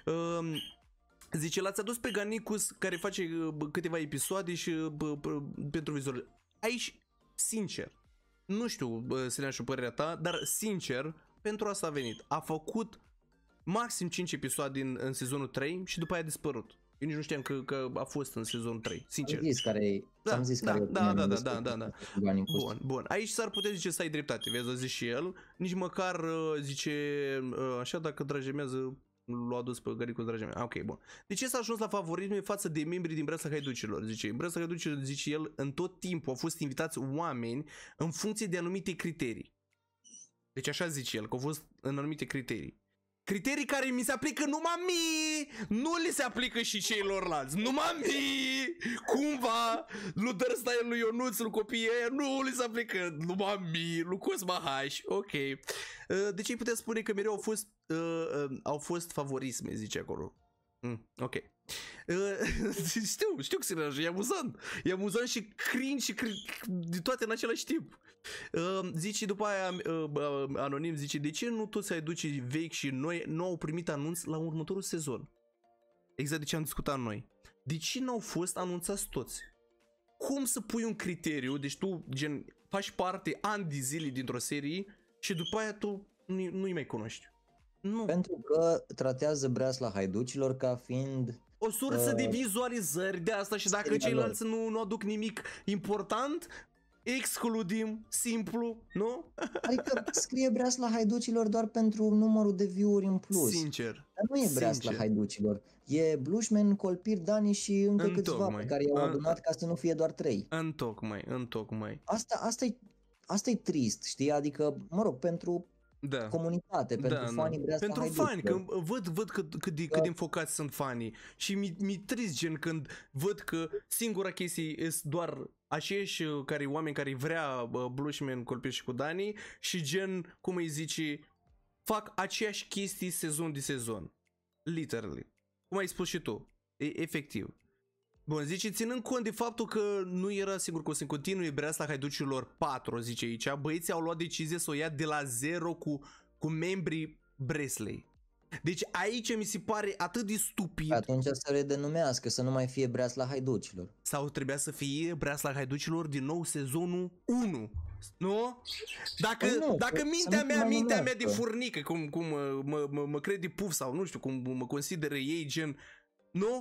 Zice, l-ați adus pe Ganicus, care face câteva episoade și pentru vizor. Aici, sincer, nu știu, Selena, și părerea ta, dar sincer, pentru asta a venit. A făcut maxim 5 episoade în sezonul 3 și după aia a dispărut. Eu nici nu știam că a fost în sezonul 3, sincer. Am zis care da. Bun. Aici s-ar putea zice să ai dreptate, vezi, a zis și el. Nici măcar zice așa, dacă dragemează l-a adus pe Ganicus Dragemea. Ok, bun. De ce s-a ajuns la favorisme față de membrii din Breasla Haiducilor? Zice, în Breasla Haiducilor, zice el, în tot timpul au fost invitați oameni în funcție de anumite criterii. Deci așa zice el, că au fost în anumite criterii. Criterii care mi se aplică numai mie, nu li se aplică și celorlalți, numai mie, cumva, lui Dărstyle, lui Ionuț, lui copiii ăia, nu li se aplică numai mie, lui Cosma H, ok. Deci ei putea spune că mereu au fost favorisme, zice acolo. Ok. Știu că e amuzant și cringe și de toate în același timp. Zice după aia anonim, zice, de ce nu toți ai duce vechi și noi nu au primit anunț la următorul sezon? Exact de ce am discutat noi. De ce nu au fost anunțați toți? Cum să pui un criteriu, deci tu gen faci parte ani de zile dintr-o serie și după aia tu nu-i mai cunoști? Nu. Pentru că tratează Breasla Haiducilor ca fiind o sursă de vizualizări de asta și dacă ceilalți nu aduc nimic important, excludim, simplu, nu? Adică scrie Breasla Haiducilor doar pentru numărul de view-uri în plus. Sincer. Dar nu e Breasla Haiducilor. E Blushman, Colpir, Dani și încă câțiva pe care i-au adunat ca să nu fie doar 3. Întocmai. Asta e trist, știi? Adică, mă rog, pentru comunitate, pentru fanii Breasla Haiducilor. Pentru fani, că văd cât de înfocați sunt fanii și mi trist gen când văd că singura chestie este doar aceiași oameni care vrea Blushman, Colpir și cu Dani și gen, cum îi zice, fac aceeași chestii sezon de sezon. Literally. Cum ai spus și tu. Efectiv. Bun, zice, ținând cont de faptul că nu era sigur că o să continue Breasla Haiducilor 4, zice aici, băieții au luat decizie să o ia de la 0 cu membrii Breslei. Deci aici mi se pare atât de stupid. Atunci să redenumească, să nu mai fie Breasla Haiducilor. Sau trebuia să fie Breasla Haiducilor din nou sezonul 1. Nu? Dacă mintea mea de furnică, cum mă crede puf sau nu știu, cum mă consideră ei gen, nu?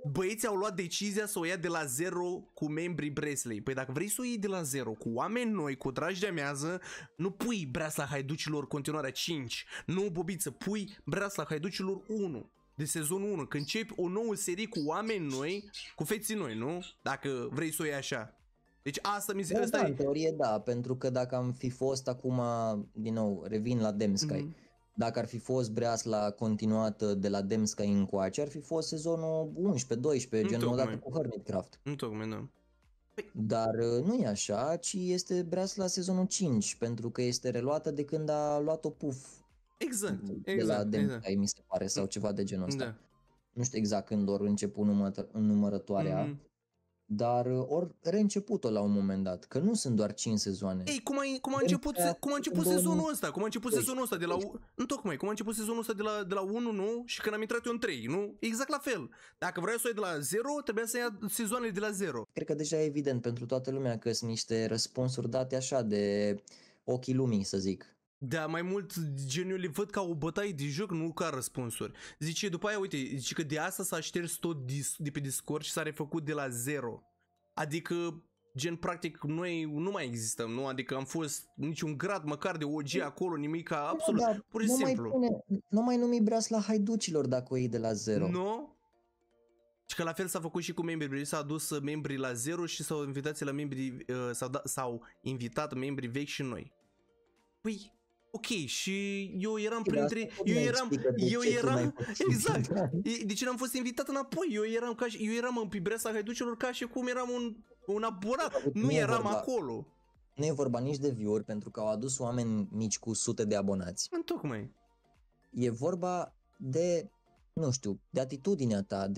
băieții au luat decizia să o ia de la zero cu membrii Bresley. Păi dacă vrei să o iei de la zero cu oameni noi, cu dragi de amează, nu pui Breasla Haiducilor continuarea 5. Nu, Bobiță, pui Breasla Haiducilor 1. De sezonul 1. Când începi o nouă serie cu oameni noi, cu feții noi, nu? Dacă vrei să o iei așa. Deci asta mi se... Da, în teorie da, pentru că dacă am fi fost acum, din nou, revin la Demsky, dacă ar fi fost Breasla continuată de la Demsky încoace, ar fi fost sezonul 11-12, gen odată cu Hermitcraft. Nu tocmai, nu. Dar nu e așa, ci este Breasla sezonul 5, pentru că este reluată de când a luat-o Puf. Exact, de la Demsky, mi se pare, sau ceva de genul ăsta. Da. Nu știu exact când ori început numărătoarea. Dar ori reînceput-o la un moment dat, că nu sunt doar 5 sezoane. Ei, cum a început sezonul ăsta? Cum a început sezonul ăsta de la cum a început sezonul ăsta de la 1, nu? Și când am intrat eu în 3, nu? Exact la fel. Dacă vreau să o iei de la 0, trebuia să ia sezoanele de la 0. Cred că deja e evident pentru toată lumea că sunt niște răspunsuri date așa de ochii lumii, să zic. Da, mai mult geniul le văd ca o bătaie de joc, nu ca răspunsuri. Zice, după aia, uite, zice că de asta s-a șters tot de pe Discord și s-a refăcut de la 0. Adică, gen, practic, noi nu mai existăm, nu? Adică am fost niciun grad măcar de OG acolo, nimic, absolut, pur și simplu. Nu mai numi Breasla Haiducilor dacă o iei de la 0. Nu? Și că la fel s-a făcut și cu membrii, s-a adus membrii la 0 și s-au invitat la membrii, s-au invitat membrii vechi și noi. Păi, ok, și eu eram printre... Eu eram... Exact. De ce n-am fost invitat înapoi? Eu eram în Breasla Haiducilor ca și cum eram un abonat. Nu eram acolo. Nu e vorba nici de view-uri, pentru că au adus oameni mici cu sute de abonați. Întocmai. E vorba de, nu știu, de atitudinea ta,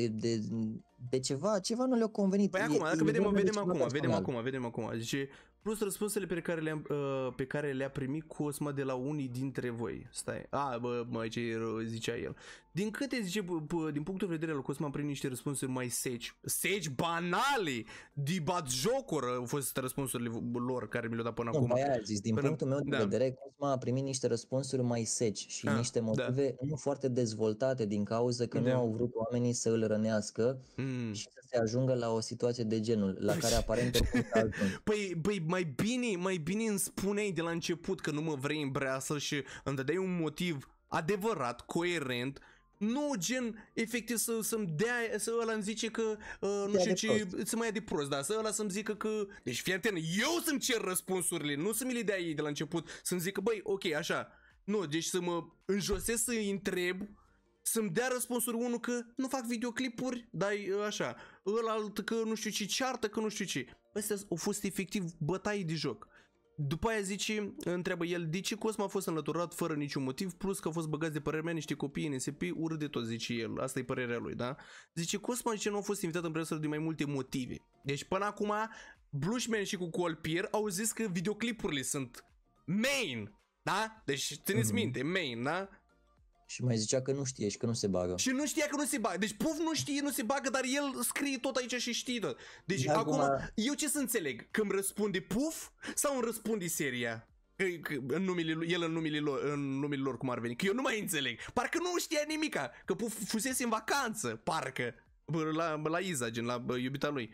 de ceva nu le-a convenit. Păi acum, dacă vedem acum. Zice, plus răspunsurile pe care le-a primit Cosma de la unii dintre voi. Stai. Ce zicea el. Din câte zice, din punctul de vedere al Cosma, am primit niște răspunsuri mai seci banale, de batjocură au fost răspunsurile lor care mi le-au dat până acum. Din punctul meu de vedere, Cosma a primit niște răspunsuri mai seci și niște motive nu foarte dezvoltate din cauza că nu au vrut oamenii să îl rănească și să se ajungă la o situație de genul, la care aparent Păi mai bine îmi spuneai de la început că nu mă vrei în Breasla și îmi dădeai un motiv adevărat, coerent. Nu gen efectiv să-mi dea, să ăla îmi zice că nu știu ce, să mă ia de prost, da, să ăla să-mi zică că, deci fii atent, eu să-mi cer răspunsurile, nu să mi le dea ei de la început, să-mi zică, băi, ok, așa, nu, deci să mă înjosesc să-i întreb, să-mi dea răspunsuri, unul că nu fac videoclipuri, dar așa, ălalt că nu știu ce ceartă, că nu știu ce. Astea au fost efectiv bătaie de joc. După aia zice, întreabă el, de ce Cosma a fost înlăturat fără niciun motiv, plus că au fost băgați de părerea mea niște copii în SP, urât de tot, zice el, asta e părerea lui, da? Zice, Cosma zice, nu a fost invitat în Breasla din mai multe motive. Deci până acum, Blushman și cu Colpier au zis că videoclipurile sunt main, da? Deci țineți minte, main, da? Și mai zicea că nu știe și că nu se bagă. Și nu știa că nu se bagă. Deci Puf nu știe, nu se bagă, dar el scrie tot aici și știe tot. Deci acum, eu ce să înțeleg? Că îmi răspunde Puf sau îmi răspunde seria? În numele lor cum ar veni. Că eu nu mai înțeleg. Parcă nu știa nimica. Că Puf fusese în vacanță, parcă. La Iza, gen, la iubita lui.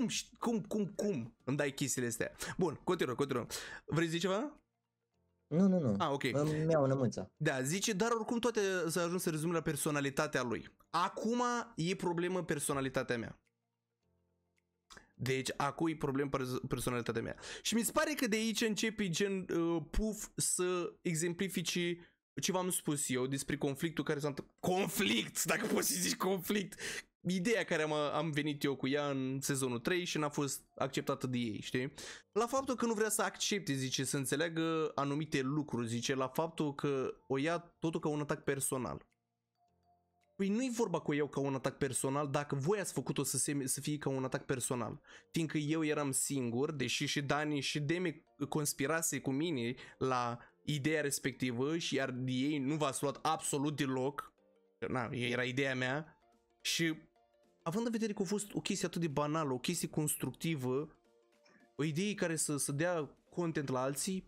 Cum îmi dai chestiile astea? Bun, continuăm. Vrei să zici ceva? Nu. Ok. Îmi iau nămâța. Da, zice, dar oricum toate s-a ajuns să rezume la personalitatea lui. Acum e problemă personalitatea mea. Deci, acum e problemă personalitatea mea. Și mi se pare că de aici începe gen Puf să exemplifice ce v-am spus eu despre conflictul care s-a întâmplat. Conflict, dacă poți să zici conflict. Ideea care am venit eu cu ea în sezonul 3 și n-a fost acceptată de ei, știi? La faptul că nu vrea să accepte, zice, să înțeleagă anumite lucruri, zice, la faptul că o ia totul ca un atac personal. Păi nu-i vorba că o iau ca un atac personal dacă voi ați făcut-o să fie ca un atac personal. Fiindcă eu eram singur, deși și Dani și Demi conspirase cu mine la ideea respectivă și iar de ei nu v-ați luat absolut deloc, era ideea mea și... Având în vedere că a fost o chestie atât de banală, o chestie constructivă, o idee care să dea content la alții,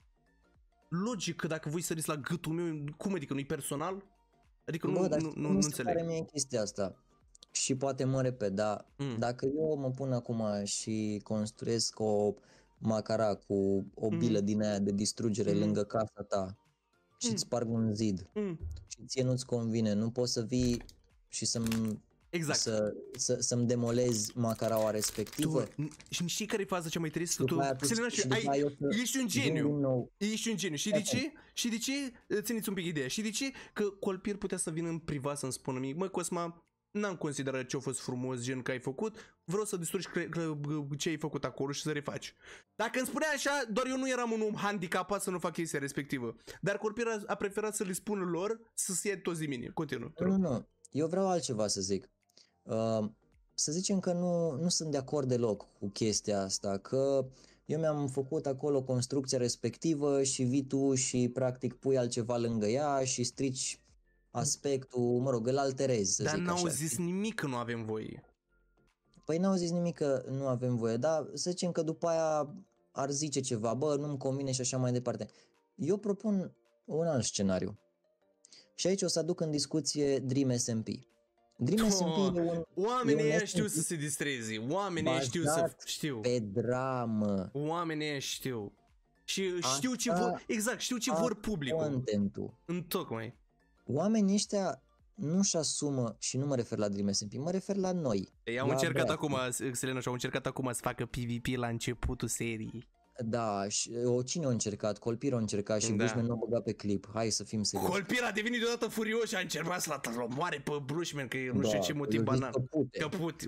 logic că dacă voi săriți la gâtul meu, cum adică nu-i personal? Adică nu înțeleg. Care mie chestia asta. și poate mă repet, dar dacă eu mă pun acum și construiesc o macara cu o bilă din aia de distrugere lângă casa ta și îți sparg un zid și ție nu-ți convine, nu poți să vii și să-mi demolezi macaraua respectivă. Și știi care e faza cea mai tristă? Xelina, ești un geniu. Ești un geniu. Și de ce? Țineți un pic ideea. Și de ce? Că Colpir putea să vină în privat să-mi spună mie, mă, Cosma, n-am considerat ce a fost frumos, gen că ai făcut, vreau să distrugi ce ai făcut acolo și să refaci. Dacă îmi spunea așa, doar eu nu eram un om handicapat să nu fac chestia respectivă. Dar Colpir a preferat să le spună lor să se ia toți din mine. Continuă. Nu. Eu vreau altceva să zic. Să zicem că nu sunt de acord deloc cu chestia asta, că eu mi-am făcut acolo construcția respectivă și vii tu și practic pui altceva lângă ea și strici aspectul, mă rog, îl alterezi, să zic așa. Dar n-au zis nimic că nu avem voie. Păi n-au zis nimic că nu avem voie, dar să zicem că după aia ar zice ceva, bă, nu-mi convine și așa mai departe. Eu propun un alt scenariu. Și aici o să aduc în discuție Dream SMP. Dream SMP oamenii ăia știu să se distreze. Oamenii ăia știu pe dramă. Oamenii ăia știu. Și știu ce vor, exact, știu ce vor publicul. Contentul. Întocmai. Oamenii ăștia nu-și asumă, și nu mă refer la Dream SMP, mă refer la noi. Ei au încercat acum, Xelena, și au încercat acum să facă PvP la începutul seriei. Da, și cine a încercat? Colpir a încercat și Blushman nu a băgat pe clip. Hai să fim serioși. Colpir a devenit deodată furios și a încercat să l omoare pe Blushman, că nu știu ce motiv banan. Căpute.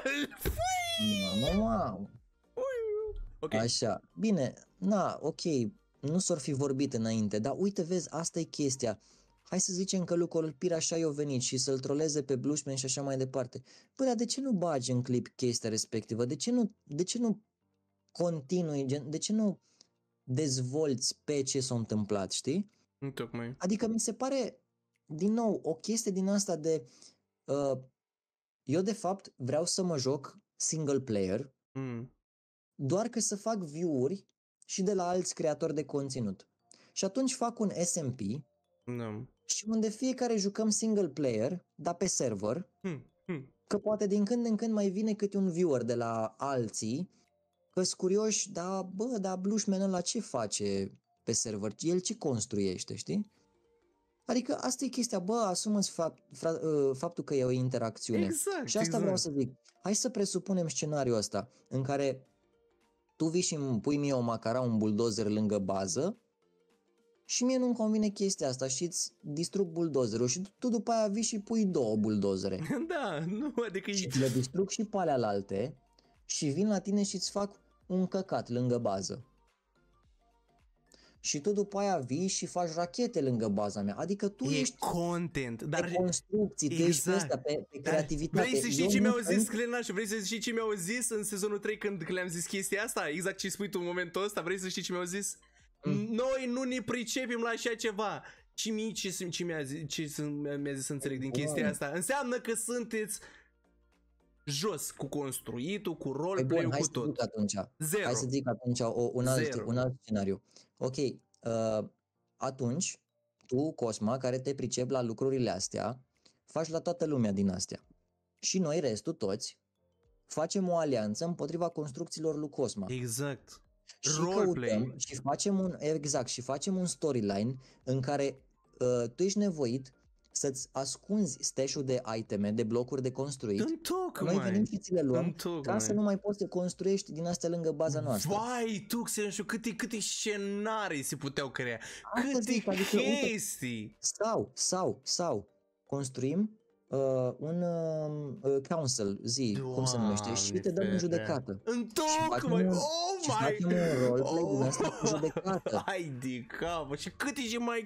Okay. Așa. Bine, ok, nu s-or fi vorbit înainte, dar uite, vezi, asta e chestia. Hai să zicem că lui Colpir așa i-a venit și să-l troleze pe Blushman și așa mai departe. Păi, dar de ce nu bagi în clip chestia respectivă? De ce nu continui, de ce nu dezvolți pe ce s-a întâmplat, știi? Tocmai. Adică mi se pare, din nou, o chestie din asta de eu de fapt vreau să mă joc single player doar că să fac view-uri și de la alți creatori de conținut. Și atunci fac un SMP și unde fiecare jucăm single player, dar pe server, că poate din când în când mai vine câte un viewer de la alții, că-s curioși, dar Blushman ăla ce face pe server? El ce construiește, știi? Adică asta e chestia, asumă-ți faptul că e o interacțiune. Exact, și asta vreau să zic. Hai să presupunem scenariul ăsta în care tu vii și îmi pui mie o macara, un bulldozer lângă bază și mie nu-mi convine chestia asta și îți distrug bulldozerul și tu după aia vii și pui 2 bulldozere. Da, nu, adică... Și le distrug și pe alealte și vin la tine și îți fac un căcat lângă bază. Și tu după aia vii și faci rachete lângă baza mea. Adică tu ești content, dar pe construcții, tu ești pe asta, pe creativitate. Vrei să știi ce mi-au zis, Clenaș? Vrei să știi ce mi-au zis în sezonul 3 când le-am zis chestia asta? Exact ce spui tu în momentul ăsta? Vrei să știi ce mi-au zis? Noi nu ne pricepem la așa ceva. Și mie ce mi-a zis să înțeleg din chestia asta? Înseamnă că sunteți jos cu construitul, cu roleplay-ul, cu tot. Zero. Hai să zic atunci un alt scenariu. Ok, atunci tu, Cosma, care te pricep la lucrurile astea, faci la toată lumea din astea. Și noi, restul, toți, facem o alianță împotriva construcțiilor lui Cosma. Exact. Și căutăm și facem un storyline în care tu ești nevoit să-ți ascunzi stash-ul de iteme, de blocuri de construit. Noi venim și ți le luăm ca să nu mai poți să construiești din astea lângă baza noastră. Vai, Tuxen, câte scenarii se puteau crea. Câte chestii. Sau construim un council, cum se numește, și te dăm în judecată. Întocmai, și facem un roleplay din asta cu judecată. Hai de capă, și câte și mai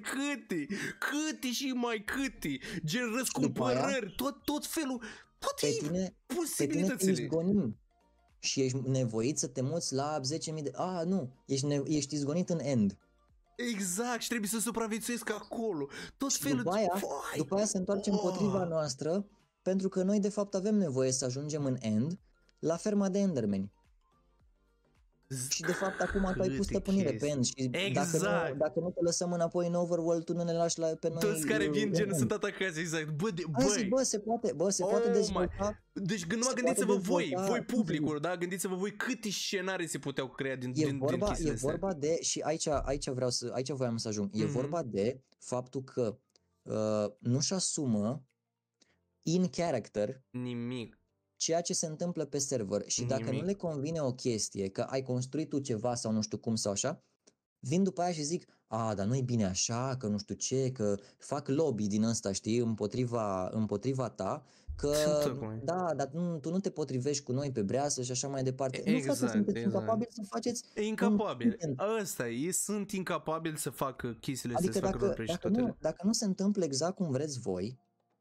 câte, gen răscumpărări, tot felul, toate posibilitățile. Pe tine te izgonim și ești nevoit să te muți la 10.000 de... ești izgonit în end. Exact, și trebuie să supraviețuiesc acolo. Tot felul. După aia se întoarce împotriva noastră, pentru că noi de fapt avem nevoie să ajungem în end la ferma de endermeni. Și de fapt acum tu ai pus stăpânire pe end și exact. dacă nu te lăsăm înapoi în Overworld, tu nu ne lași pe noi. Toți care vin gen sunt atacați, exact. Bă, se poate dezvolta. Deci gândiți-vă voi publicul, da? Gândiți-vă voi câte scenarii se puteau crea din chestiile astea. E vorba de, și aici voiam să ajung, e vorba de faptul că nu-și asumă in character nimic. Ceea ce se întâmplă pe server și dacă nu le convine o chestie, că ai construit tu ceva sau nu știu cum sau așa, vin după aia și zic, dar nu e bine așa, că nu știu ce, că fac lobby din ăsta, știi, împotriva ta, că da, dar tu nu te potrivești cu noi pe breasă și așa mai departe. Exact, nu, frate, sunteți incapabili să faceți... Incapabili. Ăsta, ei sunt incapabili să facă chestiile astea, adică să facă roleplay și toate. Dacă nu se întâmplă exact cum vreți voi,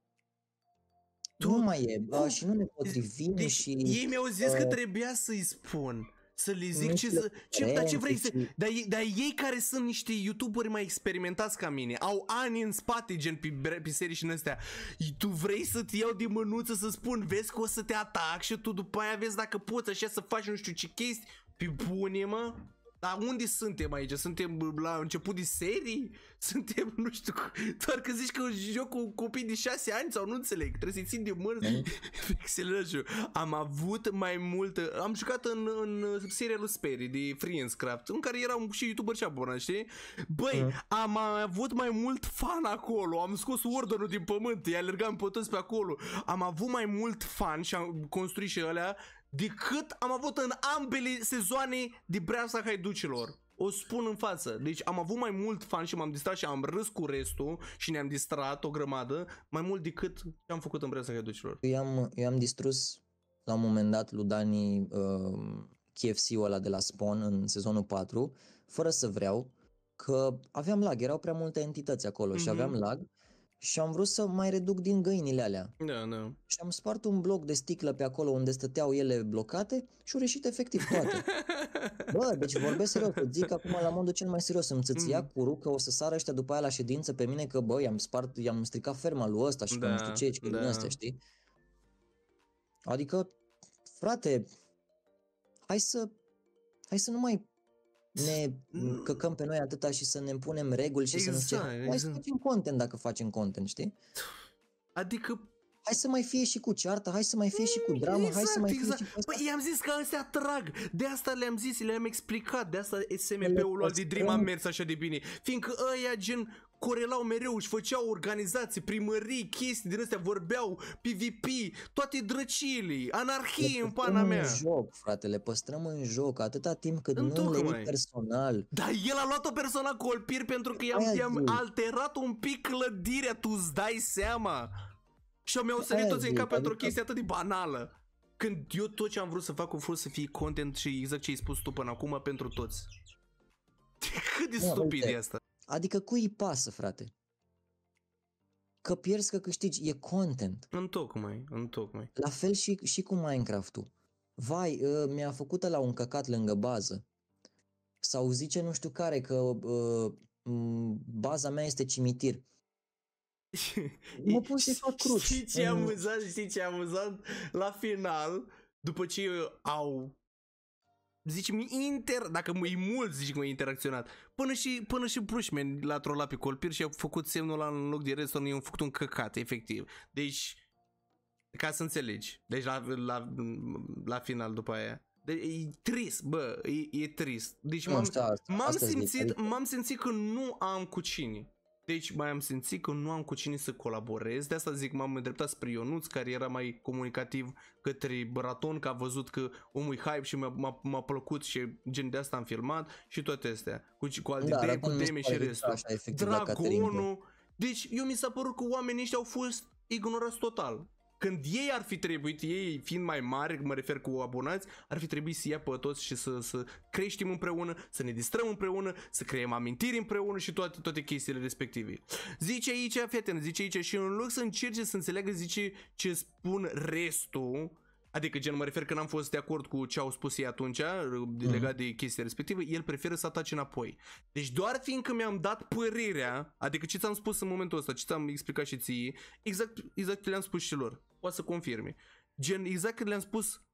nu mai e, și nu ne potrivim și... Ei mi-au zis că trebuia să-i spun, să le zic ce vrei să... Dar ei care sunt niște youtuberi mai experimentați ca mine, au ani în spate gen pe serii și în astea, tu vrei să-ți iau din mânuță să spun, vezi că o să te atac și tu după aia vezi dacă poți așa să faci nu știu ce chestii, pe bune mă? Dar unde suntem aici? Suntem la început de serii? Suntem, nu știu, doar că zici că joc cu copii de 6 ani sau nu înțeleg, trebuie să-i țin de mână. Am avut mai mult, am jucat în seria lui Sperry de Friendscraft, în care erau și youtuberi și abonați, știi? Băi, am avut mai mult fan acolo, am scos Warden-ul din pământ, îi alergam pe toți pe acolo, am avut mai mult fan și am construit și alea decât am avut în ambele sezoane de Breasa Haiducilor. O spun în față. Deci am avut mai mult fan și m-am distrat și am râs cu restul și ne-am distrat o grămadă, mai mult decât ce am făcut în Breasa Haiducilor. Eu am distrus la un moment dat lui Dani KFC-ul ăla de la Spawn în sezonul 4, fără să vreau, că aveam lag, erau prea multe entități acolo și aveam lag. Și am vrut să mai reduc din găinile alea. Da. Și am spart un bloc de sticlă pe acolo unde stăteau ele blocate și au reșit efectiv toate. Bă, deci vorbesc serios, zic acum la modul cel mai serios, îmi țâția curul că o să sară ăștia după aia la ședință pe mine că bă, i-am stricat ferma lui ăsta și că nu știu ce, din astea, știi? Adică, frate, hai să nu mai ne căcăm pe noi atâta și să ne punem reguli și să nu știu. Hai să facem content dacă facem content, știi? Adică hai să mai fie și cu ceartă, hai să mai fie și cu dramă, hai să mai fie și cu asta. Păi i-am zis că ăstea atrag, de asta le-am zis, le-am explicat, de asta SMP-ul ăla de Dream a mers așa de bine, fiindcă ăia gen corelau mereu, își făceau organizații, primării, chestii din astea, vorbeau, PvP, toate drăcile, anarhie în pana mea. Le păstrăm în joc, frate, le păstrăm în joc, atâta timp cât nu le iei personal. Dar el a luat-o personal cu Olpir pentru că i-am alterat un pic clădirea, tu îți dai seama? Și mi-au sărit toți în cap pentru o chestie atât de banală. Când eu tot ce am vrut să fac, a fost să fie content și exact ce ai spus tu până acum pentru toți. Cât de stupid e asta? Adică cui îi pasă, frate? Că pierzi, că câștigi, e content. Întocmai. La fel și cu Minecraft-ul. Vai, mi-a făcut ăla un căcat lângă bază. Sau zice nu știu care că baza mea este cimitir. Mă pun să fac cruci. Știi ce e amuzant? La final, după ce au... zici-mi dacă e mult zici că m-ai interacționat. Până și Brushman l-a trollat pe Colpir și a făcut semnul ăla în loc de restul, i-a făcut un căcat, efectiv. Deci, ca să înțelegi. Deci la final după aia. Deci, e trist, bă, e trist. Deci m-am simțit că nu am cu cine. Deci mai am simțit că nu am cu cine să colaborez. De asta zic, m-am îndreptat spre Ionuț, care era mai comunicativ, către Baraton, că a văzut că omul e hype și m-a plăcut și gen de asta am filmat și toate astea. Cu alte cu Demi și restul. Dragonul. Deci eu mi s-a părut că oamenii ăștia au fost ignorați total. Când ei ar fi trebuit, ei fiind mai mari, mă refer cu abonați, ar fi trebuit să ia pe toți și să creștem împreună, să ne distrăm împreună, să creăm amintiri împreună și toate chestiile respective. Zice aici, fetene, zice aici și în loc să încerce să înțeleagă, zice ce spun restul, adică gen mă refer că n-am fost de acord cu ce au spus ei atunci legat de chestia respectivă, el preferă să atace înapoi. Deci doar fiindcă mi-am dat părerea, adică ce ți-am spus în momentul ăsta, ce ți-am explicat și ție, exact le-am spus și lor. Poate să confirme. Gen, exact când le-am spus,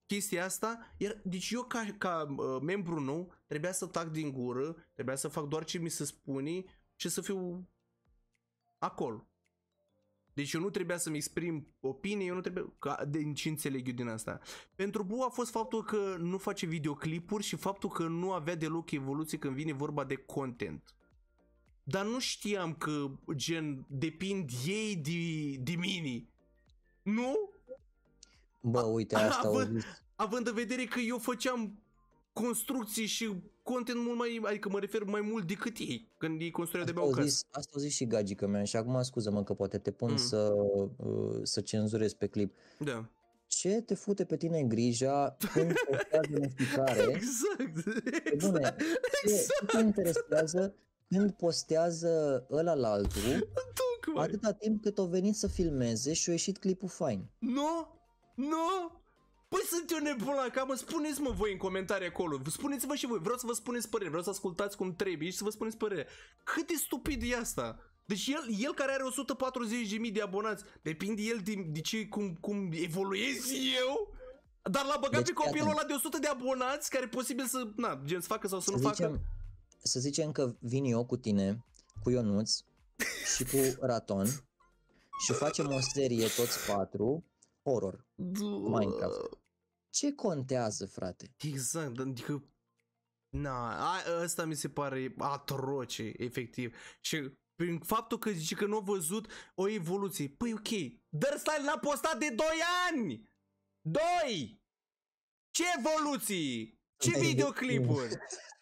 chestia asta, iar deci eu ca membru nou trebuia să tac din gură, trebuia să fac doar ce mi se spune și să fiu acolo. Deci eu nu trebuia să-mi exprim opinie, eu nu trebuia, ce înțeleg eu din asta. Pentru Bu a fost faptul că nu face videoclipuri și faptul că nu avea deloc evoluție când vine vorba de content. Dar nu știam că, gen, depind ei de mine. Nu? Bă, uite, asta având în vedere că eu făceam construcții și content mult mai, adică mă refer mai mult decât ei, când ei construiau de pe o casă. Asta au zis și gagică mea și acum scuză-mă că poate te pun să cenzurezi pe clip. Da. Ce te fute pe tine grija când postează notificare? Exact. Bune, ce te interesează când postează ăla la altul, atâta timp cât o venit să filmeze și a ieșit clipul fain. Nu? Păi sunt eu nebun la cap, spuneți-mă voi în comentarii acolo, spuneți-vă și voi, vreau să vă spuneți părere, vreau să ascultați cum trebuie și să vă spuneți părere. Cât de stupid e asta? Deci el care are 140.000 de abonați, depinde el de ce, cum evoluez eu? Dar l-a băgat pe copilul ăla de 100 de abonați care e posibil să, gen, să facă sau să nu facă? Să zicem că vin eu cu tine, cu Ionuț și cu Raton și facem o serie toți 4 horror, Minecraft. Ce contează, frate? Exact, adică ăsta mi se pare atroce, efectiv. Și prin faptul că zice că nu a văzut o evoluție. Păi ok, Dar Style n-a postat de 2 ani! 2! Ce evoluții? Ce videoclipuri?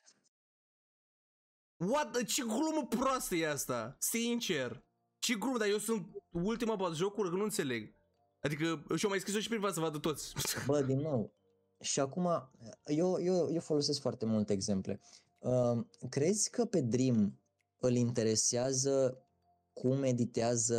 Ce glumă proastă e asta? Sincer. Ce glumă, dar eu sunt ultima pe jocuri că nu înțeleg. Adică și-o mai scris-o și privat să vadă toți. Bă, din nou. Și acum, eu folosesc foarte multe exemple. Crezi că pe Dream îl interesează cum editează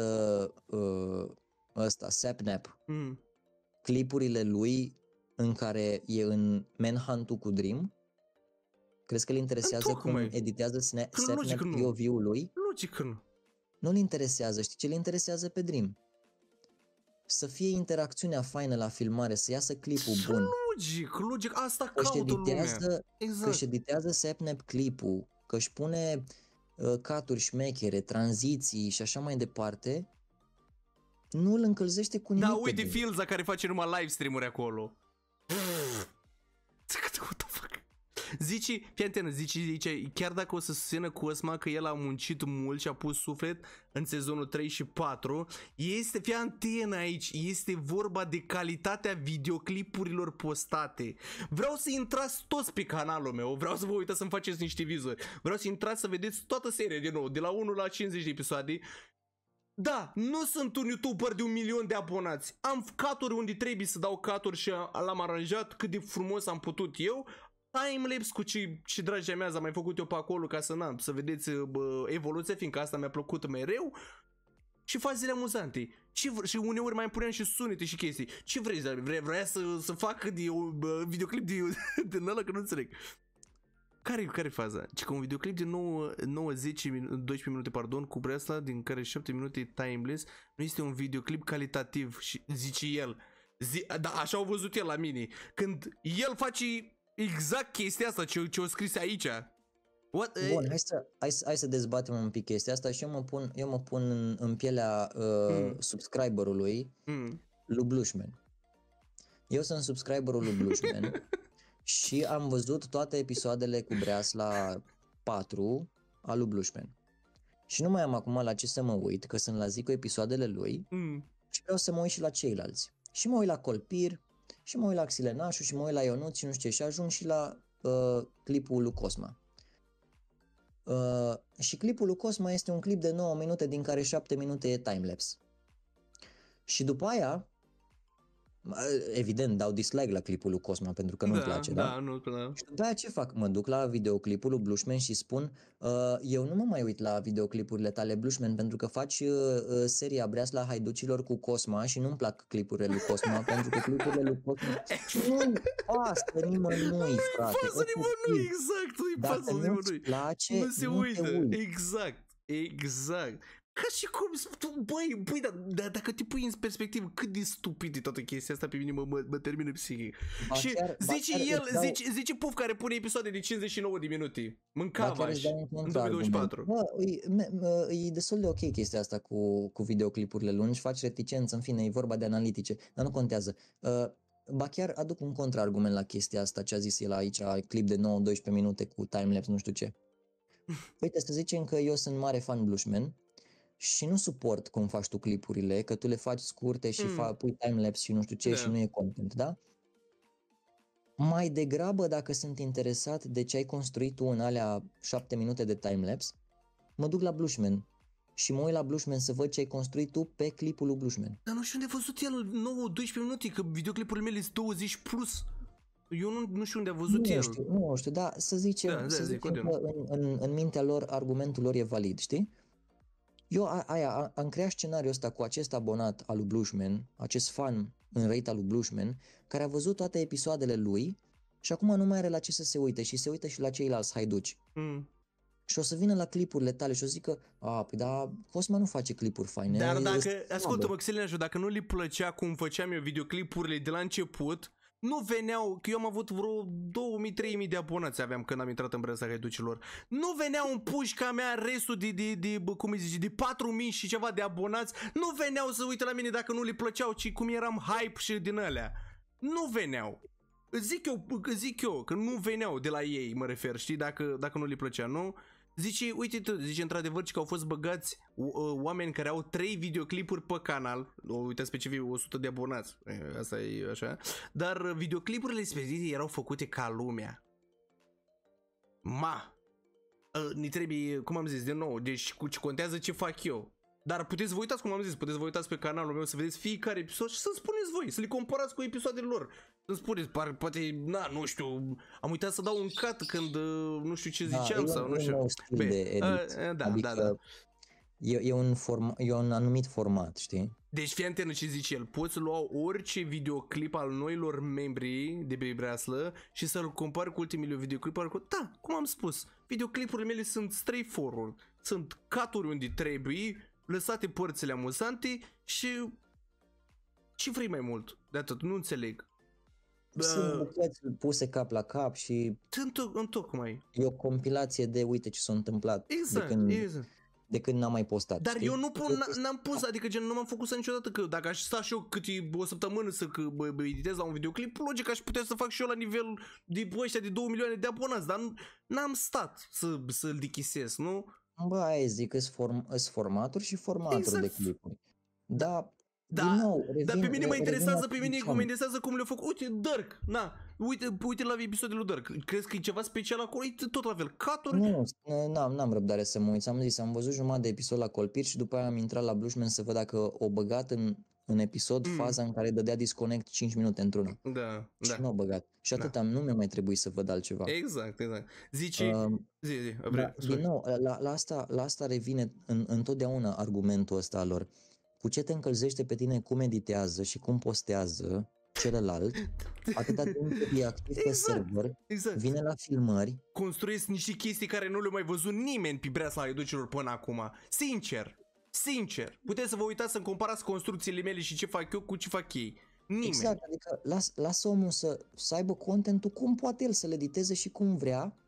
Sapnap clipurile lui în care e în Manhunt-ul cu Dream? Crezi că îl interesează cum editează Sapnap POV-ul lui? Logic că nu. Nu-l interesează, știi ce îl interesează pe Dream? Să fie interacțiunea faină la filmare, să iasă clipul bun. Logic, asta caută lumea. Exact. Că își editează Sapnap clipul, că își pune caturi șmechere, tranziții și așa mai departe, nu îl încălzește cu nimic. Da, uite Filza care face numai live stream-uri acolo. What the fuck? Zice, fii antenă, zice, chiar dacă o să susțină Cosma că el a muncit mult și a pus suflet în sezonul 3 și 4, fii antenă aici, este vorba de calitatea videoclipurilor postate. Vreau să intrați toți pe canalul meu, vreau să vă uitați să-mi faceți niște vizuri, vreau să intrați să vedeți toată seria din nou, de la 1 la 50 de episoade. Da, nu sunt un YouTuber de 1 milion de abonați, am caturi unde trebuie să dau caturi și l-am aranjat cât de frumos am putut eu. Timelapse cu ce dragi mea am mai făcut eu pe acolo ca să vedeți evoluția, fiindcă asta mi-a plăcut mereu. Și fazele amuzante. Și uneori mai puneam și sunete și chestii. Ce vrei? Vrea să facă de videoclip de ăla, că nu înțeleg. Care-i faza? Ci că un videoclip de 12 minute, pardon, cu asta, din care 7 minute e timeless, nu este un videoclip calitativ, și zice el. Da, așa au văzut el la mine. Când el face exact chestia asta ce o scris aici. Bun, hai să dezbatem un pic chestia asta și eu mă pun în pielea subscriberului lui Blushman. Eu sunt subscriberul lui Blushman și am văzut toate episoadele cu Breasla 4 al lui Blushman. Și nu mai am acum la ce să mă uit, că sunt la zi cu episoadele lui și vreau să mă uit și la ceilalți. Și mă uit la Colpir, și mă uit la Xilenașu, și mă uit la Ionuț și nu știu ce, și ajung și la clipul lui Cosma. Și clipul lui Cosma este un clip de 9 minute, din care 7 minute e timelapse. Și după aia, evident, dau dislike la clipul lui Cosma pentru că nu-mi place, da? Și după aia ce fac? Mă duc la videoclipul lui Blushman și spun eu nu mă mai uit la videoclipurile tale, Blushman, pentru că faci seria Breasla Haiducilor cu Cosma și nu-mi plac clipurile lui Cosma, pentru că clipurile lui Cosma nu-i pasă nimănui, frate. Pasă nimănui, exact, nu-i pasă nimănui. Dacă nu-ți place, nu se uită. Exact. Ca și cum, băi, dar dacă te pui în perspectivă, cât de stupid e toată chestia asta, pe mine mă termină psihic. Și zice Puf care pune episoade de 59 de minute. Mâncavaș în 2024. Bă, e destul de ok chestia asta cu videoclipurile lungi, faci reticență, în fine, e vorba de analitice, dar nu contează. Ba chiar aduc un contraargument la chestia asta, ce a zis el aici, clip de 9-12 minute cu timelapse, nu știu ce. Uite, să zicem că eu sunt mare fan Blushman și nu suport cum faci tu clipurile, că tu le faci scurte și pui timelapse și nu știu ce și nu e content, da? Mai degrabă, dacă sunt interesat de ce ai construit tu în alea 7 minute de timelapse, mă duc la Blushman și mă uit la Blushman să văd ce ai construit tu pe clipul lui Blushman. Dar nu știu unde a văzut el 9-12 minute, că videoclipurile mele sunt 20 plus. Eu nu știu unde a văzut el. Nu știu, dar să zicem că în mintea lor argumentul lor e valid, știi? Eu am creat scenariul ăsta cu acest abonat al lui Blushman, acest fan înrăit al lui Blushman, care a văzut toate episoadele lui și acum nu mai are la ce să se uite și se uită și la ceilalți haiduci. Și o să vină la clipurile tale și o să zică, păi da, Cosma nu face clipuri faine. Dar dacă, ascultă-mă, Xelina, dacă nu le plăcea cum făceam eu videoclipurile de la început, nu veneau, că eu am avut vreo 2000-3000 de abonați aveam când am intrat în brăza haiducilor. Nu veneau în pușca mea restul cum îi zice, de 4000 și ceva de abonați. Nu veneau să uite la mine dacă nu le plăceau, ci cum eram hype și din alea. Nu veneau. Zic eu că nu veneau de la ei, mă refer, știi, dacă nu le plăcea, nu? Zice, uite, într-adevăr că au fost băgați oameni care au 3 videoclipuri pe canal. Uitați pe CV, 100 de abonați. Asta e așa. Dar videoclipurile respective erau făcute ca lumea. Ne trebuie, cum am zis, din nou, deci contează ce fac eu. Dar puteți să vă uitați, cum am zis, puteți să vă uitați pe canalul meu să vedeți fiecare episod și să-mi spuneți voi, să le comparați cu episoadele lor. Să-mi spuneți, poate, nu știu, am uitat să dau un cut când nu știu ce ziceam sau nu știu. Da. E un anumit format, știi? Deci fii antenă ce zice el, poți lua orice videoclip al noilor membri de pe Breaslă și să-l compari cu ultimele videoclipuri. Da, cum am spus, videoclipurile mele sunt straightforward, sunt cut-uri unde trebuie, lăsate părțile amuzante și ce vrei mai mult de atât, nu înțeleg. Sunt bucăți puse cap la cap și întocmai. E o compilație de uite ce s-a întâmplat de când n-am mai postat. Dar știi? Eu n-am pus, adică gen nu m-am făcut niciodată, că dacă aș sta și eu o săptămână să editez la un videoclip, logic aș putea să fac și eu la nivel de ăștia de 2 milioane de abonați, dar n-am stat să-l dechisez, nu? Bă, aia zic, îs formaturi și formaturi de clipuri. Da, dar pe mine mă interesează, cum le-au făcut. Uite, Dirk, uite la episodul lui Dirk. Crezi că e ceva special acolo? E tot la fel, cut-uri? Nu, n-am răbdare să mă uit. Am zis, am văzut jumătate de episod la Colpiri și după aia am intrat la Blushman să văd dacă o băgat în episod faza în care dădea disconnect 5 minute într-una. Da. Și nu a băgat. Și atâta, nu mi-a mai trebuit să văd altceva. Exact. Zici, din nou, la asta revine întotdeauna argumentul ăsta al lor. Cu ce te încălzește pe tine, cum editează și cum postează celălalt, atâta timp cât e activ pe server, vine la filmări. Construiesc niște chestii care nu le-a mai văzut nimeni pe Breasla Haiducilor până acum. Sincer, puteți să vă uitați să comparați construcțiile mele și ce fac eu cu ce fac ei. Nimeni. Exact, adică lasă omul să aibă contentul cum poate el să-l editeze și cum vrea.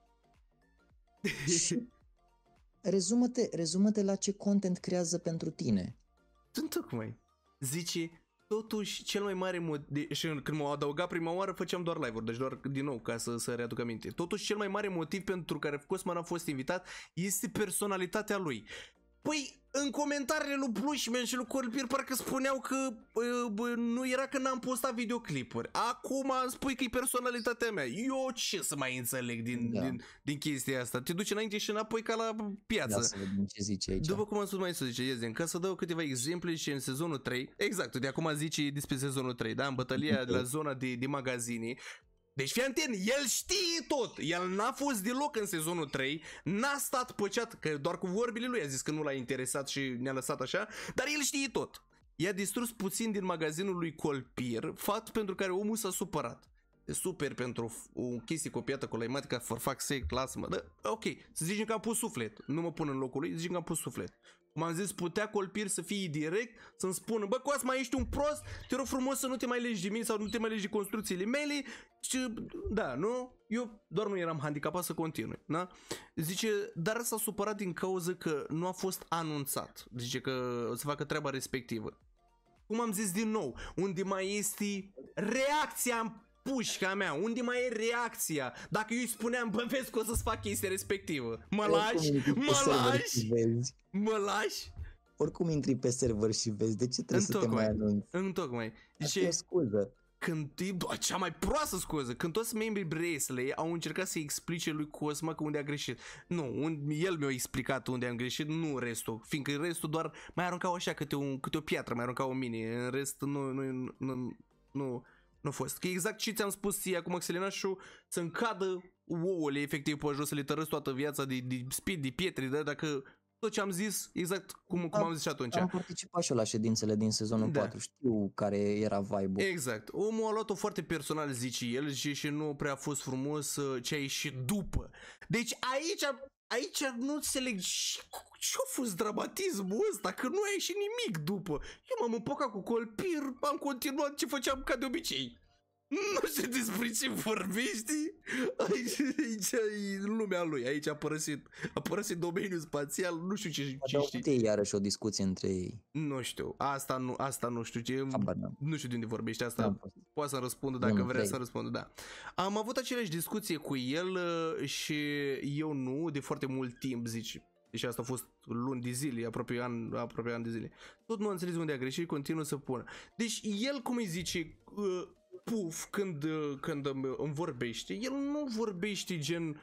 Și rezumă-te la ce content creează pentru tine. Tocmai. Zice, totuși cel mai mare motiv, și când m-au adăugat prima oară făceam doar live-uri, deci doar din nou ca să readuc aminte. Totuși cel mai mare motiv pentru care Cosman a fost invitat este personalitatea lui. Păi, în comentariile lui Blushman și lui Colpir parcă spuneau că nu era că n-am postat videoclipuri. Acum spui că e personalitatea mea. Eu ce să mai înțeleg din chestia asta? Te duci înainte și înapoi ca la piață. Da, să vedem ce zice aici. După cum am spus mai sus, zice Iezen, ca să dau câteva exemple și în sezonul 3, exact, de acum zice despre sezonul 3, da? În bătălia de la zona de magazine. Deci fii atent, el știe tot, el n-a fost deloc în sezonul 3, n-a stat păceat, că doar cu vorbile lui a zis că nu l-a interesat și ne-a lăsat așa, dar el știe tot. I-a distrus puțin din magazinul lui Colpir, fapt pentru care omul s-a supărat. E super pentru o chestie copiată cu laimatica, for fuck's sake, lasă-mă, da, ok, să zicem că am pus suflet, nu mă pun în locul lui, zicem că am pus suflet. Cum am zis, putea Colpir să fie direct, să-mi spună, bă, Cosma, ești un prost, te rog frumos să nu te mai legi de mine sau nu te mai legi de construcțiile mele. Și, da, nu? Eu doar nu eram handicapat să continui, da? Zice, dar s-a supărat din cauza că nu a fost anunțat. Zice că o să facă treaba respectivă. Cum am zis din nou, unde mai este reacția în pușca mea? Unde mai e reacția? Dacă eu îi spuneam, bă, vezi că o să-ți fac chestia respectivă. Mă lași? Mă lași? Mă lași? Oricum intri pe server și vezi, de ce trebuie să te mai anunți? Întocmai. Zice, e scuză. Când, cea mai proastă scuză, când toți membrii Bracelet au încercat să explice lui Cosma că unde a greșit. Nu, el mi-a explicat unde am greșit, nu restul. Fiindcă restul doar mai aruncau așa câte o piatră, mai aruncau o mini. În rest nu a fost. Că exact ce ți-am spus ție acum, Xelenașu, să-mi cadă ouăle efectiv pe jos, să le tărăs toată viața de speed, de pietre, da? Dacă tot ce am zis, exact cum am zis și atunci. Am participat și eu la ședințele din sezonul 4, știu care era vibe-ul. Exact. Omul a luat-o foarte personal, zice el, și nu prea a fost frumos ce a ieșit după. Deci aici nu înțeleg ce-a fost dramatismul ăsta, că nu a ieșit nimic după. Eu m-am împocat cu Colpir, am continuat ce făceam ca de obicei. Nu știu despre ce vorbești. Aici e lumea lui. Aici a părăsit domeniul spațial. Nu știu ce știi. Iarăși o discuție între ei. Nu știu. Asta nu știu ce. Nu știu de unde vorbești. Asta poate să răspundă dacă vrea să răspundă. Da. Am avut aceleași discuție cu el și eu nu de foarte mult timp, zici. Deci asta a fost luni de zile, aproape an de zile. Tot nu am înțeles unde a greșit, continuă să pună. Deci el, cum îi zice, puf, când îmi vorbește, el nu vorbește gen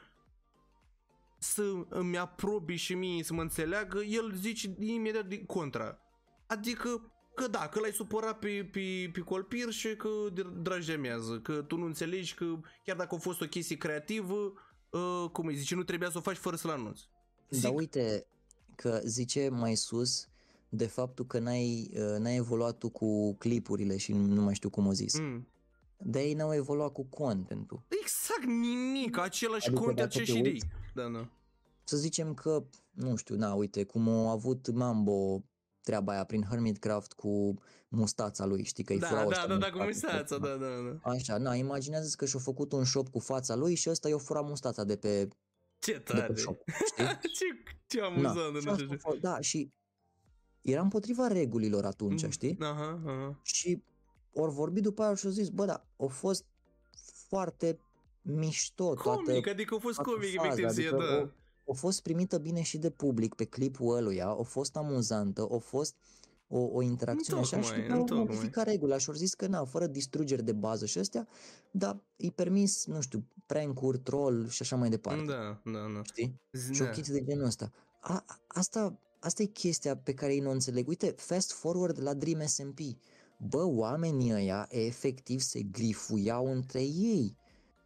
să îmi aprobi și mie să mă înțeleagă, el zice imediat de contra. Adică că da, că l-ai supărat pe Colpir și că drajemează, că tu nu înțelegi că chiar dacă a fost o chestie creativă, cum îi zice, nu trebuia să o faci fără să-l anunți. Dar uite că zice mai sus de faptul că n-ai evoluat tu cu clipurile și nu mai știu cum o zis. De ei n-au evoluat cu contentul. Exact nimic, același content și idei. Da. Să zicem că, nu știu, uite, cum a avut Mambo treaba aia prin Hermitcraft cu mustața lui, știi că îi fura cu mustața, da. Așa, imaginează-ți că și-a făcut un shop cu fața lui și ăsta i-a furat mustața de pe ce tare! Shop, ce amuzant! Da, și era împotriva regulilor atunci, știi? Și ori vorbit după aia și au zis, bă, da, a fost foarte mișto comic, adică a fost comic, efectiv, adică a fost primită bine și de public pe clipul ăluia, a fost amuzantă, a fost o interacțiune așa și după au modificat regula și au zis că fără distrugeri de bază și astea, dar îi permis, nu știu, prank-uri, troll și așa mai departe. Da. Știi? Și o chestie de genul ăsta. Asta e chestia pe care ei nu o înțeleg. Uite, fast forward la Dream SMP. Bă, oamenii ăia efectiv se grifuiau între ei.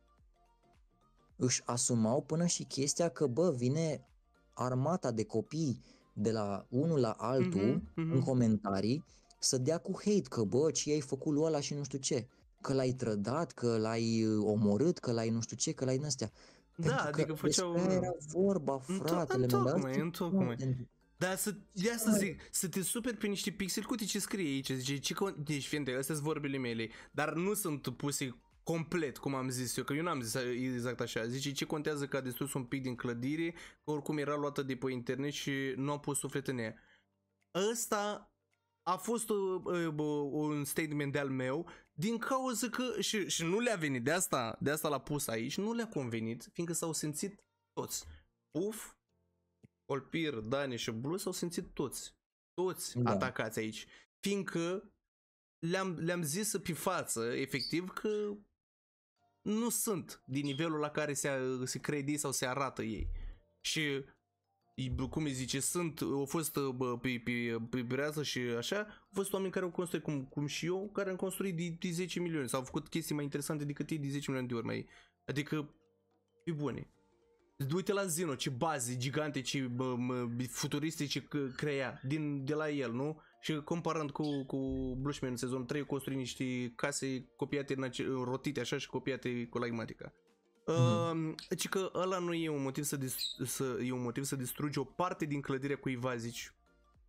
Își asumau până și chestia că, bă, vine armata de copii de la unul la altul în comentarii să dea cu hate, că bă, ce ai făcut lui ăla și nu știu ce, că l-ai trădat, că l-ai omorât, că l-ai nu știu ce, că l-ai n-astea. Da, adică făceau... era vorba, fratele meu. Întocmai. Dar de asta zic, să te superi pe niște pixeli, cu ce scrie aici, zice, deci fiind, astea sunt vorbele mele, dar nu sunt puse complet, cum am zis eu, că eu n-am zis exact așa. Zice, ce contează că a distrus un pic din clădire, că oricum era luată de pe internet și nu a pus suflet în ea. Ăsta a fost un statement de-al meu, din cauza că, și nu le-a venit, de asta l-a pus aici, nu le-a convenit, fiindcă s-au simțit toți. Puf, Colpir, Dani și Blue s-au simțit toți atacați aici, fiindcă le-am zis pe față, efectiv, că nu sunt din nivelul la care se crede sau se arată ei. Și, cum îi zice, au fost pe brează și așa, au fost oameni care au construit, cum și eu, care am construit de 10 milioane, s-au făcut chestii mai interesante decât ei de 10 milioane de ori mai. Adică, e bune. Uite la Zino, ce baze gigante, ce futuriste ce crea de la el, nu? Și comparând cu Blushman în sezonul 3, construi niște case copiate, rotite așa și copiate cu lagmatica. Deci că ăla nu e un motiv e un motiv să distrugi o parte din clădirea cuiva, zici.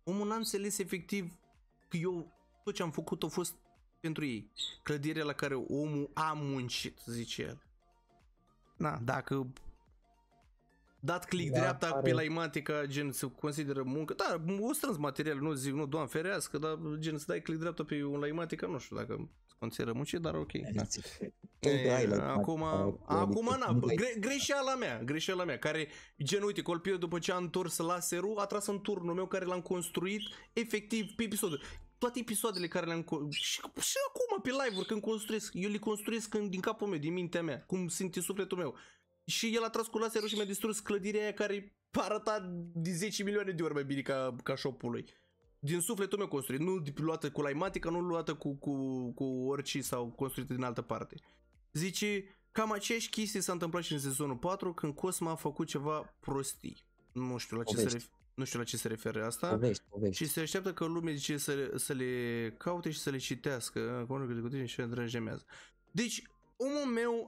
Omul n-a înțeles efectiv că eu tot ce am făcut a fost pentru ei. Clădirea la care omul a muncit, zice el. Na, dacă dat click dreapta pe la imatica, gen se consideră muncă, da, o strâns material, nu zic, nu, Doamne ferească, dar gen să dai click dreapta pe un la imatica, nu știu dacă se consideră muncit, dar ok. Acum na, greșeala mea, care gen, uite, Colpiu după ce a întors laserul, a tras în turnul meu care l-am construit efectiv pe episodul. Toate episoadele care le-am și acum pe live-uri când construiesc, eu le construiesc din capul meu, din mintea mea, cum simte sufletul meu. Și el a tras cu laserul și mi-a distrus clădirea aia care arăta de 10 milioane de ori mai bine ca shop-ul lui. Din sufletul meu construit, nu luată cu Limatica, nu luată cu orice sau construită din altă parte. Zice, cam aceeași chestie s-a întâmplat și în sezonul 4 când Cosma a făcut ceva prostii. Nu știu la ce se referă asta. Povești. Și se așteaptă că lumea zice să le caute și să le citească. Și deci, omul meu,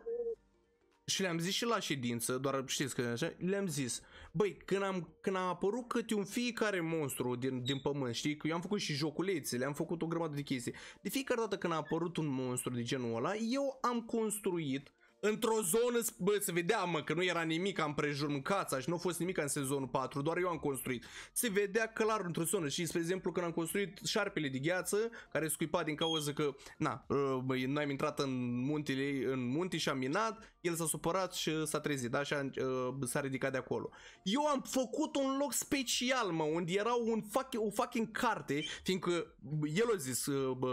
și le-am zis și la ședință, doar știți că așa, le-am zis, băi, când a apărut câte un fiecare monstru din pământ, știi, că eu am făcut și joculețele, am făcut o grămadă de chestii. De fiecare dată când a apărut un monstru de genul ăla, eu am construit într-o zonă, bă, se vedea, mă, că nu era nimic în prejur, mâncața și nu a fost nimic în sezonul 4, doar eu am construit. Se vedea clar într-o zonă și, spre exemplu, când am construit șarpele de gheață, care scuipa din cauza că, na, noi am intrat în munte și am minat, el s-a supărat și s-a trezit, da, și s-a ridicat de acolo. Eu am făcut un loc special, mă, unde era o fucking carte, fiindcă el a zis,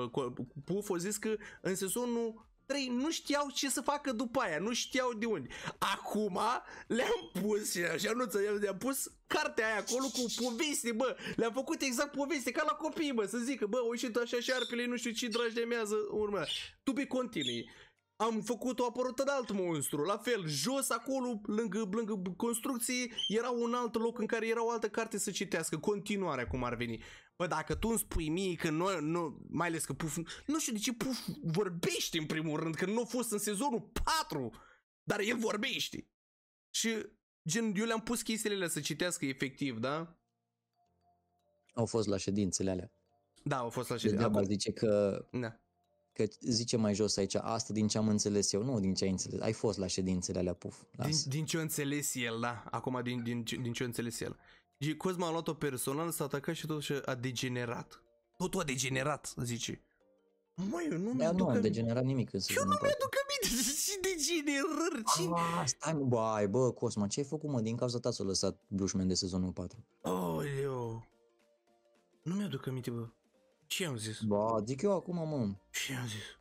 Puf a zis că în sezonul 3 nu știau ce să facă după aia, nu știau de unde. Acum le-am pus și așa le-am pus cartea aia acolo cu poveste, bă. Le-am făcut exact poveste, ca la copii, bă, să zică, bă, uite așa șarpele, nu știu ce dragdemează urmă. Tu pe continui. Am făcut-o, a apărut alt monstru, la fel, jos acolo, lângă construcție, era un alt loc în care era o altă carte să citească, continuarea cum ar veni. Bă, dacă tu îmi spui mie că nu, mai ales că Puf, nu știu de ce Puf vorbește în primul rând, că nu a fost în sezonul 4, dar el vorbește. Și gen, eu le-am pus chestiile alea să citească efectiv, da? Au fost la ședințele alea. Da, au fost la ședințele alea. Zice că... Da. Că zice mai jos aici, asta din ce am înțeles eu, nu din ce ai înțeles, ai fost la ședințele alea, Puf. Din ce a înțeles el, da, acum din ce a înțeles el. Și Cosma a luat-o personal, s-a atacat și totuși a degenerat. Totul a degenerat, zice. Măi, eu nu mi-aduc aminte. Nu a degenerat nimic în sezonul 4. Eu nu mi-aduc aminte și degenerări. Stai, bă, Cosma, ce ai făcut, mă? Din cauza ta s-a lăsat Blushman de sezonul 4. Oleu. Nu mi-aduc aminte, bă. Ce am zis? Ba, zic eu acum, mă. Ce am zis?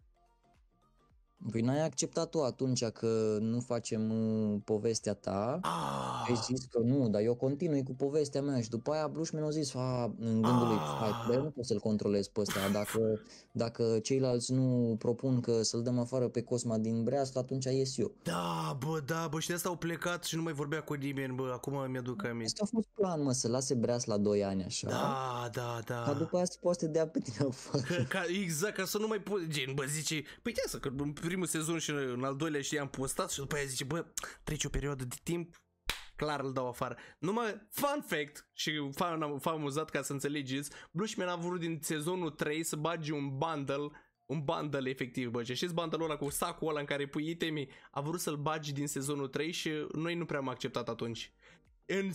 Păi n-ai acceptat tu atunci că nu facem povestea ta. Ai zis că nu, dar eu continui cu povestea mea și după aia Blushman a zis în gândul lui, dar eu nu pot să-l controlez pe ăsta, dacă ceilalți nu propun că să-l dăm afară pe Cosma din Breasla, atunci ies eu. Da, bă, și de asta au plecat și nu mai vorbea cu nimeni, bă, acum mi-aduc aminte. Asta a fost plan, mă, să lase Breasla 2 ani așa. Da. Ca după aia să poate să te dea pe tine afară. Exact, ca să nu mai poți, gen, bă, zice, păi ia să, că în primul sezon și în al doilea și am postat și după aia zice, bă, trece o perioadă de timp, clar îl dau afară. Numai, fun fact, și fan amuzat ca să înțelegeți, Blushman a vrut din sezonul 3 să bage un bundle efectiv, bă, și știți bundle-ul ăla cu sacul ăla în care pui itemi, a vrut să-l bagi din sezonul 3 și noi nu prea am acceptat atunci. În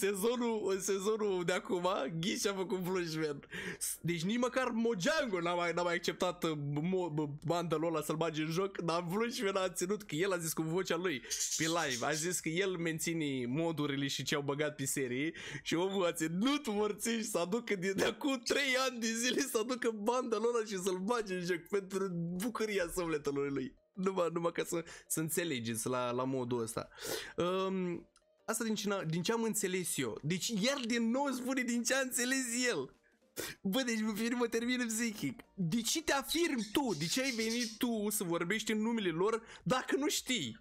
sezonul de acum, Ghici a făcut Blushman. Deci nici măcar Mojang n-a mai acceptat bundle-ul ăla să-l bage în joc, dar Blushman a ținut, că el a zis cu vocea lui pe live, a zis că el menține modurile și ce au băgat pe serie și omul a ținut morții și să aducă de acum 3 ani de zile să aducă bundle-ul ăla și să-l bage în joc pentru bucuria sufletului lui. Numai ca să înțelegeți la modul ăsta. Asta din ce am înțeles eu. Deci iar din nou spune din ce a înțeles el. Bă, deci mă termină psihic. De ce te afirmi tu? De ce ai venit tu să vorbești în numele lor dacă nu știi?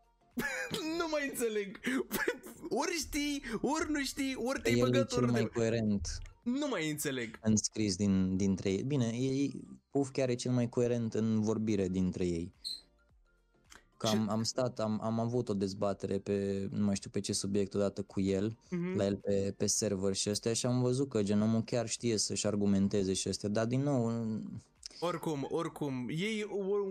Nu mai înțeleg. Ori știi, ori nu știi, ori te-ai băgat, ori mai coerent. Nu mai înțeleg. Înscris dintre ei. Bine, Puf chiar e cel mai coerent în vorbire dintre ei. Că am avut o dezbatere pe, nu mai știu pe ce subiect odată cu el, la el pe server și astea și am văzut că gen omul chiar știe să-și argumenteze și astea, dar din nou... Oricum, ei,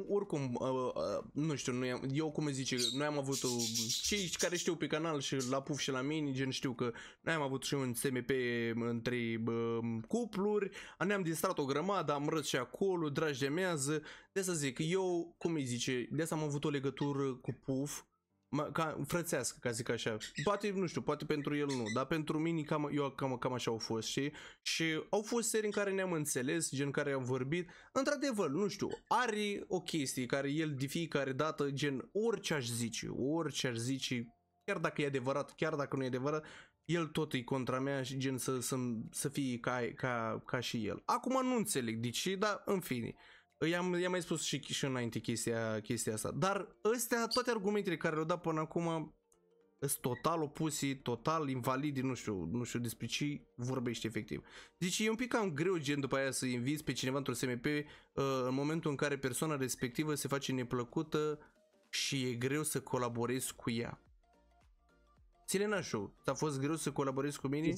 nu știu, eu cum îi zice, noi am avut, cei care știu pe canal și la Puf și la mine, gen știu că noi am avut și un SMP între cupluri, ne-am distrat o grămadă, am râs și acolo, dragi de mează, de să zic, eu, cum îi zice, de asta am avut o legătură cu Puf, ca frățească, ca zic așa. Poate, nu știu, poate pentru el nu, dar pentru mine cam așa au fost, știi? Și au fost serii în care ne-am înțeles, gen care am vorbit. Într-adevăr, nu știu, are o chestie care el de fiecare dată, gen orice aș zice, chiar dacă e adevărat, chiar dacă nu e adevărat, el tot e contra mea și gen să fie ca și el. Acum nu înțeleg de ce, dar în fine. I-am mai spus și înainte chestia asta. Dar astea, toate argumentele care le-au dat până acum sunt total opuse, total invalide, nu știu despre ce vorbește efectiv. Deci e un pic cam greu gen după aia să inviți pe cineva într-o SMP în momentul în care persoana respectivă se face neplăcută și e greu să colaborezi cu ea. Selena Show, ți-a fost greu să colaborezi cu mine?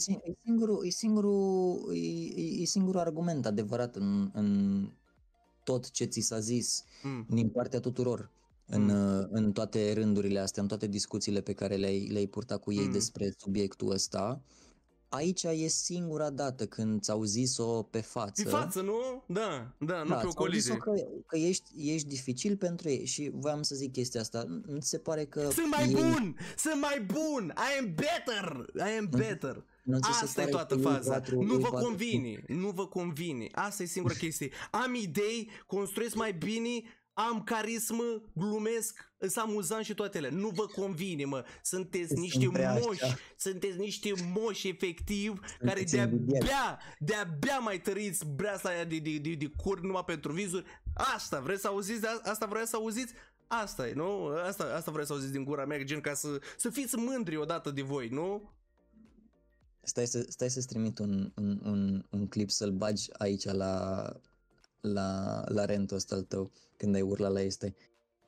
E singurul argument adevărat în tot ce ți s-a zis din partea tuturor în toate rândurile astea, în toate discuțiile pe care le-ai purtat cu ei despre subiectul ăsta. Aici e singura dată când ți-au zis-o pe față. Pe față, nu? Da, nu pe ocolite. Că ești dificil pentru ei și voiam să zic chestia asta. Nu se pare că Sunt mai bun! I am better! Asta e toată faza. Nu vă convine. Asta e singura chestie. Am idei, construiesc mai bine, am carismă, glumesc, sunt amuzant și toate alea. Nu vă convine, mă. Sunteți niște moși efectiv care de-abia mai tăriți breasla aia de cur numai pentru vizuri. Asta vreți să auziți? Asta vreau să auziți? Asta e, nu? Asta vreau să auziți din gura mea, gen ca să fiți mândri odată de voi, nu? Stai să-ți trimit un clip să-l bagi aici la rentul ăsta al tău, când ai urlat la este.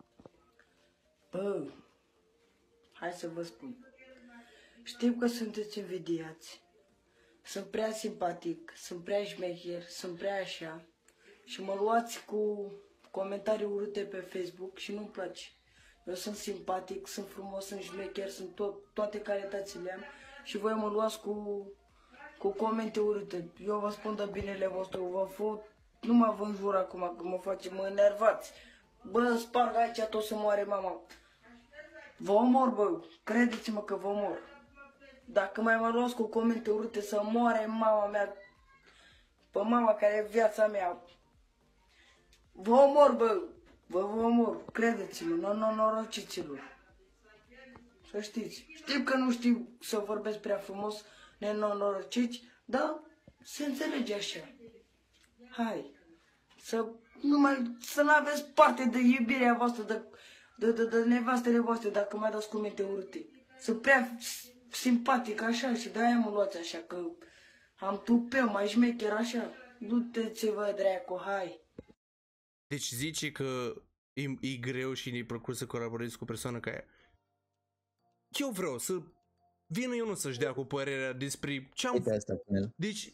Bă, hai să vă spun. Știu că sunteți invidiați. Sunt prea simpatic, sunt prea șmecher, sunt prea așa. Și mă luați cu comentarii urâte pe Facebook și nu-mi place. Eu sunt simpatic, sunt frumos, sunt șmecher, sunt toate calitățile am. Și voi mă luați cu comente urâte. Eu vă spun de binele vostru, vă fut. Nu mă vă înjur acum că mă enervați. Bă, sparg aici tot să moare mama. Vă omor, bă, credeți-mă că vă omor. Dacă mai mă luați cu comente urâte să moare mama mea, pe mama care e viața mea, vă omor, bă, vă omor, credeți-mă, nenorociților. Să știți, știu că nu știu să vorbesc prea frumos, nenorociți, dar se înțelege așa. Hai, să nu aveți parte de iubirea voastră, de nevastele voastre, dacă mai dați comente urâte. Sunt prea simpatic așa și de-aia mă luați așa, că am tupeu, mai șmecher așa. Du-te-ți-vă, dracu, hai. Deci zici că e greu și ne-i plăcut să colaborezi cu o persoană ca ea. Eu vreau să vină eu nu să-și dea cu părerea despre ce-am... Deci...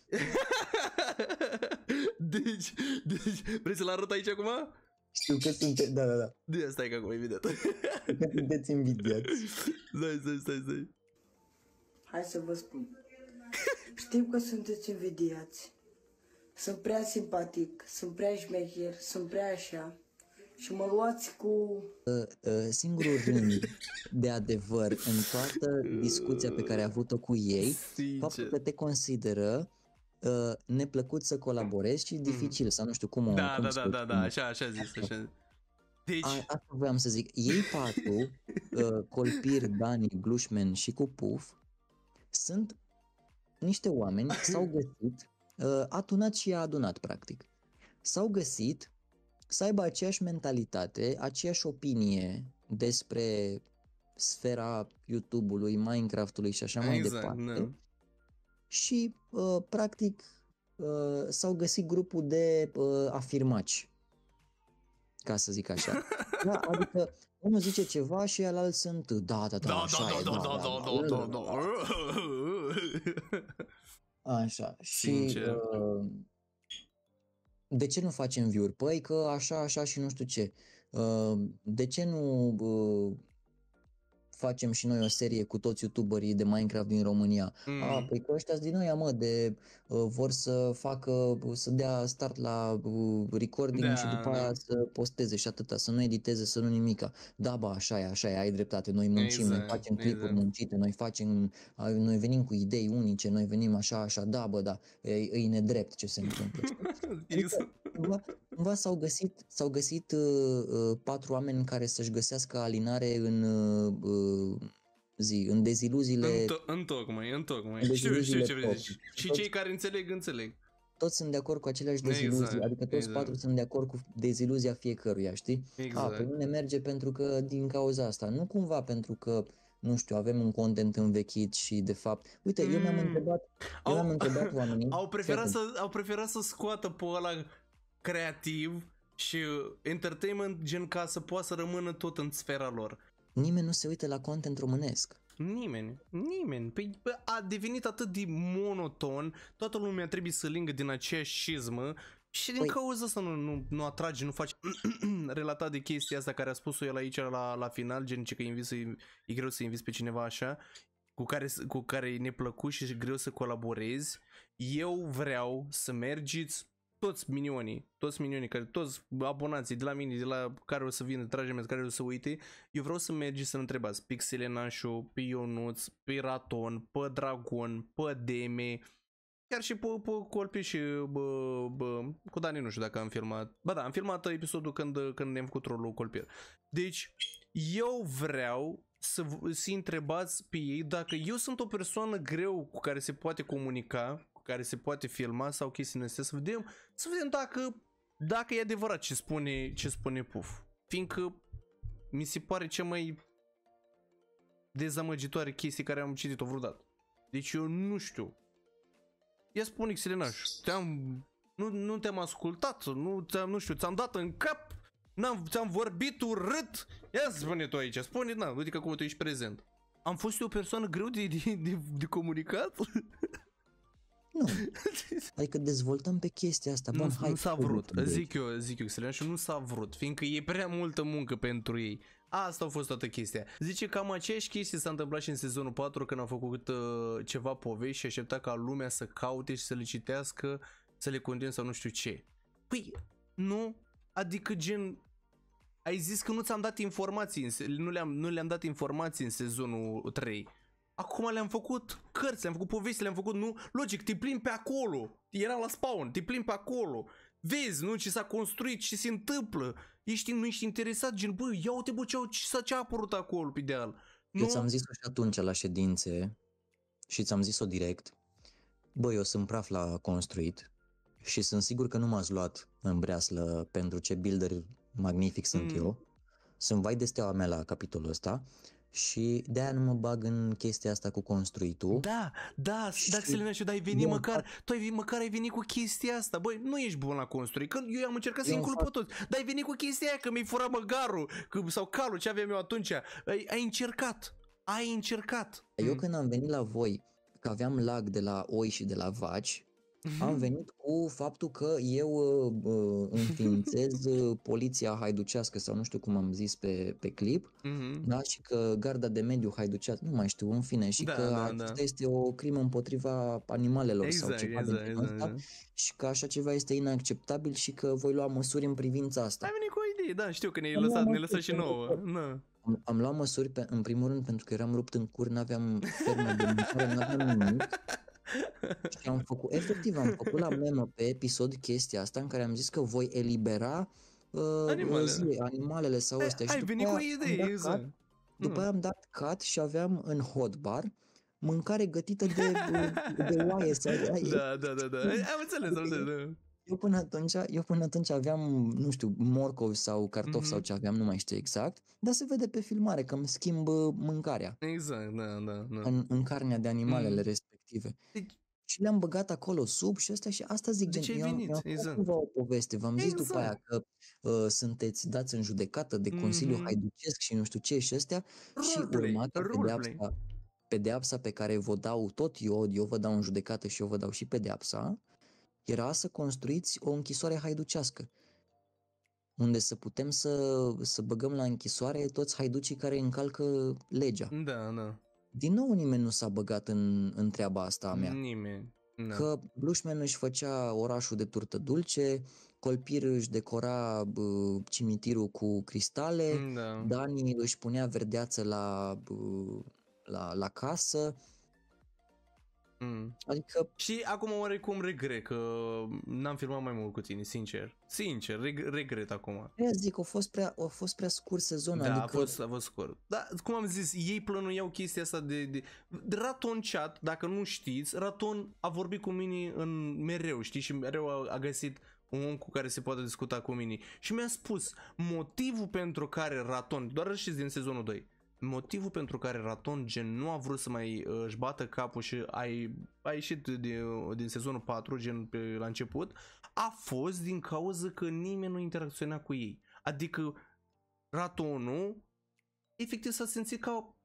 deci... Vrei să-l arăt aici acum? Știu că sunteți... Da. Stai că acum, evident. Că sunteți invidiați. Stai. Hai să vă spun. Știu că sunteți invidiați. Sunt prea simpatic, sunt prea șmecher, sunt prea așa. Și mă luați cu... Singurul rând de adevăr în toată discuția pe care a avut-o cu ei, faptul că te consideră neplăcut să colaborezi și dificil sau nu știu cum. Da, așa zis. Deci... Asta voiam să zic. Ei patru, Colpir, Dani, Glușmen și cu Puf, sunt niște oameni, s-au găsit, atunat și adunat practic. S-au găsit să aibă aceeași mentalitate, aceeași opinie despre sfera YouTube-ului, Minecraft-ului și așa mai departe. No. Și, practic, s-au găsit grupul de afirmaci, ca să zic așa. Da, adică unul zice ceva și alalt sunt da, așa e, da. Așa, și de ce nu facem view-uri? Păi că așa și nu știu ce. De ce nu facem și noi o serie cu toți youtuberii de Minecraft din România? Păi că ăștia din noi, mă, vor să facă, să dea start la recording și după aia să posteze și atâta, să nu editeze, să nu nimica. Da, bă, așa e, ai dreptate, noi muncim, noi facem clipuri muncite, noi venim cu idei unice, noi venim așa, da, bă, da, e nedrept ce se întâmplă. Cumva s-au găsit 4 oameni care să-și găsească alinare în deziluziile... Întocmai. Știu ce vrei zici. Și cei care înțeleg. Toți sunt de acord cu aceleași deziluzii, adică toți 4 sunt de acord cu deziluzia fiecăruia, știi? Exact. Păi nu ne merge pentru că din cauza asta, nu cumva pentru că, nu știu, avem un content învechit și de fapt... Uite, eu mi-am întrebat oamenii... Au preferat să scoată pe ăla creativ și entertainment gen ca să poată să rămână tot în sfera lor. Nimeni nu se uită la content românesc. Nimeni. Păi a devenit atât de monoton, toată lumea trebuie să lingă din aceeași șizmă și din cauza asta nu atrage, nu face relatat de chestia asta care a spus-o el aici la final, gen că e greu să inviți pe cineva așa, cu care e neplăcut și e greu să colaborezi. Eu vreau să mergeți toți minionii, toți abonații de la mine, de la care o să vină, tragem, care o să uite, eu vreau să mergeți să întrebați Pixelenașu, pe Ionuț, pe Raton, pe Dragon, pe Deme, chiar și pe Colpi și cu Dani, nu știu dacă am filmat. Ba da, am filmat episodul când ne-am făcut rolul Colpier. Deci, eu vreau să întrebați pe ei dacă eu sunt o persoană greu cu care se poate comunica, care se poate filma sau chestiile astea, să vedem dacă e adevărat ce spune Puf. Fiindcă mi se pare cea mai dezamăgitoare chestie care am citit-o vreodată. Deci eu nu știu. Ia spune, Xelenaș, nu te-am ascultat, nu știu, ți-am dat în cap, ți-am vorbit urât. Ia spune tu aici, spune, uite că acum tu ești prezent. Am fost eu o persoană greu de comunicat? Nu. Adică dezvoltăm pe chestia asta. Nu s-a vrut. Zic eu, Xelenaș, nu s-a vrut, fiindcă e prea multă muncă pentru ei. Asta a fost toată chestia. Zice cam aceeași chestie s-a întâmplat și în sezonul 4 când au făcut ceva povești și aștepta ca lumea să caute și să le citească, să le condemne sau nu știu ce. Păi, nu, adică gen, ai zis că nu ți-am dat informații, nu le-am dat informații în sezonul 3. Acum le-am făcut cărți, le-am făcut povesti, le-am făcut, nu, logic, te plimbi pe acolo, era la spawn, te plimbi pe acolo, vezi, nu, ce s-a construit, ce se întâmplă, nu ești interesat, gen, bă, ia uite, bă, ce a apărut acolo pe deal. Eu ți-am zis-o și atunci la ședințe și ți-am zis-o direct, bă, eu sunt praf la construit și sunt sigur că nu m-ați luat în breaslă pentru ce builder magnific sunt eu, sunt vai de steaua mea la capitolul ăsta. Și de-aia nu mă bag în chestia asta cu construitul. Da, Xelenașu, dar ai venit măcar ai venit cu chestia asta. Băi, nu ești bun la construit, că eu am încercat să includ pe toți. Dar ai venit cu chestia aia, că mi-ai furat măgarul sau calul, ce aveam eu atunci. Ai încercat. Eu când am venit la voi, că aveam lag de la oi și de la vaci, am venit cu faptul că eu înființez poliția haiducească sau nu știu cum am zis pe clip, da? Și că garda de mediu haiducească, nu mai știu, în fine, și că asta este o crimă împotriva animalelor sau ceva de genul ăsta și că așa ceva este inacceptabil și că voi lua măsuri în privința asta. Ai venit cu o idee, da, știu că ne-ai lăsat și nouă. Am luat măsuri în primul rând pentru că eram rupt în cur, n-aveam fermă de mâncare, n-aveam nimic. Și am făcut la memă pe episod chestia asta în care am zis că voi elibera animalele sau astea. Ai venit cu idei, exact. După aia am dat cut și aveam în hotbar mâncare gătită de oaie. Da. Am înțeles. Eu până atunci aveam, nu știu, morcovi sau cartofi sau ce aveam, nu mai știu exact, dar se vede pe filmare că îmi schimb mâncarea. Exact, da. În carnea de animalele respective. Și le-am băgat acolo sub și ăsta și asta zic, De ce ai venit? Exact. o poveste, v-am zis după aia că sunteți dați în judecată de Consiliul Haiducesc și nu știu ce și astea și urma ca pedeapsa pe care vă dau tot eu vă dau în judecată și eu vă dau și pedeapsa, era să construiți o închisoare haiducească, unde să putem să băgăm la închisoare toți haiducii care încalcă legea. Da. Din nou nimeni nu s-a băgat în treaba asta a mea. Nimeni. Da. Că Blușman își făcea orașul de turtă dulce, Colpir își decora cimitirul cu cristale, Dani își punea verdeață la casă. Adică... Și acum oarecum regret că n-am filmat mai mult cu tine, sincer, regret acum. Zic, a fost prea scurt sezonul. Da, adică... a fost scurt. Dar, cum am zis, ei plănuiau chestia asta de Raton chat, dacă nu știți, Raton a vorbit cu mine mereu, știi, și mereu a găsit un om cu care se poate discuta cu mine. Și mi-a spus motivul pentru care Raton, doar știți din sezonul 2, motivul pentru care Raton gen nu a vrut să mai își bată capul și a ieșit din sezonul 4 gen la început, a fost din cauza că nimeni nu interacționa cu ei. Adică Ratonul efectiv s-a simțit ca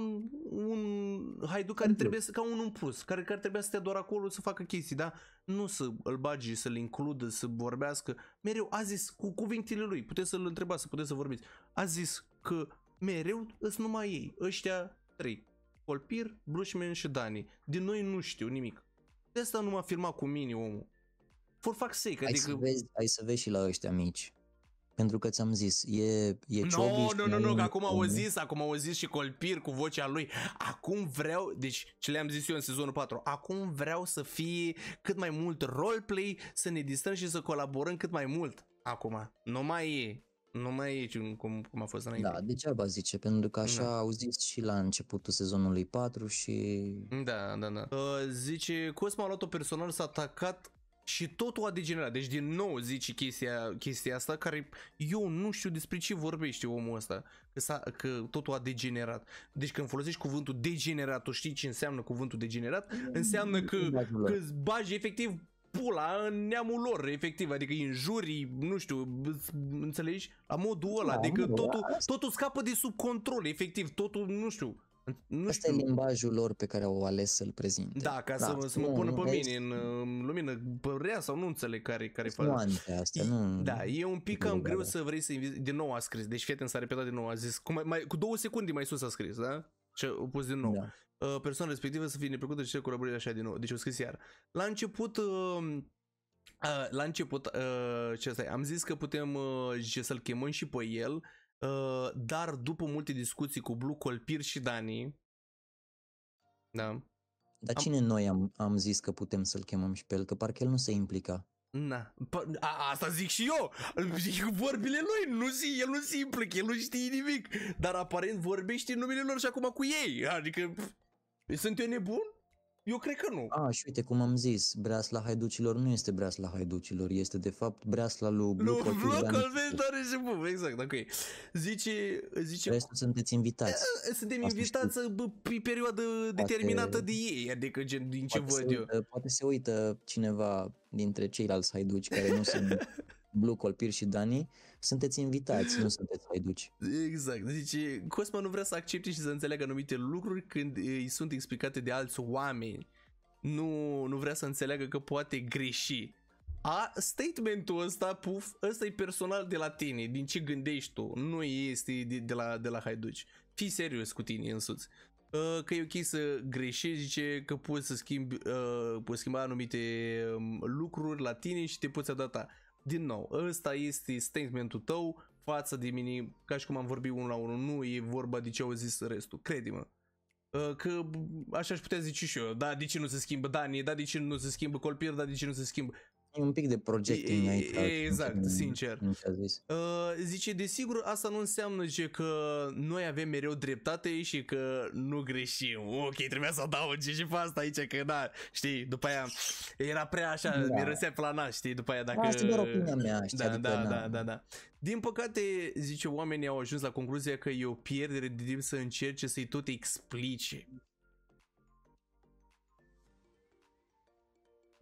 un haiduc care trebuie să, ca un plus, care trebuia să stea doar acolo să facă chestii, da? Nu să îl bagi, să-l includă, să vorbească. Mereu a zis cu cuvintele lui, puteți să-l întrebați, puteți să vorbiți. A zis că mereu îs numai ei, ăștia 3. Colpir, Blușman și Dani. Din noi nu știu nimic. De asta nu m-a filmat cu mine omul. For fuck's sake, adică... Hai să vezi și la ăștia mici. Pentru că ți-am zis, e Nu, că acum au zis și Colpir cu vocea lui. Acum vreau, deci ce le-am zis eu în sezonul 4, acum vreau să fie cât mai mult roleplay, să ne distrăm și să colaborăm cât mai mult. Acum, nu mai e cum a fost înainte. Da, degeaba zice, pentru că așa au zis și la începutul sezonului 4 și... Da. Zice, Cosma a luat-o personal, s-a atacat și totul a degenerat. Deci din nou zice chestia asta care eu nu știu despre ce vorbește omul ăsta, că totul a degenerat. Deci când folosești cuvântul degenerat, tu știi ce înseamnă cuvântul degenerat? Înseamnă că îți bagi efectiv pula în neamul lor, efectiv, adică injurii, nu știu, înțelegi? La modul ăla, adică totul scapă de sub control, efectiv, totul, nu știu. Asta e limbajul lor pe care au ales să-l prezinte. Da, ca să mă pună pe mine în lumină părea sau nu înțeleg care Da, e un pic cam greu să vrei să invizi. Din nou a scris, deci fii atent, s-a repetat din nou, a zis, cu 2 secunde mai sus a scris, da? Și a pus din nou. Persoana respectivă să fie neplăcută și să colaboreze așa din nou. Deci o scris iar. La început, am zis că putem să-l chemăm și pe el, dar după multe discuții cu Blue, Colpir și Dani, da. Dar cine noi am zis că putem să-l chemăm și pe el? Că parcă el nu se implica. Asta zic și eu. Vorbile lui, el nu se implică, el nu știe nimic. Dar aparent vorbește în numele lor și acum cu ei. Adică, sunt eu nebun? Eu cred că nu. Și uite cum am zis, breasla haiducilor nu este breasla haiducilor, este de fapt breasla lui Blue Colpir. Exact, ok. Zice... Restul sunteți invitați. Suntem invitați pe perioadă determinată de ei, adică din ce văd eu. Poate se uită cineva dintre ceilalți haiduci care nu sunt Blue, Colpir și Dani, sunteți invitați, nu sunteți haiduci. Exact. Zice, Cosma nu vrea să accepte și să înțeleagă anumite lucruri când îi sunt explicate de alți oameni. Nu vrea să înțeleagă că poate greși. Statementul ăsta, ăsta e personal de la tine, din ce gândești tu, nu este de la haiduci. Fii serios cu tine însuți. Că e ok să greșești, zice că poți schimba anumite lucruri la tine și te poți adapta. Din nou, ăsta este statementul tău față de mine, ca și cum am vorbit 1 la 1, nu e vorba de ce au zis restul, crede-mă. Că așa aș putea zice și eu, da, de ce nu se schimbă Dani, da, de ce nu se schimbă Colpir, da, de ce nu se schimbă... E un pic de projecting aici. Exact, sincer. Zice, desigur, asta nu înseamnă că noi avem mereu dreptate și că nu greșim. Ok, trebuia să adaugi și pe asta aici, că da, știi, după aia era prea așa, mirosea pe la nas, știi, după aia dacă... Asta e doar opinia mea, știi, da. Din păcate, zice, oamenii au ajuns la concluzia că e o pierdere de timp să încerce să-i tot explice.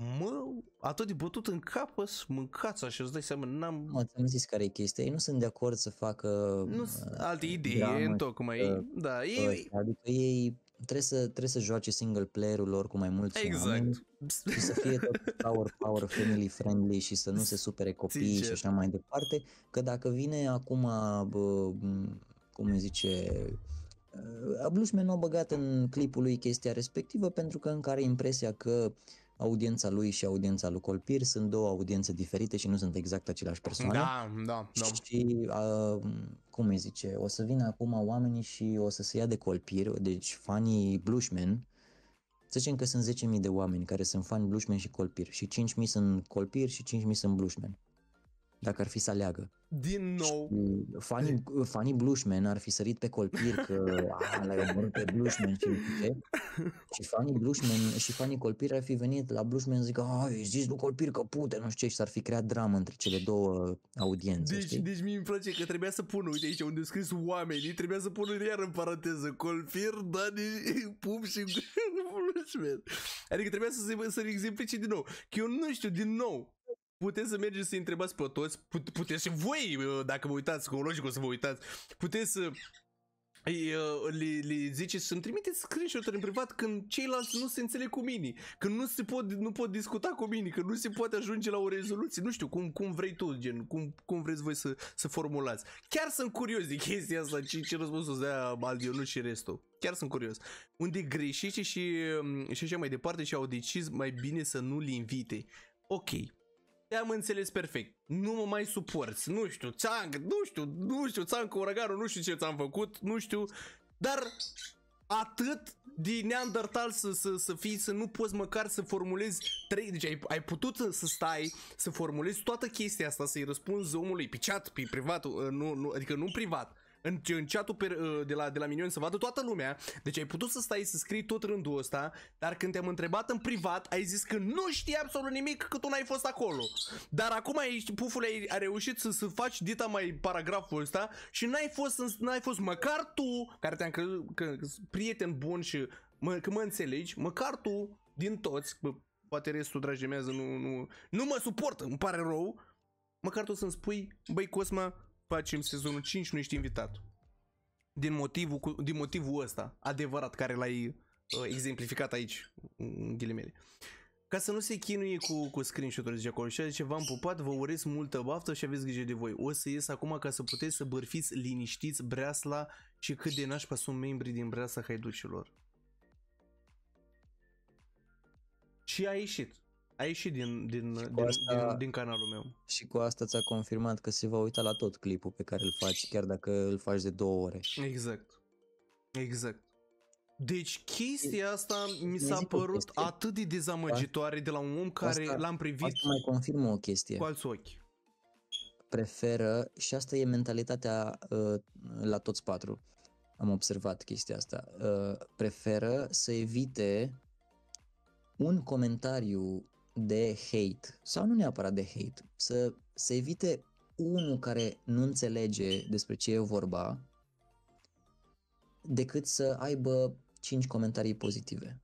atât de bătut în capă, mâncați așa, îți dai seama, Mă, ți-am zis care e chestia, ei nu sunt de acord să facă alte idei, întocmai, da, adică ei trebuie să joace single player-ul lor cu mai mulți oameni și să fie tot power family friendly și să nu se supere copiii și așa mai departe, că dacă vine acum, cum îi zice, Blushman a băgat în clipul lui chestia respectivă pentru că încă are impresia că audiența lui și audiența lui Colpir sunt două audiențe diferite și nu sunt exact aceleași persoane. Da. Și, cum îi zice, o să vină acum oamenii și o să se ia de Colpir, deci fanii Blushman, să zicem că sunt 10.000 de oameni care sunt fani Blushman și Colpir și 5.000 sunt Colpir și 5.000 sunt Blushman. Dacă ar fi să aleagă. Din nou. Fanii Blushman ar fi sărit pe Colpir că l-ai omorât pe Blushman și fanii Blushman și fanii Colpir ar fi venit la Blushman și zic ai zis lui Colpir că pute, nu știu ce, și s-ar fi creat dramă între cele două audiențe. Deci mie îmi place că trebuia să pun, uite aici unde a scris oamenii, trebuia să pun iar în paranteză Colpir, Dani, Pup și Blushman. Adică trebuia să exemplice din nou. Că eu nu știu, din nou. Puteți să mergeți să întrebați pe toți, puteți și voi, dacă vă uitați, cu logic o să vă uitați, puteți să le ziceți să-mi trimiteți screenshot-uri în privat când ceilalți nu se înțeleg cu mine, când nu pot discuta cu mine, când nu se poate ajunge la o rezoluție, nu știu, cum vrei tu, gen, cum vreți voi să formulați. Chiar sunt curios de chestia asta, ce răspuns o să dea Aldionu și restul. Chiar sunt curios. Unde greșește și așa mai departe și au decis mai bine să nu-l invite. Ok. Te-am înțeles perfect. Nu mă mai suporți. Nu știu, țancă uraganul, nu știu ce ți-am făcut, nu știu. Dar atât de neandertal să fii, să nu poți măcar să formulezi deci ai putut să stai, să formulezi toată chestia asta, să-i răspunzi omului pe chat, pe privat, adică nu privat. În chat-ul de la Minion să vadă toată lumea. Deci ai putut să stai să scrii tot rândul ăsta, dar când te-am întrebat în privat ai zis că nu știi absolut nimic, că tu n-ai fost acolo. Dar acum pufule ai reușit să faci dita mai paragraful ăsta și n-ai fost măcar tu, care te-am că prieten bun și că mă înțelegi, măcar tu din toți, poate restul, dragi mează, nu mă suportă, îmi pare rău, măcar tu să-mi spui, băi Cosma, facem sezonul 5, nu ești invitat. Din motivul ăsta, adevărat, care l-ai exemplificat aici, în ghilimele. Ca să nu se chinuie cu screenshot-uri, zice acolo. Și zice, v-am pupat, vă urez multă baftă și aveți grijă de voi. O să ies acum ca să puteți să bârfiți liniștiți Breasla și cât de nașpa sunt membrii din Breasla Haiducilor. Și a ieșit. A ieșit din canalul meu. Și cu asta ți-a confirmat că se va uita la tot clipul pe care îl faci, chiar dacă îl faci de 2 ore. Exact. Deci chestia asta mi s-a părut atât de dezamăgitoare de la un om care l-am privit. Asta mai confirmă o chestie. Cu alți ochi. Preferă, și asta e mentalitatea la toți 4. Am observat chestia asta. Preferă să evite un comentariu de hate, sau nu neapărat de hate, să evite unul care nu înțelege despre ce e vorba, decât să aibă 5 comentarii pozitive.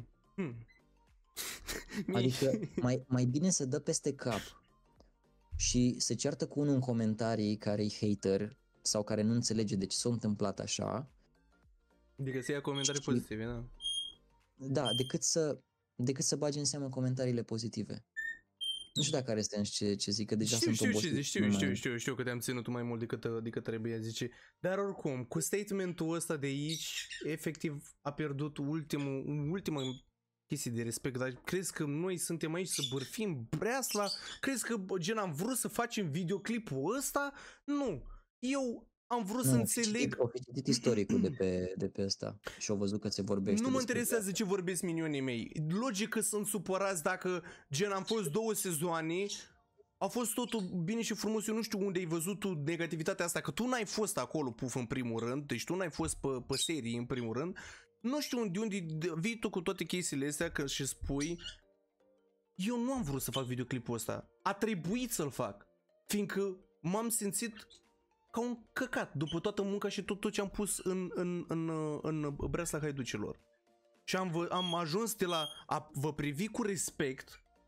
Adică mai bine să dă peste cap și se ceartă cu unul în comentarii care e hater sau care nu înțelege de ce s-a întâmplat așa. Adică să ia comentarii pozitive, da? Da, decât să bagi în seamă comentariile pozitive. Nu știu dacă are sens ce zic, că deja sunt obosit. Știu că te-am ținut mai mult decât trebuie, zice. Dar oricum, cu statementul ăsta de aici, efectiv a pierdut ultima chestie de respect. Dar crezi că noi suntem aici să bârfim Breasla? Crezi că gen am vrut să facem videoclipul ăsta? Nu. Eu am vrut să înțeleg. Au citit istoricul de pe ăsta și au văzut că se vorbește. Nu mă interesează ce vorbesc minionii mei. Logic că sunt supărați dacă gen am fost 2 sezoane, a fost totul bine și frumos. Eu nu știu unde ai văzut tu negativitatea asta, că tu n-ai fost acolo, Puf, în primul rând. Deci tu n-ai fost pe serie în primul rând. Nu știu de unde vii tu cu toate chestiile astea că și spui eu nu am vrut să fac videoclipul ăsta. A trebuit să-l fac, fiindcă m-am simțit ca un căcat după toată munca și tot ce am pus în Breasla Haiducilor. Și am ajuns de la a vă privi cu respect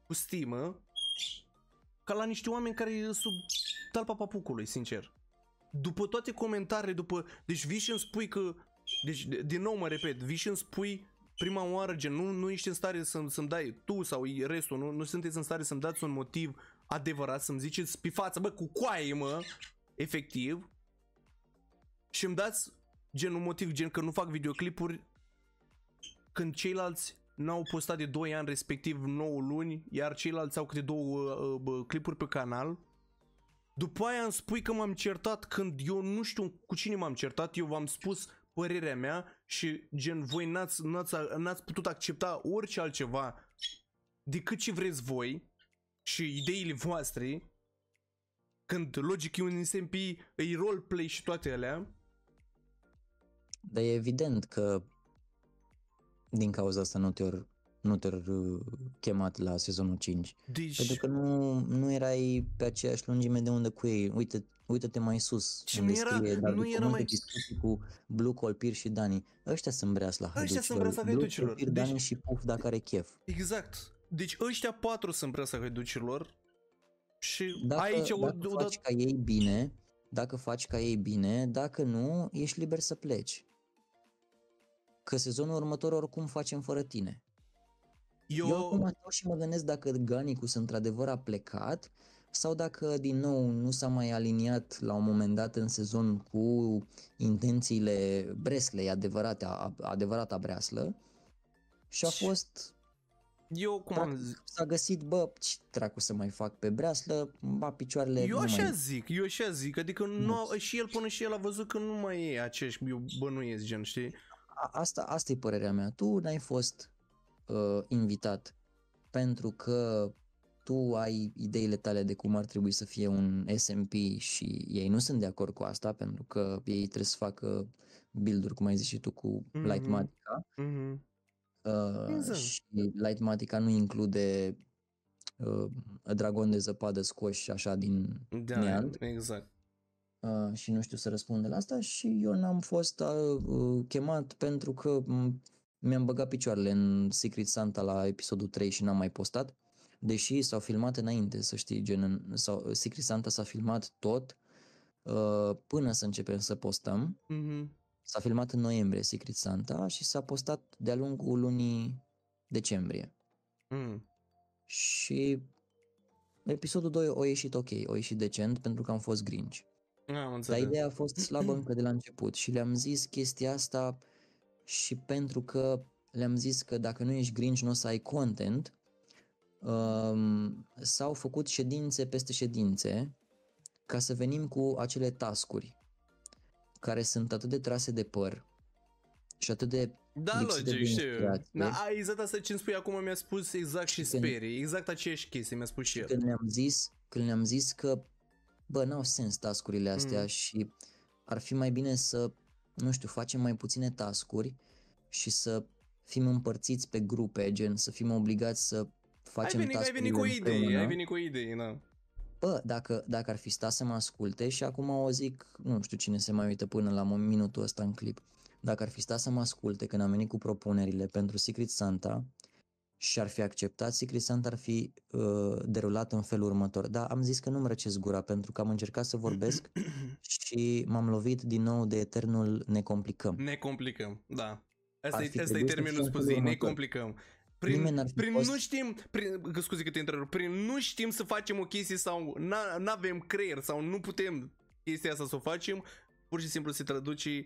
cu stimă ca la niște oameni care e sub talpa papucului, sincer. După toate comentariile, deci vii și îmi spui că, deci din nou mă repet, vii și îmi spui prima oară, gen, nu ești în stare să-mi dai, tu sau restul, nu sunteți în stare să-mi dați un motiv adevărat, să-mi ziceți pe față, bă, cu coaie, mă, efectiv, și îmi dați gen un motiv, gen că nu fac videoclipuri când ceilalți n-au postat de 2 ani, respectiv 9 luni, iar ceilalți au câte 2 clipuri pe canal. După aia îmi spui că m-am certat când eu nu știu cu cine m-am certat, eu v-am spus părerea mea și gen voi n-ați putut accepta orice altceva decât ce vreți voi și ideile voastre, când logic e un SMP, e roleplay și toate alea. Dar e evident că din cauza asta nu te-or chemat la sezonul 5. Deci... Pentru că nu erai pe aceeași lungime de undă cu ei. Uită-te mai sus. Și nu era mai... discuții cu Blue, Colpir și Dani. Ăștia sunt breasla haiducilor. Blue, Dani deci... și Puf dacă are chef. Exact. Deci ăștia 4 sunt breasla haiducilor. Și dacă aici... faci ca ei bine, dacă nu, ești liber să pleci. Că sezonul următor oricum facem fără tine. Eu acum stau și mă gândesc dacă Ganicus într-adevăr a plecat sau dacă din nou nu s-a mai aliniat la un moment dat în sezon cu intențiile Breslei, adevărata breaslă, și a fost... Eu cum am zis? S-a găsit, bă, ce dracu să mai fac pe breaslă, picioarele... Eu așa zic, adică și el până și el a văzut că nu mai e acești bănuiesc, gen, știi? Asta e părerea mea. Tu n-ai fost invitat pentru că tu ai ideile tale de cum ar trebui să fie un SMP și ei nu sunt de acord cu asta pentru că ei trebuie să facă build-uri, cum ai zis și tu, cu Lightmatica. Exact. Și Lightmatica nu include dragon de zăpadă scoși așa din neant. Exact. Și nu știu să răspund la asta și eu n-am fost chemat pentru că mi-am băgat picioarele în Secret Santa la episodul 3 și n-am mai postat, deși s-au filmat înainte, să știi, Secret Santa s-a filmat tot până să începem să postăm. S-a filmat în noiembrie Secret Santa și s-a postat de-a lungul lunii decembrie. Și episodul 2 a ieșit ok, a ieșit decent pentru că am fost Grinch. Dar ideea a fost slabă încă de la început și le-am zis chestia asta și pentru că le-am zis că dacă nu ești Grinch nu o să ai content, s-au făcut ședințe peste ședințe ca să venim cu acele task-uri care sunt atât de trase de păr și atât de lipsite de inspirație. Exact asta ce-mi spui acum mi-a spus exact și Sperii, exact aceeași chestie mi-a spus și el. Când ne-am zis că bă, n-au sens task-urile astea și ar fi mai bine să, nu știu, facem mai puține task-uri și să fim împărțiți pe grupe, gen să fim obligați să facem task-urile ai venit cu o idee, na. Bă, dacă ar fi stat să mă asculte și acum o zic, nu știu cine se mai uită până la minutul ăsta în clip, dacă ar fi stat să mă asculte când am venit cu propunerile pentru Secret Santa și ar fi acceptat, Secret Santa ar fi derulat în felul următor. Da, am zis că nu-mi răcesc gura pentru că am încercat să vorbesc și m-am lovit din nou de eternul ne complicăm. Ne complicăm, da. Asta e termenul spus, ne complicăm. Scuze că te întrerup, prin nu știm să facem o chestie sau n-avem creier sau nu putem chestia asta să o facem, pur și simplu se traduce.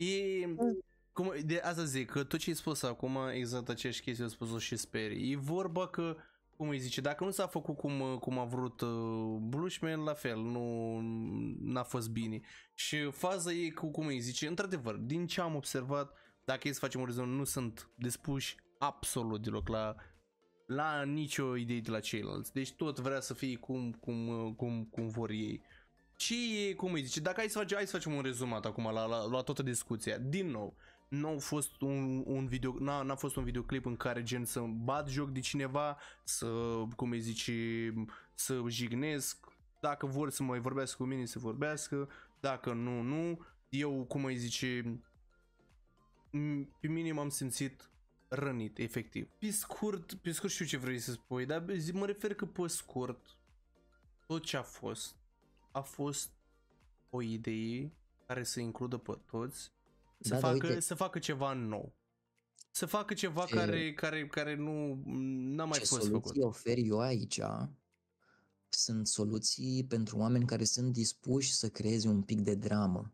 De asta zic, că tot ce ai spus acum, exact aceeași chestie a spus-o și Sperii. E vorba că, cum îi zice, dacă nu s-a făcut cum a vrut Blushman, la fel, n-a fost bine. Și faza e cu, cum îi zice, într-adevăr, din ce am observat, dacă e să facem o rezonă, nu sunt dispuși absolut deloc la nicio idee de la ceilalți. Deci tot vrea să fie cum vor ei. Și cum îi zice, dacă hai să facem un rezumat acum la toată discuția. Din nou, n-a fost un videoclip în care gen să bat joc de cineva, să, cum îi zice, să jignesc. Dacă vor să mai vorbească cu mine, să vorbească. Dacă nu. Eu, cum îi zice, pe mine m-am simțit rănit, efectiv. Pe scurt știu ce vrei să spui, dar mă refer că pe scurt, tot ce a fost o idee care să includă pe toți, să facă ceva nou. Să facă ceva care nu n-a mai fost făcut. Ce soluții ofer eu aici sunt soluții pentru oameni care sunt dispuși să creeze un pic de dramă.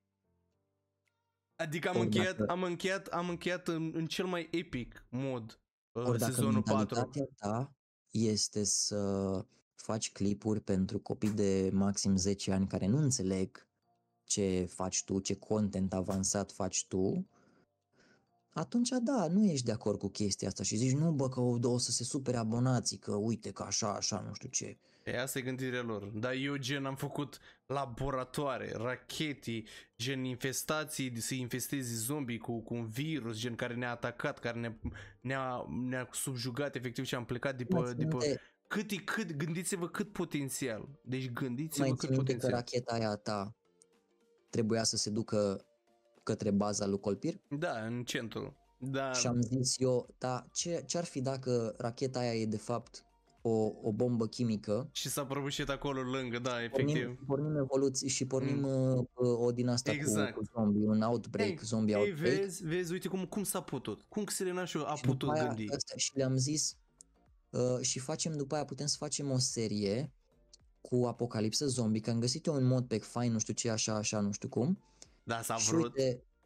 Adică am încheiat în cel mai epic mod sezonul 4. Ta este să faci clipuri pentru copii de maxim 10 ani care nu înțeleg ce faci tu, ce content avansat faci tu, atunci da, nu ești de acord cu chestia asta și zici nu bă că o să se supere abonații, că uite că așa, nu știu ce. E asta e gândirea lor, dar eu gen am făcut laboratoare, rachete, gen infestații, să infestezi zombie cu un virus, gen care ne-a atacat, care ne-a subjugat efectiv și am plecat gândiți-vă cât potențial, deci gândiți-vă cât potențial. Că racheta aia ta trebuia să se ducă către baza lui Colpir? Da, în centru. Da. Și am zis eu, da, ce-ar fi dacă racheta aia e de fapt o bombă chimică? Și s-a prăbușit acolo lângă, da, efectiv. Pornim evoluții și pornim o din asta cu zombie, un outbreak, zombie outbreak. Vezi, uite cum s-a putut. Cum Xelenașul a putut gândi. Și le-am zis și după aia putem să facem o serie cu apocalipsă zombie, că am găsit eu un modpack fain, nu știu ce, așa, nu știu cum. Da, s-a vrut.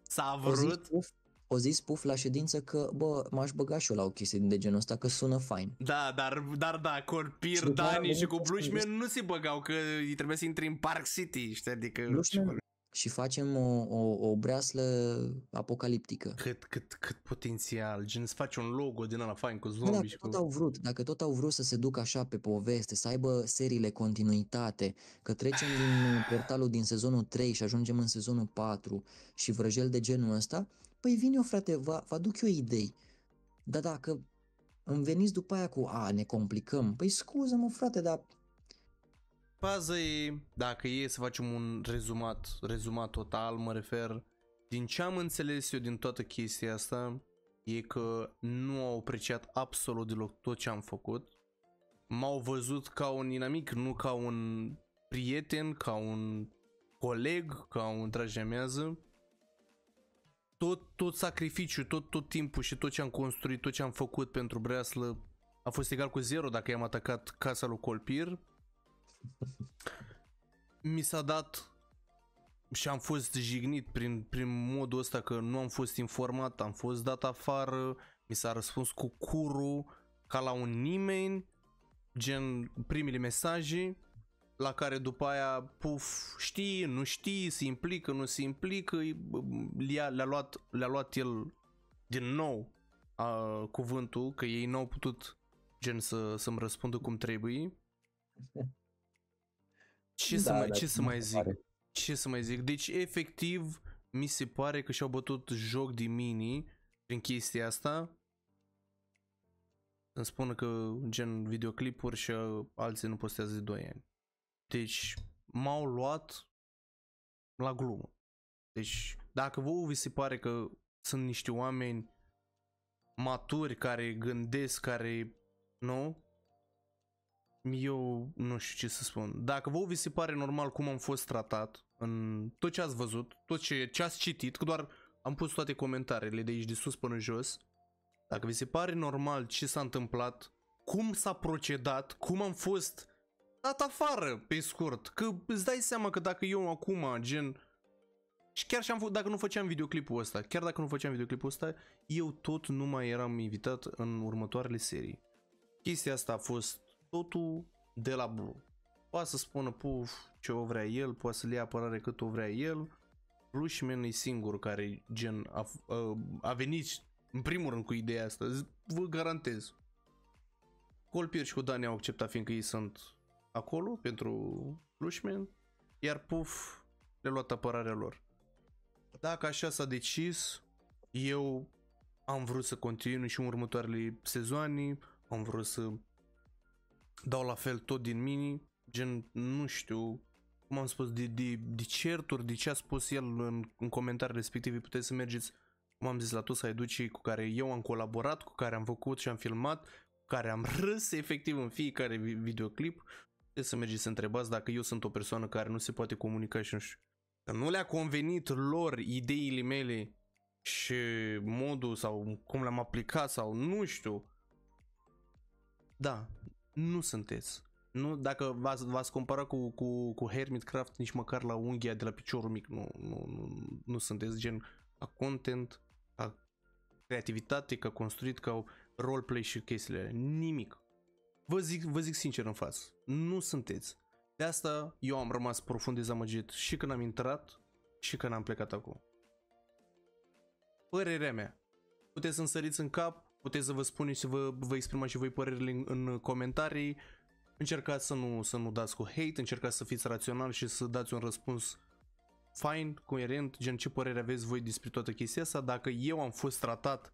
O zis Puf la ședință că, bă, m-aș băga și eu la o chestie de genul ăsta, că sună fain. Da, dar Colpir, Dani și cu Blushman nu se băgau, că îi trebuia să intri în Park City, știi, adică... Și facem o breaslă apocaliptică. Cât potențial, gen să faci un logo din ăla fain cu zombie. Dacă tot au vrut să se ducă așa pe poveste, să aibă seriile continuitate, că trecem din portalul din sezonul 3 și ajungem în sezonul 4 și vrăjeli de genul ăsta, păi vin eu frate, vă aduc eu idei. Dar dacă îmi veniți după aia cu ne complicăm, păi scuză-mă frate, dar... Faza e, dacă e să facem un rezumat total, mă refer, din ce am înțeles eu din toată chestia asta, e că nu au apreciat absolut deloc tot ce am făcut. M-au văzut ca un inamic, nu ca un prieten, ca un coleg, ca un tragemează. Tot sacrificiul, tot timpul și tot ce am construit, tot ce am făcut pentru breaslă a fost egal cu 0 dacă i-am atacat casa lui Colpir. Mi s-a dat și am fost jignit prin modul ăsta că nu am fost informat, am fost dat afară, mi s-a răspuns cu curul ca la un nimeni, gen primele mesaje, la care după aia, puf, știi, nu știi, se implică, nu se implică, le-a luat el din nou cuvântul, că ei n-au putut gen să-mi răspundă cum trebuie. Ce să mai zic? Deci efectiv mi se pare că și-au bătut joc de mini prin chestia asta. Îmi spun că gen videoclipuri și alții nu postează de 2 ani. Deci m-au luat la glumă. Deci dacă vouă vi se pare că sunt niște oameni maturi care gândesc, care nu, eu nu știu ce să spun. Dacă vouă vi se pare normal cum am fost tratat în tot ce ați văzut, tot ce ați citit, că doar am pus toate comentariile de aici de sus până jos, dacă vi se pare normal ce s-a întâmplat, cum s-a procedat, cum am fost dat afară, pe scurt, că îți dai seama că dacă eu acum, gen, și chiar dacă nu făceam videoclipul ăsta, eu tot nu mai eram invitat în următoarele serii. Chestia asta a fost totul de la Blue. Poate să spună puf ce o vrea el, poate să le ia apărare cât o vrea el. Blushman e singurul care gen a venit în primul rând cu ideea asta, vă garantez. Colpir și cu Dani au acceptat fiindcă ei sunt acolo pentru Blushman, iar puf le-a luat apărarea lor. Dacă așa s-a decis, eu am vrut să continui și în următoarele sezoane, am vrut să dau la fel tot din mini, gen, nu știu, cum am spus, de certuri, de ce a spus el în comentariile respective, puteți să mergeți cum am zis, la toți haiducii cu care eu am colaborat, cu care am făcut și am filmat, cu care am râs efectiv în fiecare videoclip, să mergeți să întrebați dacă eu sunt o persoană care nu se poate comunica și nu știu. Că nu le-a convenit lor ideile mele și modul sau cum le-am aplicat sau nu știu. Da, nu sunteți. Nu, dacă v-ați compara cu Hermitcraft, nici măcar la unghia de la piciorul mic nu sunteți gen ca content, ca creativitate, ca construit, ca roleplay și chestiile alea. Nimic. Vă zic sincer în față, nu sunteți. De asta eu am rămas profund dezamăgit și când am intrat și când am plecat acum. Părerea mea. Puteți să însăriți în cap, puteți să vă spuneți, să vă exprimați și voi părerile în comentarii. Încercați să nu dați cu hate, încercați să fiți raționali și să dați un răspuns fine, coerent, gen ce părere aveți voi despre toată chestia asta. Dacă eu am fost tratat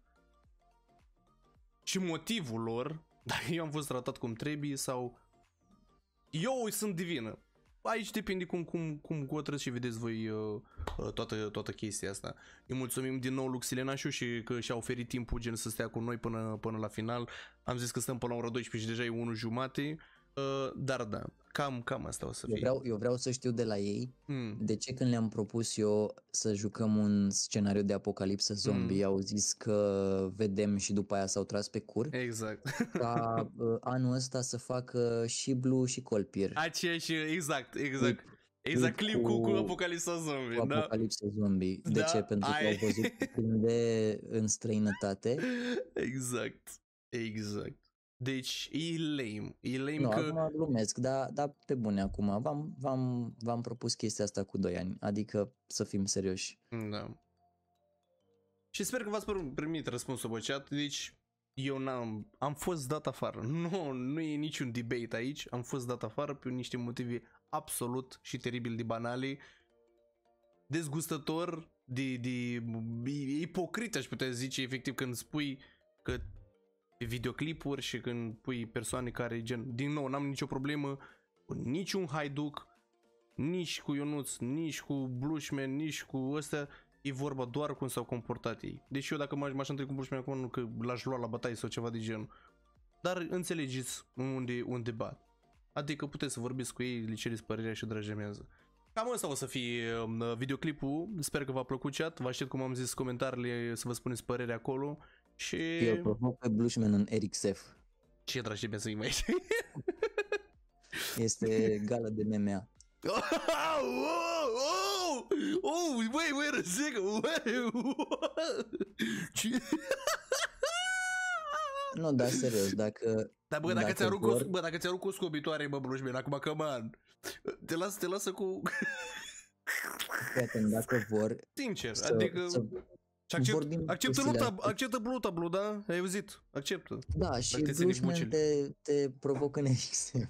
și motivul lor, dacă eu am fost tratat cum trebuie sau eu sunt divină. Aici depinde cum hotărâți și vedeți voi toată chestia asta. Îi mulțumim din nou lui Xilenașu și că și-a oferit timpul gen să stea cu noi până la final. Am zis că stăm până la ora 12 și deja e 1:30. Dar da, cam asta o să fie. Eu vreau să știu de la ei de ce când le-am propus eu să jucăm un scenariu de apocalipsă zombie, au zis că vedem și după aia s-au tras pe cur. Exact. Ca anul ăsta să facă și Blue și Colpir. Aceeași, exact. Exact, clip cu apocalipsa zombie. Cu apocalipsa zombie. De ce? Pentru că au văzut prinde în străinătate. Exact. Deci e lame Nu, că... acum glumesc, dar pe bune acum, v-am propus chestia asta cu 2 ani, adică să fim serioși. Da. Și sper că v-ați primit răspunsul pe chat, deci eu am fost dat afară, nu e niciun debate aici, am fost dat afară pe niște motive absolut și teribil de banale, dezgustător, de ipocrit aș putea zice efectiv când spui că pe videoclipuri și când pui persoane care gen, din nou, n-am nicio problemă cu niciun haiduc, nici cu Ionuț, nici cu Blushman, nici cu ăstea, e vorba doar cum s-au comportat ei. Deci eu dacă m-aș întâlni cu Blushman acum, nu că l-aș lua la bătaie sau ceva de genul, dar înțelegeți unde bat. Adică puteți să vorbiți cu ei, le cereți părerea și drăgemează. Cam asta o să fie videoclipul, sper că v-a plăcut chat, vă aștept cum am zis comentariile să vă spuneți părerea acolo. Și... Eu provoc pe Blushman în RXF. Ce dragi bine să-i mai Este gala de MMA. Wait a second. Nu, dar serios, dacă... Dar bă, dacă ți-a rupt cu scobitoare, bă, Blushman, acum că man, te lasă cu... Prieten, dacă vor... Sincer, adică... Acceptă Blue Tableau, da? Ai auzit? Acceptă. Da, și Blushman te provocă în RXF.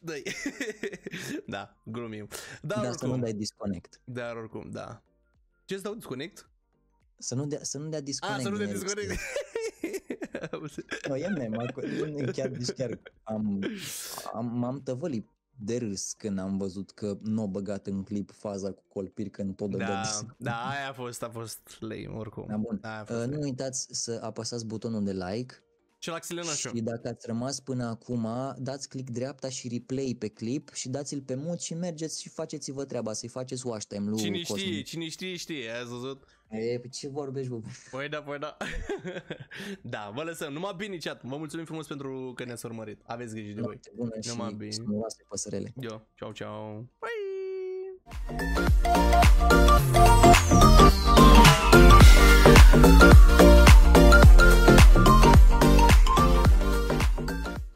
Da, glumim. Dar să nu dai disconnect. Dar oricum, da. Ce să dau disconnect? Să nu dea disconnect. Să nu dea disconnect. No, e meme, chiar m-am tăvălit de râs când am văzut că nu a băgat în clip faza cu Colpir când tot da, aia a fost lame oricum. Da, bun. Nu uitați să apăsați butonul de like. Și la Xilenașu. Și dacă ați rămas până acum, dați click dreapta și replay pe clip și dați-l pe mut și mergeți și faceți-vă treaba, să-i faceți watch time lui Cosmin. Cine știe, ai văzut? Ce vorbești, bă? Păi da. Da, vă lăsăm. Numai bine, chat. Vă mulțumim frumos pentru că ne-ați urmărit. Aveți grijă de voi. Numai bine. Să nu lase păsărele. Ciao. Bye!